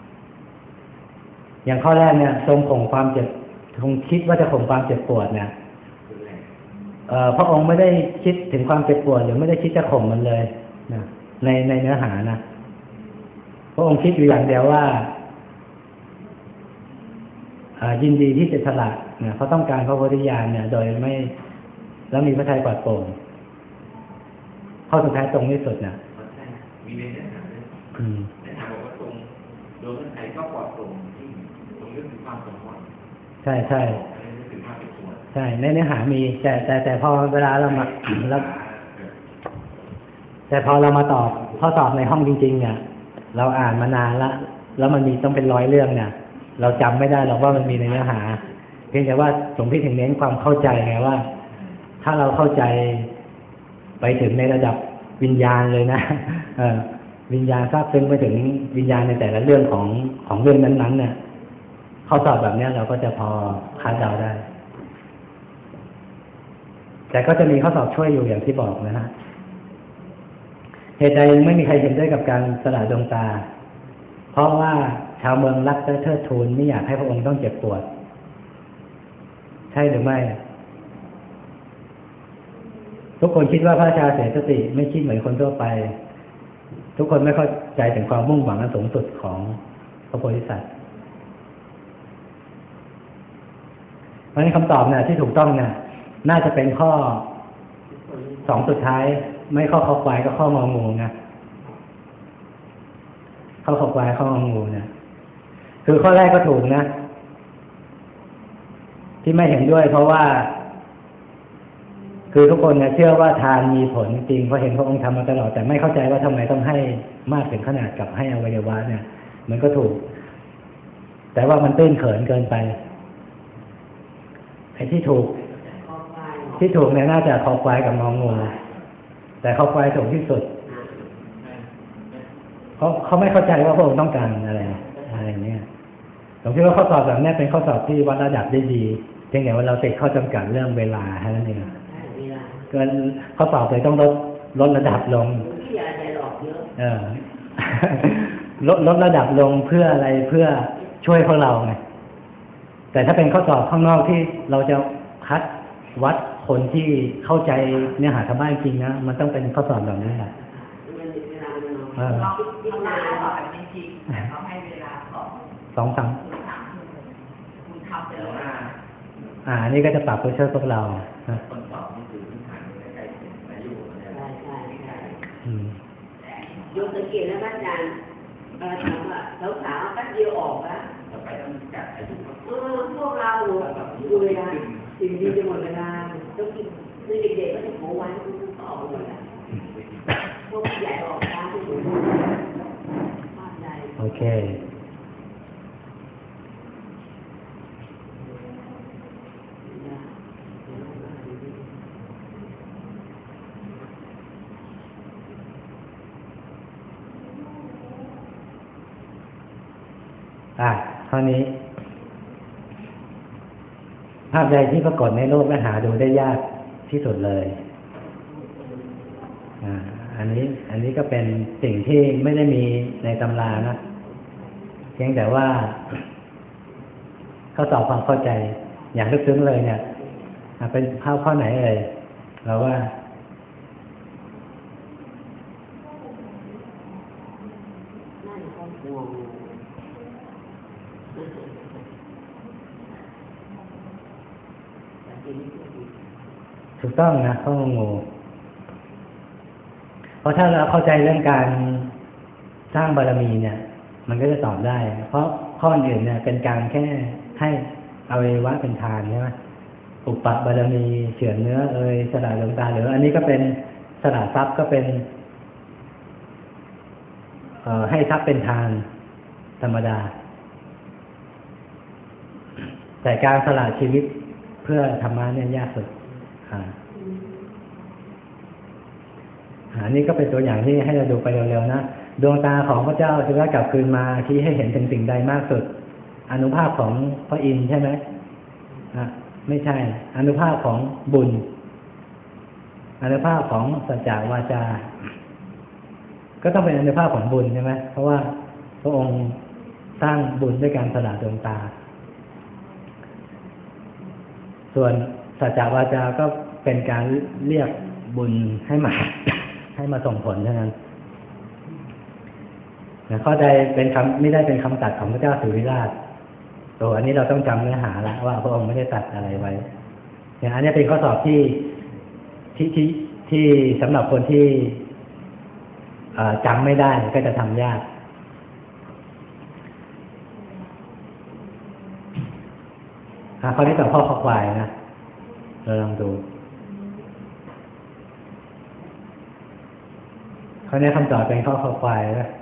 อย่างข้อแรกเนี่ยทรงข่มความเจ็บทรงคิดว่าจะข่มความเจ็บปวดเนี่ยพระองค์ไม่ได้คิดถึงความเจ็บปวดหรือไม่ได้คิดจะข่มมันเลยนะในเนื้อหานะพระองค์คิดอยู่อย่างเดียวว่ายินดีที่จะสละเนี่ยเขาต้องการพระโพธิญาณเนี่ยโดยไม่แล้วมีพระทัยปลอดโปร่งข้อสุดท้ายตรงที่สุดนะมีเนื้อหาด้วยเนื้อหาบอกว่าตรงโดยพระทัยก็ปลอดโปร่งที่ตรงเรื่องถึงความสมหวังใช่ใช่ในเนื้อหามีแต่พอเวลาเรามาแล้วแต่พอเรามาตอบข้อสอบในห้องจริงๆเนี่ยเราอ่านมานานแล้วมันมีต้องเป็น100เรื่องเนี่ยเราจำไม่ได้หรอกว่ามันมีในเนื้อหาเพียงแต่ว่าหลวงพี่ถึงเน้นความเข้าใจไงว่าถ้าเราเข้าใจไปถึงในระดับวิญญาณเลยนะวิญญาณทราบซึ้งไปถึงวิญญาณในแต่ละเรื่องของเรื่องนั้นๆเนี่ยข้อสอบแบบนี้เราก็จะพอคาดเดาได้แต่ก็จะมีข้อสอบช่วยอยู่อย่างที่บอกนะฮะเหตุใดไม่มีใครเห็นด้วยกับการสละดวงตาเพราะว่าชาวเมืองรักและเทิดทูนไม่อยากให้พระองค์ต้องเจ็บปวดใช่หรือไม่ทุกคนคิดว่าพระราชาเสียสติไม่คิดเหมือนคนทั่วไปทุกคนไม่เข้าใจถึงความมุ่งหวังอันสูงสุดของพระโพธิสัตว์เพราะฉะนั้นคำตอบเนี่ยที่ถูกต้องเนี่ยน่าจะเป็นข้อ2สุดท้ายไม่ข้อคอควายก็ข้ององูนะข้อคอควายข้ององูเนี่ยคือข้อแรกก็ถูกนะที่ไม่เห็นด้วยเพราะว่าคือทุกคนเนี่ยเชื่อว่าทานมีผลจริงเพราะเห็นพระองค์ทำมาตลอดแต่ไม่เข้าใจว่าทำไมต้องให้มากถึงขนาดกับให้อวัยวะเนี่ยมันก็ถูกแต่ว่ามันตื้นเขินเกินไปไอ้ที่ถูกเนี่ยน่าจะคอควายกับงองูแต่คอควายถูกที่สุดเขาไม่เข้าใจว่าพระองค์ต้องการอะไรอย่างเนี้ยผมคิดว่าข้อสอบแบบนี้เป็นข้อสอบที่วัดระดับได้ดีเพียงแต่ว่าเราติดข้อจำกัดเรื่องเวลาแค่นั้นเองเกินข้อสอบเลยต้องลดระดับลงลดระดับลงเพื่ออะไรเพื่อช่วยพวกเราไงแต่ถ้าเป็นข้อสอบข้างนอกที่เราจะคัดวัดคนที่เข้าใจเนื้อหาธรรมะจริงนะมันต้องเป็นข้อสอบแบบนี้แหละเราพิจารณาต่อแบบจริงๆเขาให้เวลา2-3 คุณทำไปแล้วอันนี้ก็จะปรับเพื่อช่วยพวกเราคนสอบนี่คือพื้นฐานในการอายุใช่ยกสังเกตแล้วอาจารย์ถามว่าสาวๆแป๊บเดียวออกแล้วต่อไปต้องจัดอายุพวกเราดูเวลาสิ่งดีจะหมดเวลาต้องกินเด็กๆก็จะโผล่ไว้ก็ออกหมดแล้วพวกใหญ่ออกช้าที่สุดโอเคเท่านี้ภาพใดที่ปรากฏในโลกและหาดูได้ยากที่สุดเลยอันนี้ก็เป็นสิ่งที่ไม่ได้มีในตำรานะเพียงแต่ว่าเขาสอบความเข้าใจอย่างลึกซึ้งเลยเนี่ยเป็นข้อไหนเลยเราว่าถูกต้องนะข้องูเพราะถ้าเราเข้าใจเรื่องการสร้างบารมีเนี่ย มันก็จะตอบได้ เพราะข้ออื่นเนี่ยเป็นการแค่ให้อวัยวะเป็นทานใช่ไหมอุปบารมีเฉือนเนื้อสละดวงตาหรืออันนี้ก็เป็นสละทรัพย์ก็เป็นให้ทรัพย์เป็นทานธรรมดาแต่การสละชีวิตเพื่อธรรมะเนี่ยยากสุดนี่ก็เป็นตัวอย่างที่ให้เราดูไปเร็วๆนะดวงตาของพระเจ้าจะกลับคืนมาที่ให้เห็นถึงสิ่งใดมากสุดอานุภาพของพระอินทร์ใช่ไหมไม่ใช่อานุภาพของบุญอานุภาพของสัจจวาจาก็ต้องเป็นอานุภาพของบุญใช่ไหมเพราะว่าพระองค์สร้างบุญด้วยการสละดวงตาส่วนสัจจวาจาก็เป็นการเรียกบุญให้มาส่งผลเท่านั้นข้อใดเป็นไม่ได้เป็นคำตัดของพระเจ้าสุริราชอันนี้เราต้องจำเนื้อหาละว่าพระองค์ไม่ได้ตัดอะไรไว้อันนี้เป็นข้อสอบที่สำหรับคนที่จำไม่ได้ก็จะทำยากข้อที่ต่อข้อควายนะเราลองดูข้อนี้คำตอบเป็นข้อควายนะ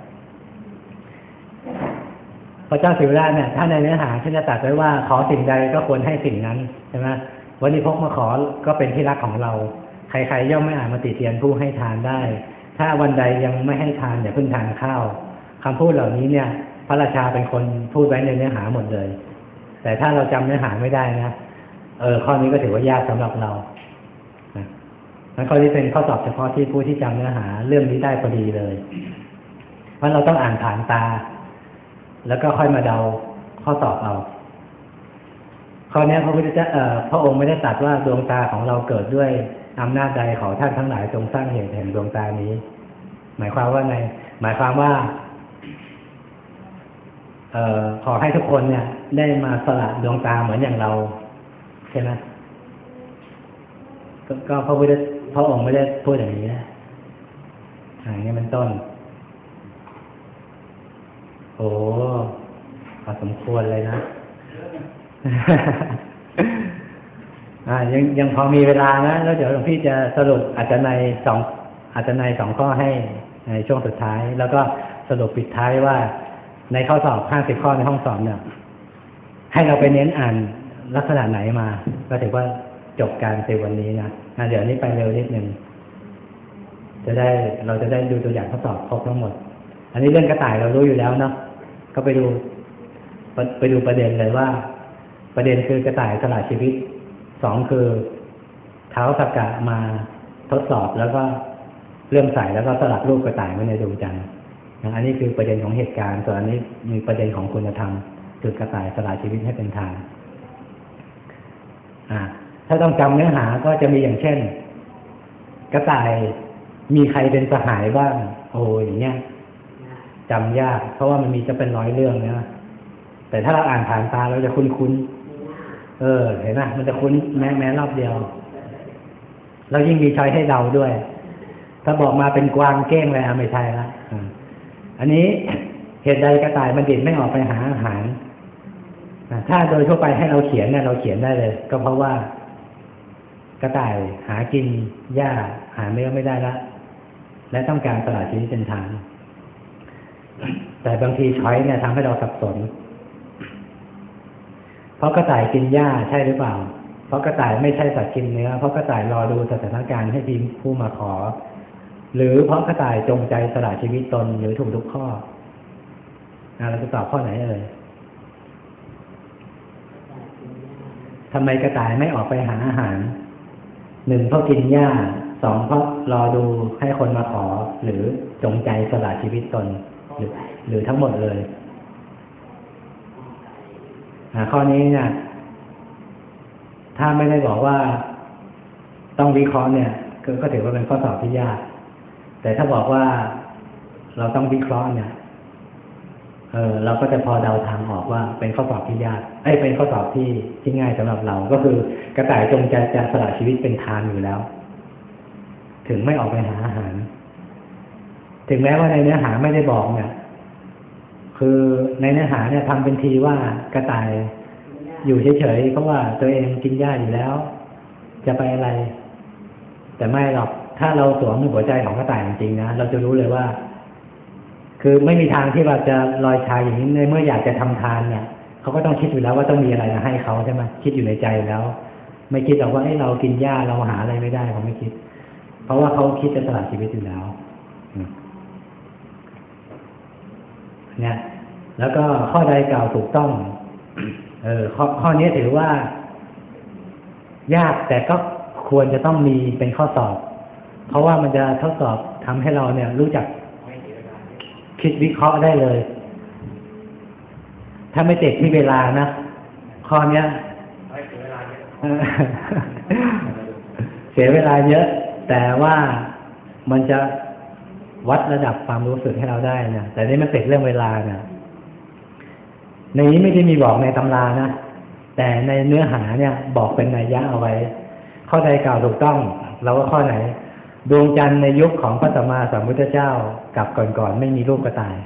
พระเจ้าสิวราชเนี่ยถ้าในเนื้อหาท่านจะตรัสไว้ว่าขอสิ่งใดก็ควรให้สิ่งนั้นใช่ไหมวันนี้พกมาขอก็เป็นที่รักของเราใครๆย่อมไม่อาจมาติเตียนผู้ให้ทานได้ถ้าวันใดยังไม่ให้ทานอย่าเพิ่งทานข้าวคำพูดเหล่านี้เนี่ยพระราชาเป็นคนพูดไว้ในเนื้อหาหมดเลยแต่ถ้าเราจำเนื้อหาไม่ได้นะข้อนี้ก็ถือว่ายากสำหรับเรานั้นข้อนี้เป็นข้อสอบเฉพาะที่ผู้ที่จำเนื้อหาเรื่องนี้ได้พอดีเลยเพราะเราต้องอ่านผ่านตาแล้วก็ค่อยมาเดาข้อสอบเอาข้อนี้พระองค์ไม่ได้ตรัสว่าดวงตาของเราเกิดด้วยอำนาจใดขอท่านทั้งหลายจงสร้างเหตุแห่งดวงตานี้หมายความว่าไงหมายความว่าขอให้ทุกคนเนี่ยได้มาสละดวงตาเหมือนอย่างเราใช่ไหมก็พระองค์ไม่ได้พูดอย่างนี้นะอย่างนี้เป็นต้นโอ้พอสมควรเลยนะ ยังพอมีเวลานะแล้วเดี๋ยวหลวงพี่จะสรุปอาจจะในสองข้อให้ในช่วงสุดท้ายแล้วก็สรุปปิดท้ายว่าในข้อสอบ50ข้อในห้องสอบเนี่ยให้เราไปเน้นอ่านลักษณะไหนมาก็ถือว่าจบการในวันนี้นะเดี๋ยวนี้ไปเร็วนิดนึงเราจะได้ดูตัวอย่างข้อสอบครบทั้งหมดอันนี้เรื่องกระต่ายเรารู้อยู่แล้วเนาะก็ไปดูประเด็นเลยว่าประเด็นคือกระต่ายสละชีวิต2คือเท้าสักกะมาทดสอบแล้วก็เลื่อมใสแล้วก็สลักรูปกระต่ายไว้ในดวงจันทร์อันนี้คือประเด็นของเหตุการณ์ส่วนอันนี้มีประเด็นของคุณธรรมคือกระต่ายสละชีวิตให้เป็นทานถ้าต้องจำเนื้อหาก็จะมีอย่างเช่นกระต่ายมีใครเป็นสหายบ้างอย่างเงี้ยจำยากเพราะว่ามันมีจะเป็น100เรื่องนะแต่ถ้าเราอ่านผ่านตาเราจะคุ้นเห็นไหมมันจะคุ้นแม้รอบเดียวเรายิ่งมีช้อยให้เดาด้วยถ้าบอกมาเป็นกวางเก้งอะไรไม่ใช่ละอันนี้เหตุใดกระต่ายมันดิ่นไม่ออกไปหาอาหารถ้าโดยทั่วไปให้เราเขียนเนี่ยเราเขียนได้เลยก็เพราะว่ากระต่ายหากินหญ้าหาเนื้อไม่ได้ละและต้องการสละชีวิตเป็นทานแต่บางทีช้อยเนี่ยทำให้เราสับสนเพราะกระต่ายกินหญ้าใช่หรือเปล่าเพราะกระต่ายไม่ใช่สัตว์กินเนื้อเพราะกระต่ายรอดูสถานการณ์ให้ทีมผู้มาขอหรือเพราะกระต่ายจงใจสละชีวิตตนหรือถูกทุกข้อเราจะตอบข้อไหนทำไมกระต่ายไม่ออกไปหาอาหาร1เพราะกินหญ้า2เพราะรอดูให้คนมาขอหรือจงใจสละชีวิตตนหรือทั้งหมดเลยข้อนี้เนี่ยถ้าไม่ได้บอกว่าต้องวิเคราะห์เนี่ยก็ถือว่าเป็นข้อสอบที่ยากแต่ถ้าบอกว่าเราต้องวิเคราะห์เนี่ยเราก็จะพอเดาทางออกว่าเป็นข้อสอบที่ยากเป็นข้อสอบที่ง่ายสำหรับเราก็คือกระต่ายจงใจจะสละชีวิตเป็นทานอยู่แล้วถึงไม่ออกไปหาอาหารถึงแม้ว่าในเนื้อหาไม่ได้บอกเนี่ยคือในเนื้อหาเนี่ยทำเป็นทีว่ากระต่ายอยู่เฉยๆเพราะว่าตัวเองกินหญ้าอยู่แล้ว จะไปอะไร แต่ไม่หรอกถ้าเราสวมหัวใจของกระต่ายจริงๆนะเราจะรู้เลยว่า คือไม่มีทางที่เราจะลอยชายอย่างนี้ในเมื่ออยากจะทำทานเนี่ยเขาก็ต้องคิดอยู่แล้วว่าต้องมีอะไรมาให้เขาใช่ไหมคิดอยู่ในใจแล้ว ไม่คิดหรอกว่าเรากินหญ้าเราหาอะไรไม่ได้เขาไม่คิด เพราะว่าเขาคิดจะสละชีวิตอยู่แล้วเนี่ยแล้วก็ข้อใดกล่าวถูกต้องข้อนี้ถือว่ายากแต่ก็ควรจะต้องมีเป็นข้อสอบเพราะว่ามันจะทดสอบทำให้เราเนี่ยรู้จักคิดวิเคราะห์ได้เลยถ้าไม่ติดที่เวลานะข้อเนี้ยเสียเวลาเยอะแต่ว่ามันจะวัดระดับความรู้สึกให้เราได้นะแต่นี่มันติดเรื่องเวลานะในนี้ไม่ได้มีบอกในตำรานะแต่ในเนื้อหาเนี่ยบอกเป็นนัยยะเอาไว้ข้อใดกล่าวถูกต้องเราก็ข้อไหนดวงจันทร์ในยุคของพระสัมมาสัมพุทธเจ้ากับก่อนๆไม่มีรูปกระต่าย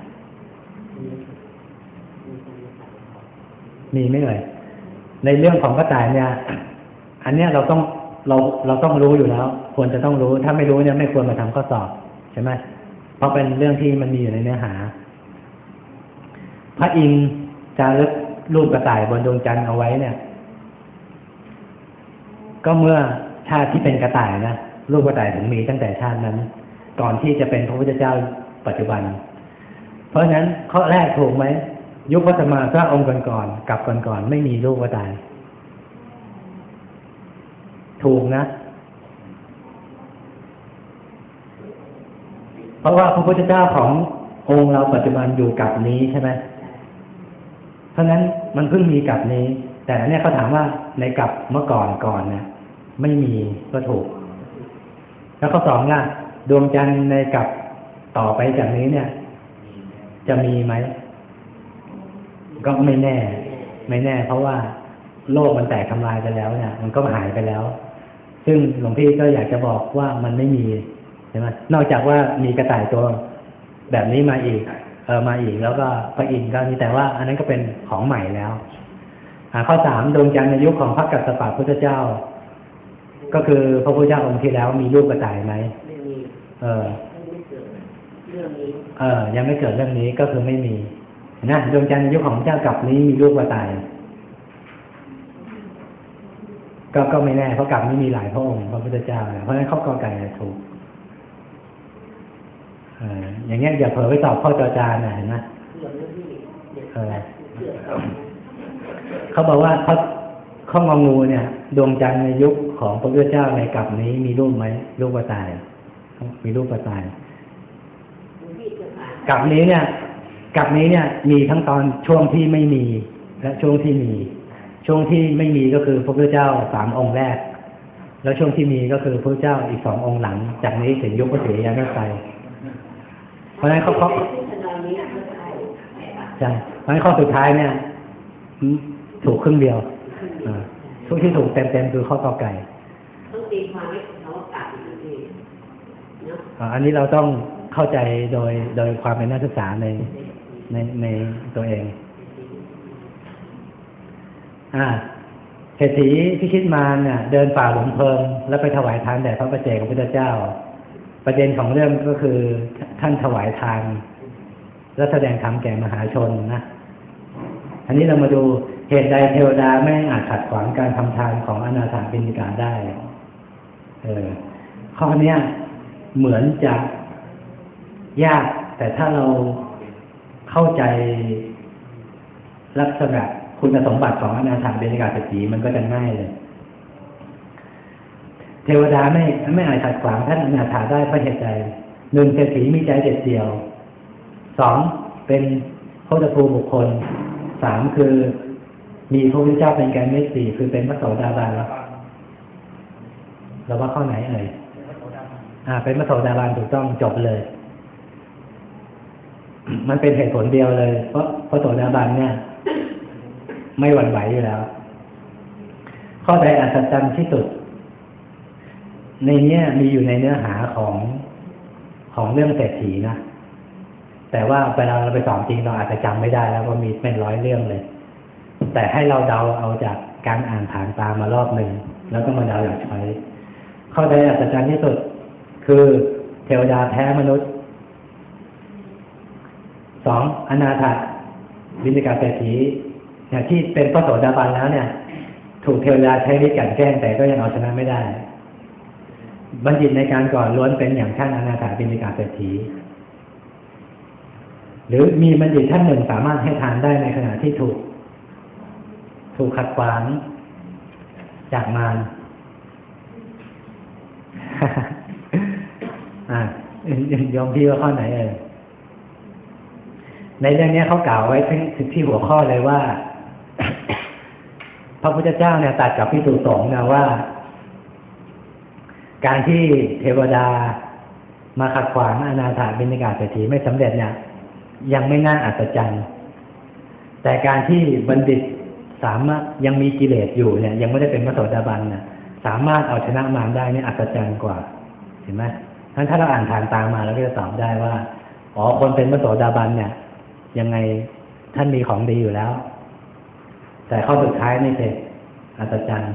มีไหมเอ่ยในเรื่องของกระต่ายเนี่ยอันเนี้ยเราต้องรู้อยู่แล้วควรจะต้องรู้ถ้าไม่รู้เนี่ยไม่ควรมาทำข้อสอบใช่ไหมเพราะเป็นเรื่องที่มันมีอยู่ในเนื้อหาพระอินทร์จารึกรูปกระต่ายบนดวงจันทร์เอาไว้เนี่ยก็เมื่อชาติที่เป็นกระต่ายนะรูปกระต่ายถึงมีตั้งแต่ชาตินั้นก่อนที่จะเป็นพระพุทธเจ้าปัจจุบันเพราะฉะนั้นข้อแรกถูกไหมยุคพระสัมมาสัมพุทธเจ้าองค์ก่อนๆกับก่อนๆไม่มีรูปกระต่ายถูกนะเพราะว่าพระพุทธเจ้าขององค์เราปัจจุบันอยู่กับนี้ใช่ไหมเพราะฉะนั้นมันเพิ่งมีกับนี้แต่เนี่ยเขาถามว่าในกับเมื่อก่อนเนี่ยไม่มีก็ถูกแล้วข้อสองล่ะดวงจันทร์ในกับต่อไปจากนี้เนี่ยจะมีไหมก็ไม่แน่เพราะว่าโลกมันแตกทำลายไปแล้วเนี่ยมันก็หายไปแล้วซึ่งหลวงพี่ก็อยากจะบอกว่ามันไม่มีใช่ไหมนอกจากว่ามีกระต่ายตัวแบบนี้มาอีกแล้วก็พระอินทร์ก็มีแต่ว่าอันนั้นก็เป็นของใหม่แล้วข้อสามดวงจันทร์ในยุคของพระกัสสปะพุทธเจ้าก็คือพระพุทธเจ้าองค์ที่แล้วมีรูปกระต่ายไหมไม่มีไม่เกิดเรื่องนี้ยังไม่เกิดเรื่องนี้ก็คือไม่มีนะดวงจันทร์ในยุคของพระเจ้ากับนี้มีรูปกระต่ายก็ไม่แน่เพราะกับนี้มีหลายพระองค์พระพุทธเจ้าเพราะฉะนั้นข้อกอไก่ถูกอย่างเงี้ยอย่าเผลอไปตอบข้อจอจานนะเห็นไหมเขาบอกว่าข้ององูเนี่ยดวงจันทร์ในยุคของพระพุทธเจ้าในกับนี้มีรูปไหมรูปกระต่ายมีรูปกระต่ายกับนี้เนี่ยมีทั้งตอนช่วงที่ไม่มีและช่วงที่มีช่วงที่ไม่มีก็คือพระพุทธเจ้า3องค์แรกแล้วช่วงที่มีก็คือพระพุทธเจ้าอีก2องค์หลังจากนี้ถึงยุคพระศรีอริยเมตไตรเพราะฉะนั้นเขาใช่เพราะฉะนั้นข้อสุดท้ายเนี่ยถูกครึ่งเดียวทุกที่ถูกเต็มคือข้อกอไก่ต้องตีความให้เขากลับอีกทีเนาะอันนี้เราต้องเข้าใจโดยความเป็นนักศึกษาในตัวเองเศรษฐีพิชิตมารเนี่ยเดินฝ่าหลุมเพลิงแล้วไปถวายทานแด่พระปัจเจกพระพุทธเจ้าประเด็นของเรื่องก็คือท่านถวายทานและแสดงธรรมแก่มหาชนนะอันนี้เรามาดูเหตุใดเทวดาไม่อาจขัดขวางการทำทานของอนาถปิณฑิกาได้ข้อนี้เหมือนจะยากแต่ถ้าเราเข้าใจลักษณะคุณสมบัติของอนาถปิณฑิกาเศรษฐีมันก็จะง่ายเลยเทวดาไม่อาจขัดขวางท่านอนาถาได้เพราะเหตุใด1เศรษฐีมีใจเด็ดเดี่ยว2เป็นโคตภูบุคคล3คือมีพระพุทธเจ้าเป็นแกนเมต4คือเป็นพระโสดาบันเราว่าข้อไหนเอ่ยเป็นพระโสดาบันถูกต้องจบเลยมันเป็นเหตุผลเดียวเลยเพราะพระโสดาบันเนี่ยไม่หวั่นไหวอยู่แล้วข้อใดอัศจรรย์ที่สุดในนี้มีอยู่ในเนื้อหาของเรื่องเศรษฐีนะแต่ว่าเวลาเราไปสอนจริงเราอาจจะจำไม่ได้แล้วว่ามีเป็นร้อยเรื่องเลย แต่ให้เราเดาเอาจากการอ่านผ่านตามารอบหนึ่งแล้วก็มาเดาอย่างช้อยข้อใดอัศจรรย์ที่สุดคือเทวดาแพ้มนุษย์ 2. อนาถบิณฑิกาเศรษฐีที่เป็นพระโสดาบันแล้วเนี่ยถูกเทวดาใช้ฤทธิ์กลั่นแกล้งแต่ก็ยังเอาชนะไม่ได้บัณฑิตในการก่อนล้วนเป็นอย่างท่านอนาถบิณฑิกาเศรษฐีหรือมีบัณฑิตท่านหนึ่งสามารถให้ทานได้ในขณะที่ถูกขัดขวางจากมาร ยอมพี่ว่าข้อไหนในเรื่องนี้เขากล่าวไว้ถึงที่หัวข้อเลยว่า พระพุทธเจ้าเนี่ยตรัสกับภิกษุสงฆ์นะว่า การที่เทวดามาขัดขวางอนาถบิณฑิกาเศรษฐีไม่สำเร็จเนี่ยยังไม่น่าอัศจรรย์แต่การที่บัณฑิตสามารถยังมีกิเลสอยู่เนี่ยยังไม่ได้เป็นพระโสดาบันนะสามารถเอาชนะมารได้นี่อัศจรรย์กว่าเห็นไหมถ้าเราอ่านทางตามมาเราก็จะตอบได้ว่าคนเป็นพระโสดาบันเนี่ยยังไงท่านมีของดีอยู่แล้วแต่ข้อสุดท้ายนี่เป็นอัศจรรย์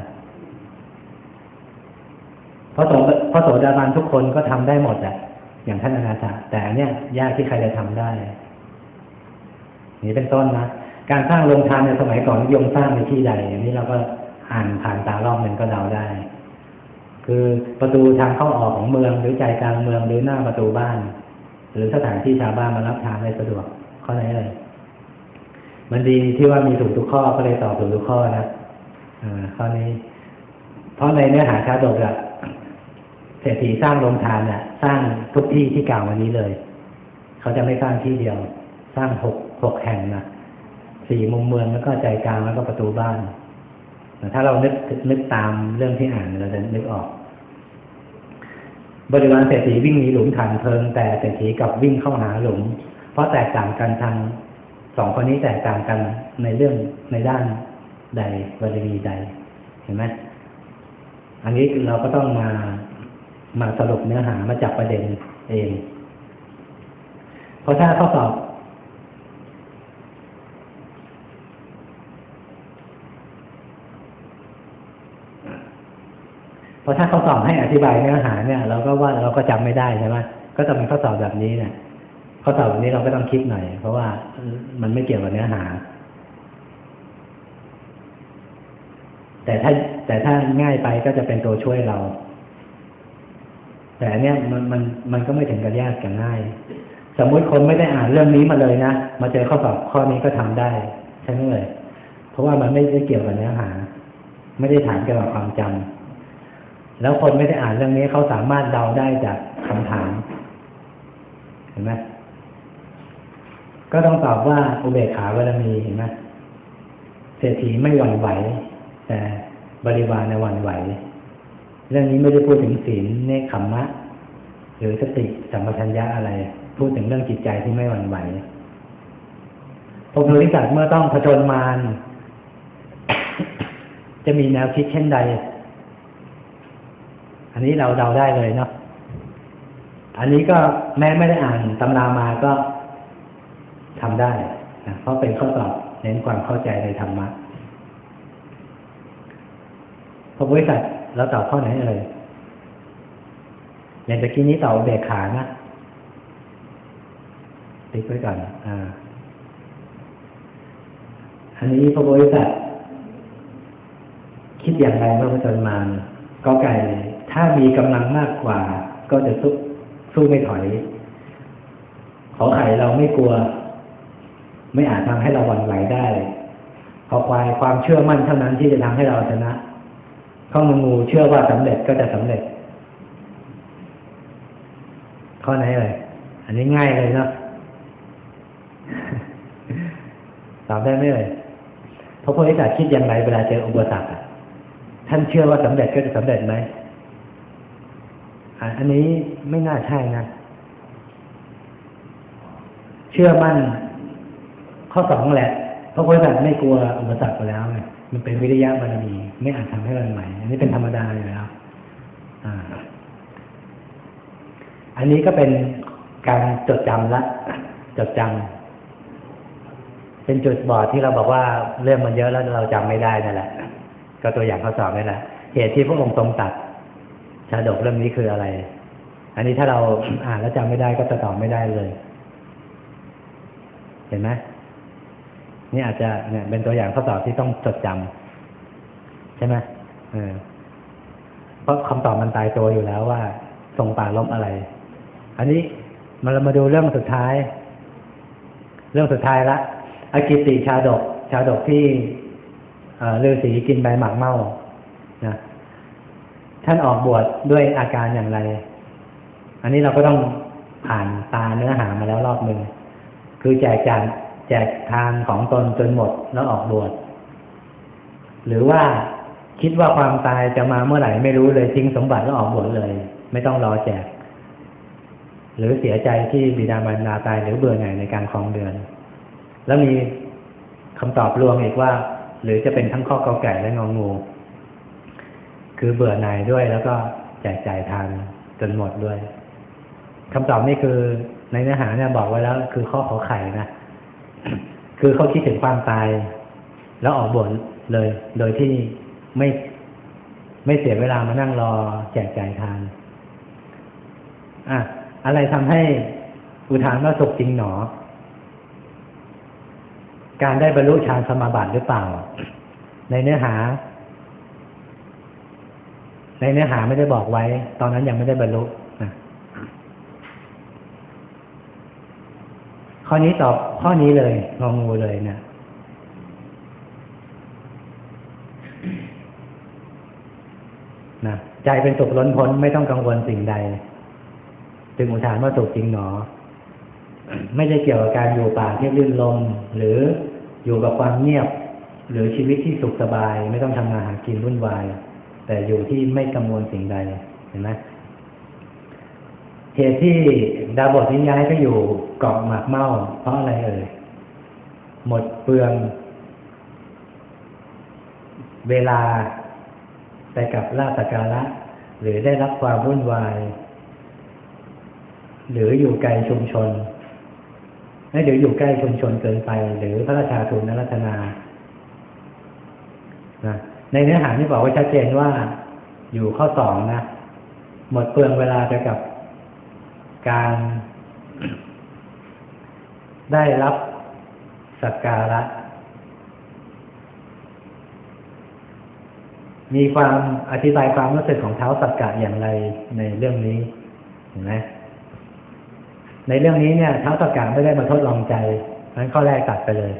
เพราะพระโสดาบันทุกคนก็ทำได้หมดอ่ะอย่างท่านอนาถาแต่อันเนี้ยยากที่ใครจะทำได้นี่เป็นต้นนะการสร้างโรงทานในสมัยก่อนนิยมสร้างในที่ใดอย่างนี้เราก็อ่านผ่านตารอบหนึ่งก็เดาได้คือประตูทางเข้าออกของเมืองหรือใจกลางเมืองหรือหน้าประตูบ้านหรือสถานที่ชาวบ้านมารับทานได้สะดวกข้อไหนเลยมันดีที่ว่ามีถูกทุกข้อก็เลยตอบถูกทุกข้อนะข้อนี้เพราะในเนื้อหาชาดกอะเศรษฐีสร้างโรงทานเนี่ยสร้างทุกที่ที่กล่าววันนี้เลยเขาจะไม่สร้างที่เดียวสร้างหกแห่งนะ4 มุมเมืองแล้วก็ใจกลางแล้วก็ประตูบ้านถ้าเรานึกตามเรื่องที่อ่านเราจะนึกออกบริวารเศรษฐีวิ่งหนีหลุมฐานเพลิงแต่เศรษฐีกลับวิ่งเข้าหาหลุมเพราะแตกต่างกันทาง2 คนนี้แตกต่างกันในเรื่องในด้านใดบารมีใดเห็นไหมอันนี้เราก็ต้องมาสรุปเนื้อหามาจับประเด็นเองเพราะถ้าข้อสอบให้อธิบายเนื้อหาเนี่ยเราก็ว่าเราก็จำไม่ได้ใช่ไหมก็จะมีข้อสอบแบบนี้เนี่ยข้อสอบแบบนี้เราก็ต้องคิดหน่อยเพราะว่ามันไม่เกี่ยวกับเนื้อหาแต่ถ้าง่ายไปก็จะเป็นตัวช่วยเราแต่อันเนี้ยมันก็ไม่ถึงกับยากกับง่ายสมมุติคนไม่ได้อ่านเรื่องนี้มาเลยนะมาเจอข้อสอบข้อนี้ก็ทำได้ใช่ไหมเลยเพราะว่ามันไม่ได้เกี่ยวกับเนื้อหาไม่ได้ถามเกี่ยวกับความจำแล้วคนไม่ได้อ่านเรื่องนี้เขาสามารถเดาได้จากคำถามเห็นไหมก็ต้องตอบว่าอุเบกขาบารมีเห็นไหมเศรษฐีไม่หวั่นไหวแต่บริวารในหวั่นไหวเรื่องนี้ไม่ได้พูดถึงศีลเนคขมมะหรือสติสัมปชัญญะอะไรพูดถึงเรื่องจิตใจที่ไม่หวั่นไหวพระโพธิสัตว์เมื่อต้องผจญมาร จะมีแนวคิดเช่นใดอันนี้เราเดาได้เลยเนาะอันนี้ก็แม้ไม่ได้อ่านตำรามาก็ทำได้นะเพราะเป็นข้อสอบเน้นความเข้าใจในธรรมะพระโพธิสัตว์เราตอบข้อไหนเลยอย่างตะกี้นี้ตอบอุเบกขานะติ๊กไว้ก่อนอันนี้พระโพธิสัตว์คิดอย่างไรเมื่อผจญมารก็ไก่ถ้ามีกำลังมากกว่าก็จะสู้ไม่ถอยขอไข่เราไม่กลัวไม่อาจทำให้เราหวั่นไหวได้ขอควายความเชื่อมั่นเท่านั้นที่จะทำให้เราชนะข้องูเชื่อว่าสำเร็จก็จะสำเร็จข้อไหนเลยอันนี้ง่ายเลยเนาะ ตอบได้ไหมเลยพระโพธิสัตว์คิดอย่างไรเวลาเจออุปสรรคท่านเชื่อว่าสำเร็จก็จะสำเร็จไหมอันนี้ไม่น่าใช่นะเชื่อมั่นข้อ2แหละพระโพธิสัตว์ไม่กลัวอุปสรรคไปแล้วไงมันเป็นวิริยะบารมีไม่อาจทำให้เราใหม่อันนี้เป็นธรรมดาอยู่แล้วอันนี้ก็เป็นการจดจำละจดจำเป็นจุดบอดที่เราบอกว่าเรื่องมันเยอะแล้วเราจำไม่ได้นั่นแหละก็ตัวอย่างข้อสอบนี่แหละเหตุที่พระองค์ทรงตัดชาดกเรื่องนี้คืออะไรอันนี้ถ้าเราอ่านแล้วจำไม่ได้ก็จะตอบไม่ได้เลยเห็นไหมนี่อาจจะเนี่ยเป็นตัวอย่างข้อสอบที่ต้องจดจำใช่ไหมเพราะคำตอบมันตายตัวอยู่แล้วว่าทรงปรารภอะไรอันนี้เรามาดูเรื่องสุดท้ายละอกิติชาดกที่ฤาษีกินใบหมากเม่านะท่านออกบวชด้วยอาการอย่างไรอันนี้เราก็ต้องผ่านตาเนื้อหามาแล้วรอบนึงคือแจกทานของตนจนหมดแล้วออกบวชหรือว่าคิดว่าความตายจะมาเมื่อไหร่ไม่รู้เลยทิ้งสมบัติแล้วออกบวชเลยไม่ต้องรอแจกหรือเสียใจที่บิดามารดาตายหรือเบื่อหน่ายในการครองเรือนแล้วมีคำตอบรวมอีกว่าหรือจะเป็นทั้งข้อกอไก่และงองูคือเบื่อหน่ายด้วยแล้วก็แจกจ่ายทานจนหมดด้วยคำตอบนี่คือในเนื้อหาเนี่ยบอกไว้แล้วคือข้อขอไข่นะคือเขาคิดถึงความตายแล้วออกบวชเลยโดยที่ไม่เสียเวลามานั่งรอแจกจ่ายทานอะไรทำให้อุทานว่าสุขจริงหนอการได้บรรลุฌานสมาบัติหรือเปล่าในเนื้อหาไม่ได้บอกไว้ตอนนั้นยังไม่ได้บรรลุนะข้อนี้ตอบข้อนี้เลยงองูเลยนะใจเป็นสุขล้นพ้นไม่ต้องกังวลสิ่งใดจึงอุทานว่าสุขจริงหนอไม่ได้เกี่ยวกับการอยู่ป่าที่ลื่นลมหรืออยู่กับความเงียบหรือชีวิตที่สุขสบายไม่ต้องทำงานหากินวุ่นวายแต่อยู่ที่ไม่กังวลสิ่งใดเห็นไหมเหตุที่ดาบทนี้ย้ายไปอยู่เกาะหมากเม่าเพราะอะไรหมดเปลืองเวลาไปกับลาภสักการะหรือได้รับความวุ่นวายหรืออยู่ไกลชุมชนหรืออยู่ใกล้ชุมชนเกินไปหรือพระราชาทูลนรัตนาในเนื้อหาที่บอกไว้ชัดเจนว่าอยู่ข้อ2นะหมดเปลืองเวลาไปกับการได้รับสักการะมีความอธิบายความรู้สึกของท้าวสักกะอย่างไรในเรื่องนี้เห็นไหมในเรื่องนี้เนี่ยท้าวสักกะไม่ได้มาทดลองใจนั้นข้อแรกตัดไปเลย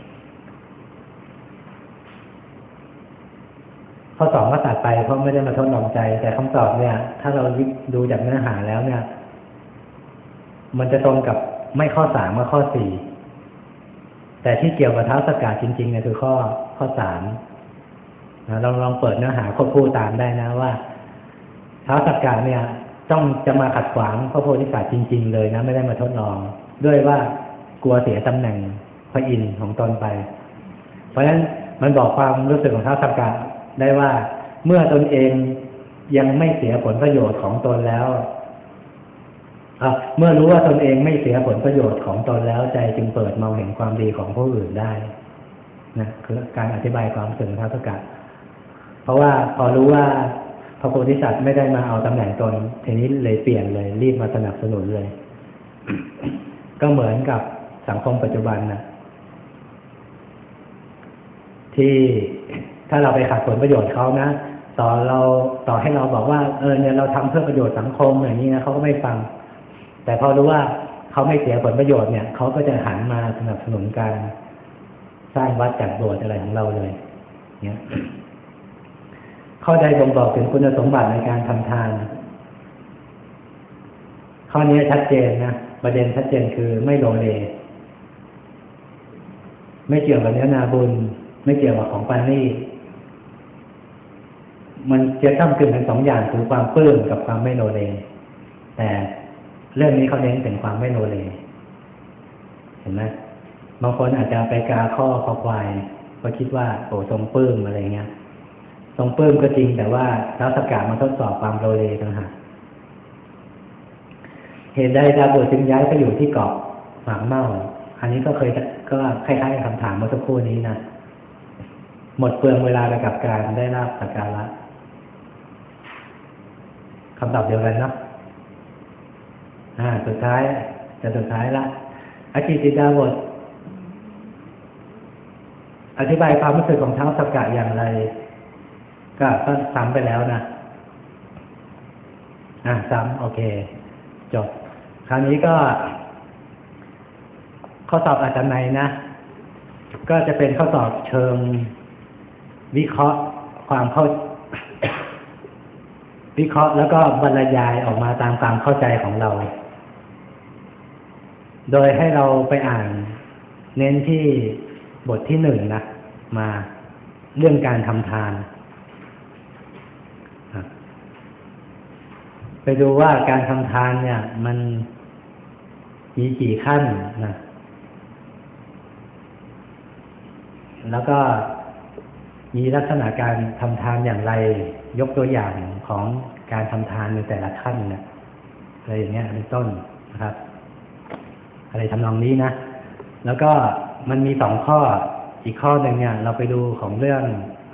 ข้อ2ก็ตัดไปเพราะไม่ได้มาทดลองใจแต่คำตอบเนี่ยถ้าเราดูจากเนื้อหาแล้วเนี่ยมันจะตรงกับไม่ข้อ3กับข้อ4แต่ที่เกี่ยวกับท้าวสักกะจริงๆเนี่ยคือข้อ3นะลองเปิดเนื้อหาควบคู่ตามได้นะว่าท้าวสักกะเนี่ยต้องจะมาขัดขวางพระโพธิสัตว์จริงๆเลยนะไม่ได้มาทดลองด้วยว่ากลัวเสียตำแหน่งพระอินทร์ของตนไปเพราะฉะนั้นมันบอกความรู้สึกของท้าวสักกะได้ว่าเมื่อตนเองยังไม่เสียผลประโยชน์ของตนแล้วเมื่อรู้ว่าตนเองไม่เสียผลประโยชน์ของตนแล้วใจจึงเปิดมองเห็นความดีของผู้อื่นได้นะคือการอธิบายความรู้สึกของท้าวสักกะเพราะว่าพอรู้ว่าพระโพธิสัตว์ไม่ได้มาเอาตำแหน่งตนทีนี้เลยเปลี่ยนเลยรีบมาสนับสนุนเลย ก็เหมือนกับสังคมปัจจุบันนะที่ถ้าเราไปขัดผลประโยชน์เขานะต่อให้เราบอกว่าเนี่ยเราทำเพื่อประโยชน์สังคมอย่างนี้นะเขาก็ไม่ฟังแต่พอรู้ว่าเขาไม่เสียผลประโยชน์เนี่ยเขาก็จะหันมาสนับสนุนการสร้างวัดจัดโบสถ์อะไรของเราเลยเนี่ยข้อใดบ่งบอกถึงคุณสมบัติในการทำทานข้อนี้ชัดเจนนะประเด็นชัดเจนคือไม่โลเลไม่เกี่ยวกับเนื้อนาบุญไม่เกี่ยวกับของปานีมันจะต้องเกิดเป็น2อย่างคือความปลื้มกับความไม่โลเลแต่เรื่องนี้เขาเน้นถึงความไม่โลเลเห็นไหมบางคนอาจจะไปกาข้อควายก็คิดว่าโอ้ทรงปลื้มอะไรเงี้ยทรงปลื้มก็จริงแต่ว่าท้าวสักกะมาทดสอบความโลเลต่างหากเหตุใดดาบทจึงย้ายไปอยู่ที่เกาะหมากเม่าอันนี้ก็ก็คล้ายๆกับคำถามเมื่อสักครู่นี้นะหมดเปลืองเวลาไปกับการได้ลาภสักการะคำตอบเดียวกันเนาะสุดท้ายละอจิติดาบทอธิบายความรู้สึกของท้าวสักกะอย่างไรก็ซ้ำไปแล้วนะซ้ำโอเคจบคราวนี้ก็ข้อสอบอาจารย์ในนะก็จะเป็นข้อสอบเชิงวิเคราะห์ความเข้า วิเคราะห์แล้วก็บรรยายออกมาตามความเข้าใจของเราโดยให้เราไปอ่านเน้นที่บทที่1นะมาเรื่องการทำทานไปดูว่าการทำทานเนี่ยมันมีกี่ขั้นนะแล้วก็มีลักษณะการทำทานอย่างไรยกตัวอย่างของการทำทานในแต่ละขั้นเนี่ยอะไรอย่างเงี้ยเป็นต้นนะครับอะไรทำนองนี้นะแล้วก็มันมี2ข้ออีกข้อหนึ่งเนี่ยเราไปดูของเรื่อง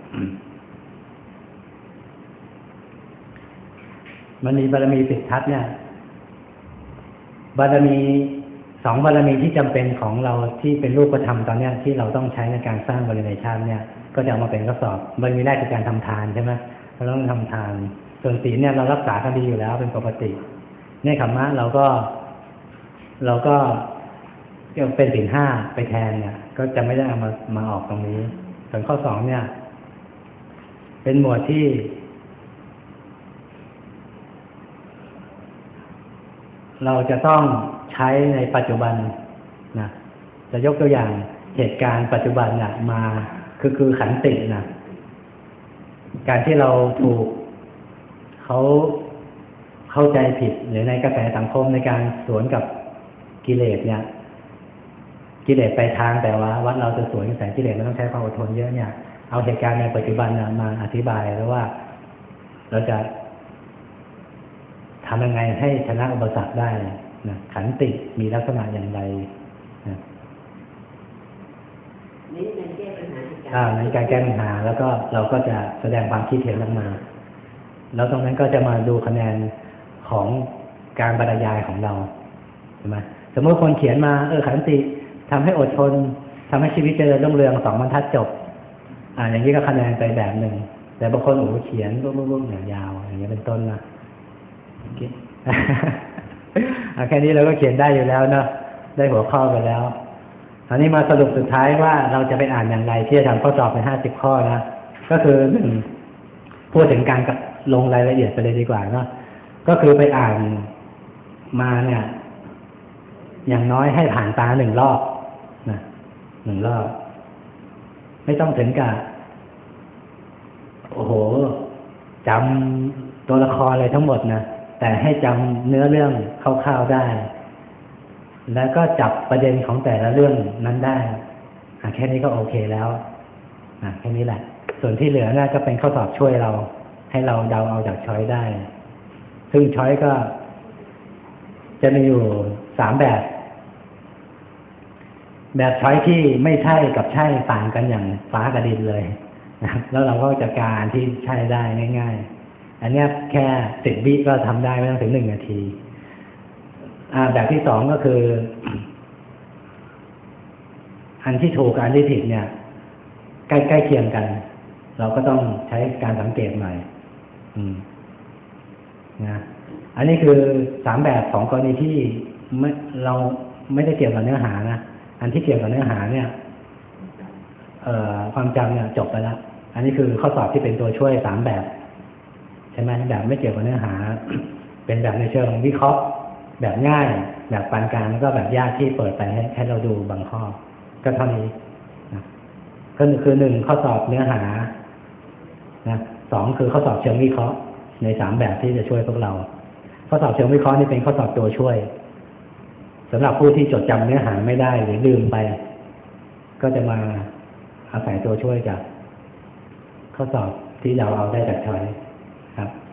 มันมีบารมี10ทัศน์เนี่ยบารมี2บารมีที่จำเป็นของเราที่เป็นรูปธรรมตอนเนี้ยที่เราต้องใช้ในการสร้างบริเวณชาติเนี่ยก็จะเอามาเป็นข้อสอบบารมีแรกคือการทำทานใช่ไหมเราต้องทำทานส่วนศีลเนี่ยเรารักษากันดีอยู่แล้วเป็นปกติเนคขมมะเราก็เป็นศีล5ไปแทนเนี่ยก็จะไม่ได้เอามาออกตรงนี้ส่วนข้อ2เนี่ยเป็นหมวดที่เราจะต้องใช้ในปัจจุบันนะจะยกตัวอย่างเหตุการณ์ปัจจุบันเนี่ยมาคือขันตินะการที่เราถูกเขาเข้าใจผิดหรือในกระแสสังคมในการสวนกับกิเลสเนี่ยกิเลสไปทางแต่ว่าวัดเราจะสวนกระแสกิเลสเราต้องใช้ความอดทนเยอะเนี่ยเอาเหตุการณ์ในปัจจุบันมาอธิบายแล้วว่าเราจะทำยังไงให้ชนะอุปสรรคได้นะขันติมีลักษณะอย่างไรนะนี่การแก้ปัญหาในการแก้ปัญหาแล้วก็เราก็จะแสดงความคิดเห็นออกมาแล้วตรงนั้นก็จะมาดูคะแนนของการบรรยายของเราใช่ไหมสมมติคนเขียนมาขันติทำให้อดทนทำให้ชีวิตเจริญรุ่งเรือง2 บรรทัดจบอย่างนี้ก็คะแนนไปแบบหนึ่งแต่บางคนเขียนรุ่งยาวอย่างนี้เป็นต้นนะแค่นี้เราก็เขียนได้อยู่แล้วเนาะได้หัวข้อไปแล้วอันนี้มาสรุปสุดท้ายว่าเราจะไปอ่านอย่างไรที่จะทำข้อสอบเป็น50 ข้อนะก็คือ1พูดถึงการลงรายละเอียดไปเลยดีกว่าเนาะก็คือไปอ่านมาเนี่ยอย่างน้อยให้ผ่านตา1 รอบนะ1 รอบไม่ต้องถึงกับโอ้โหจำตัวละครอะไรทั้งหมดนะแต่ให้จำเนื้อเรื่องคร่าวๆได้แล้วก็จับประเด็นของแต่ละเรื่องนั้นได้แค่นี้ก็โอเคแล้วแค่นี้แหละส่วนที่เหลือน่าก็เป็นข้อสอบช่วยเราให้เราเดาเอาจากช้อยได้ซึ่งช้อยก็จะมีอยู่3 แบบช้อยที่ไม่ใช่กับใช่ต่างกันอย่างฟ้ากับดินเลยนะแล้วเราก็จะการที่ใช่ได้ง่ายๆอันนี้แค่10 วิก็ทำได้ไม่ต้องถึง1 นาทีแบบที่2ก็คืออันที่ถูกกับอันที่ผิดเนี่ยใกล้เคียงกันเราก็ต้องใช้การสังเกตใหม่นะอันนี้คือ3 แบบของกรณีที่เราไม่ได้เกี่ยวกับเนื้อหานะอันที่เกี่ยวกับเนื้อหาเนี่ยความจำเนี่ยจบไปแล้วอันนี้คือข้อสอบที่เป็นตัวช่วย3 แบบใช่ไหมแบบไม่เกี่ยวกับเนื้อหาเป็นแบบในเชิงวิเคราะห์แบบง่ายแบบปานกลางแล้วก็แบบยากที่เปิดไปให้เราดูบางข้อก็เท่านี้นะก็คือ1ข้อสอบเนื้อหานะ2คือข้อสอบเชิงวิเคราะห์ใน3 แบบที่จะช่วยพวกเราข้อสอบเชิงวิเคราะห์นี่เป็นข้อสอบตัวช่วยสำหรับผู้ที่จดจำเนื้อหาไม่ได้หรือลืมไปก็จะมาอาศัยตัวช่วยจากข้อสอบที่เราเอาได้จากช้อยครับ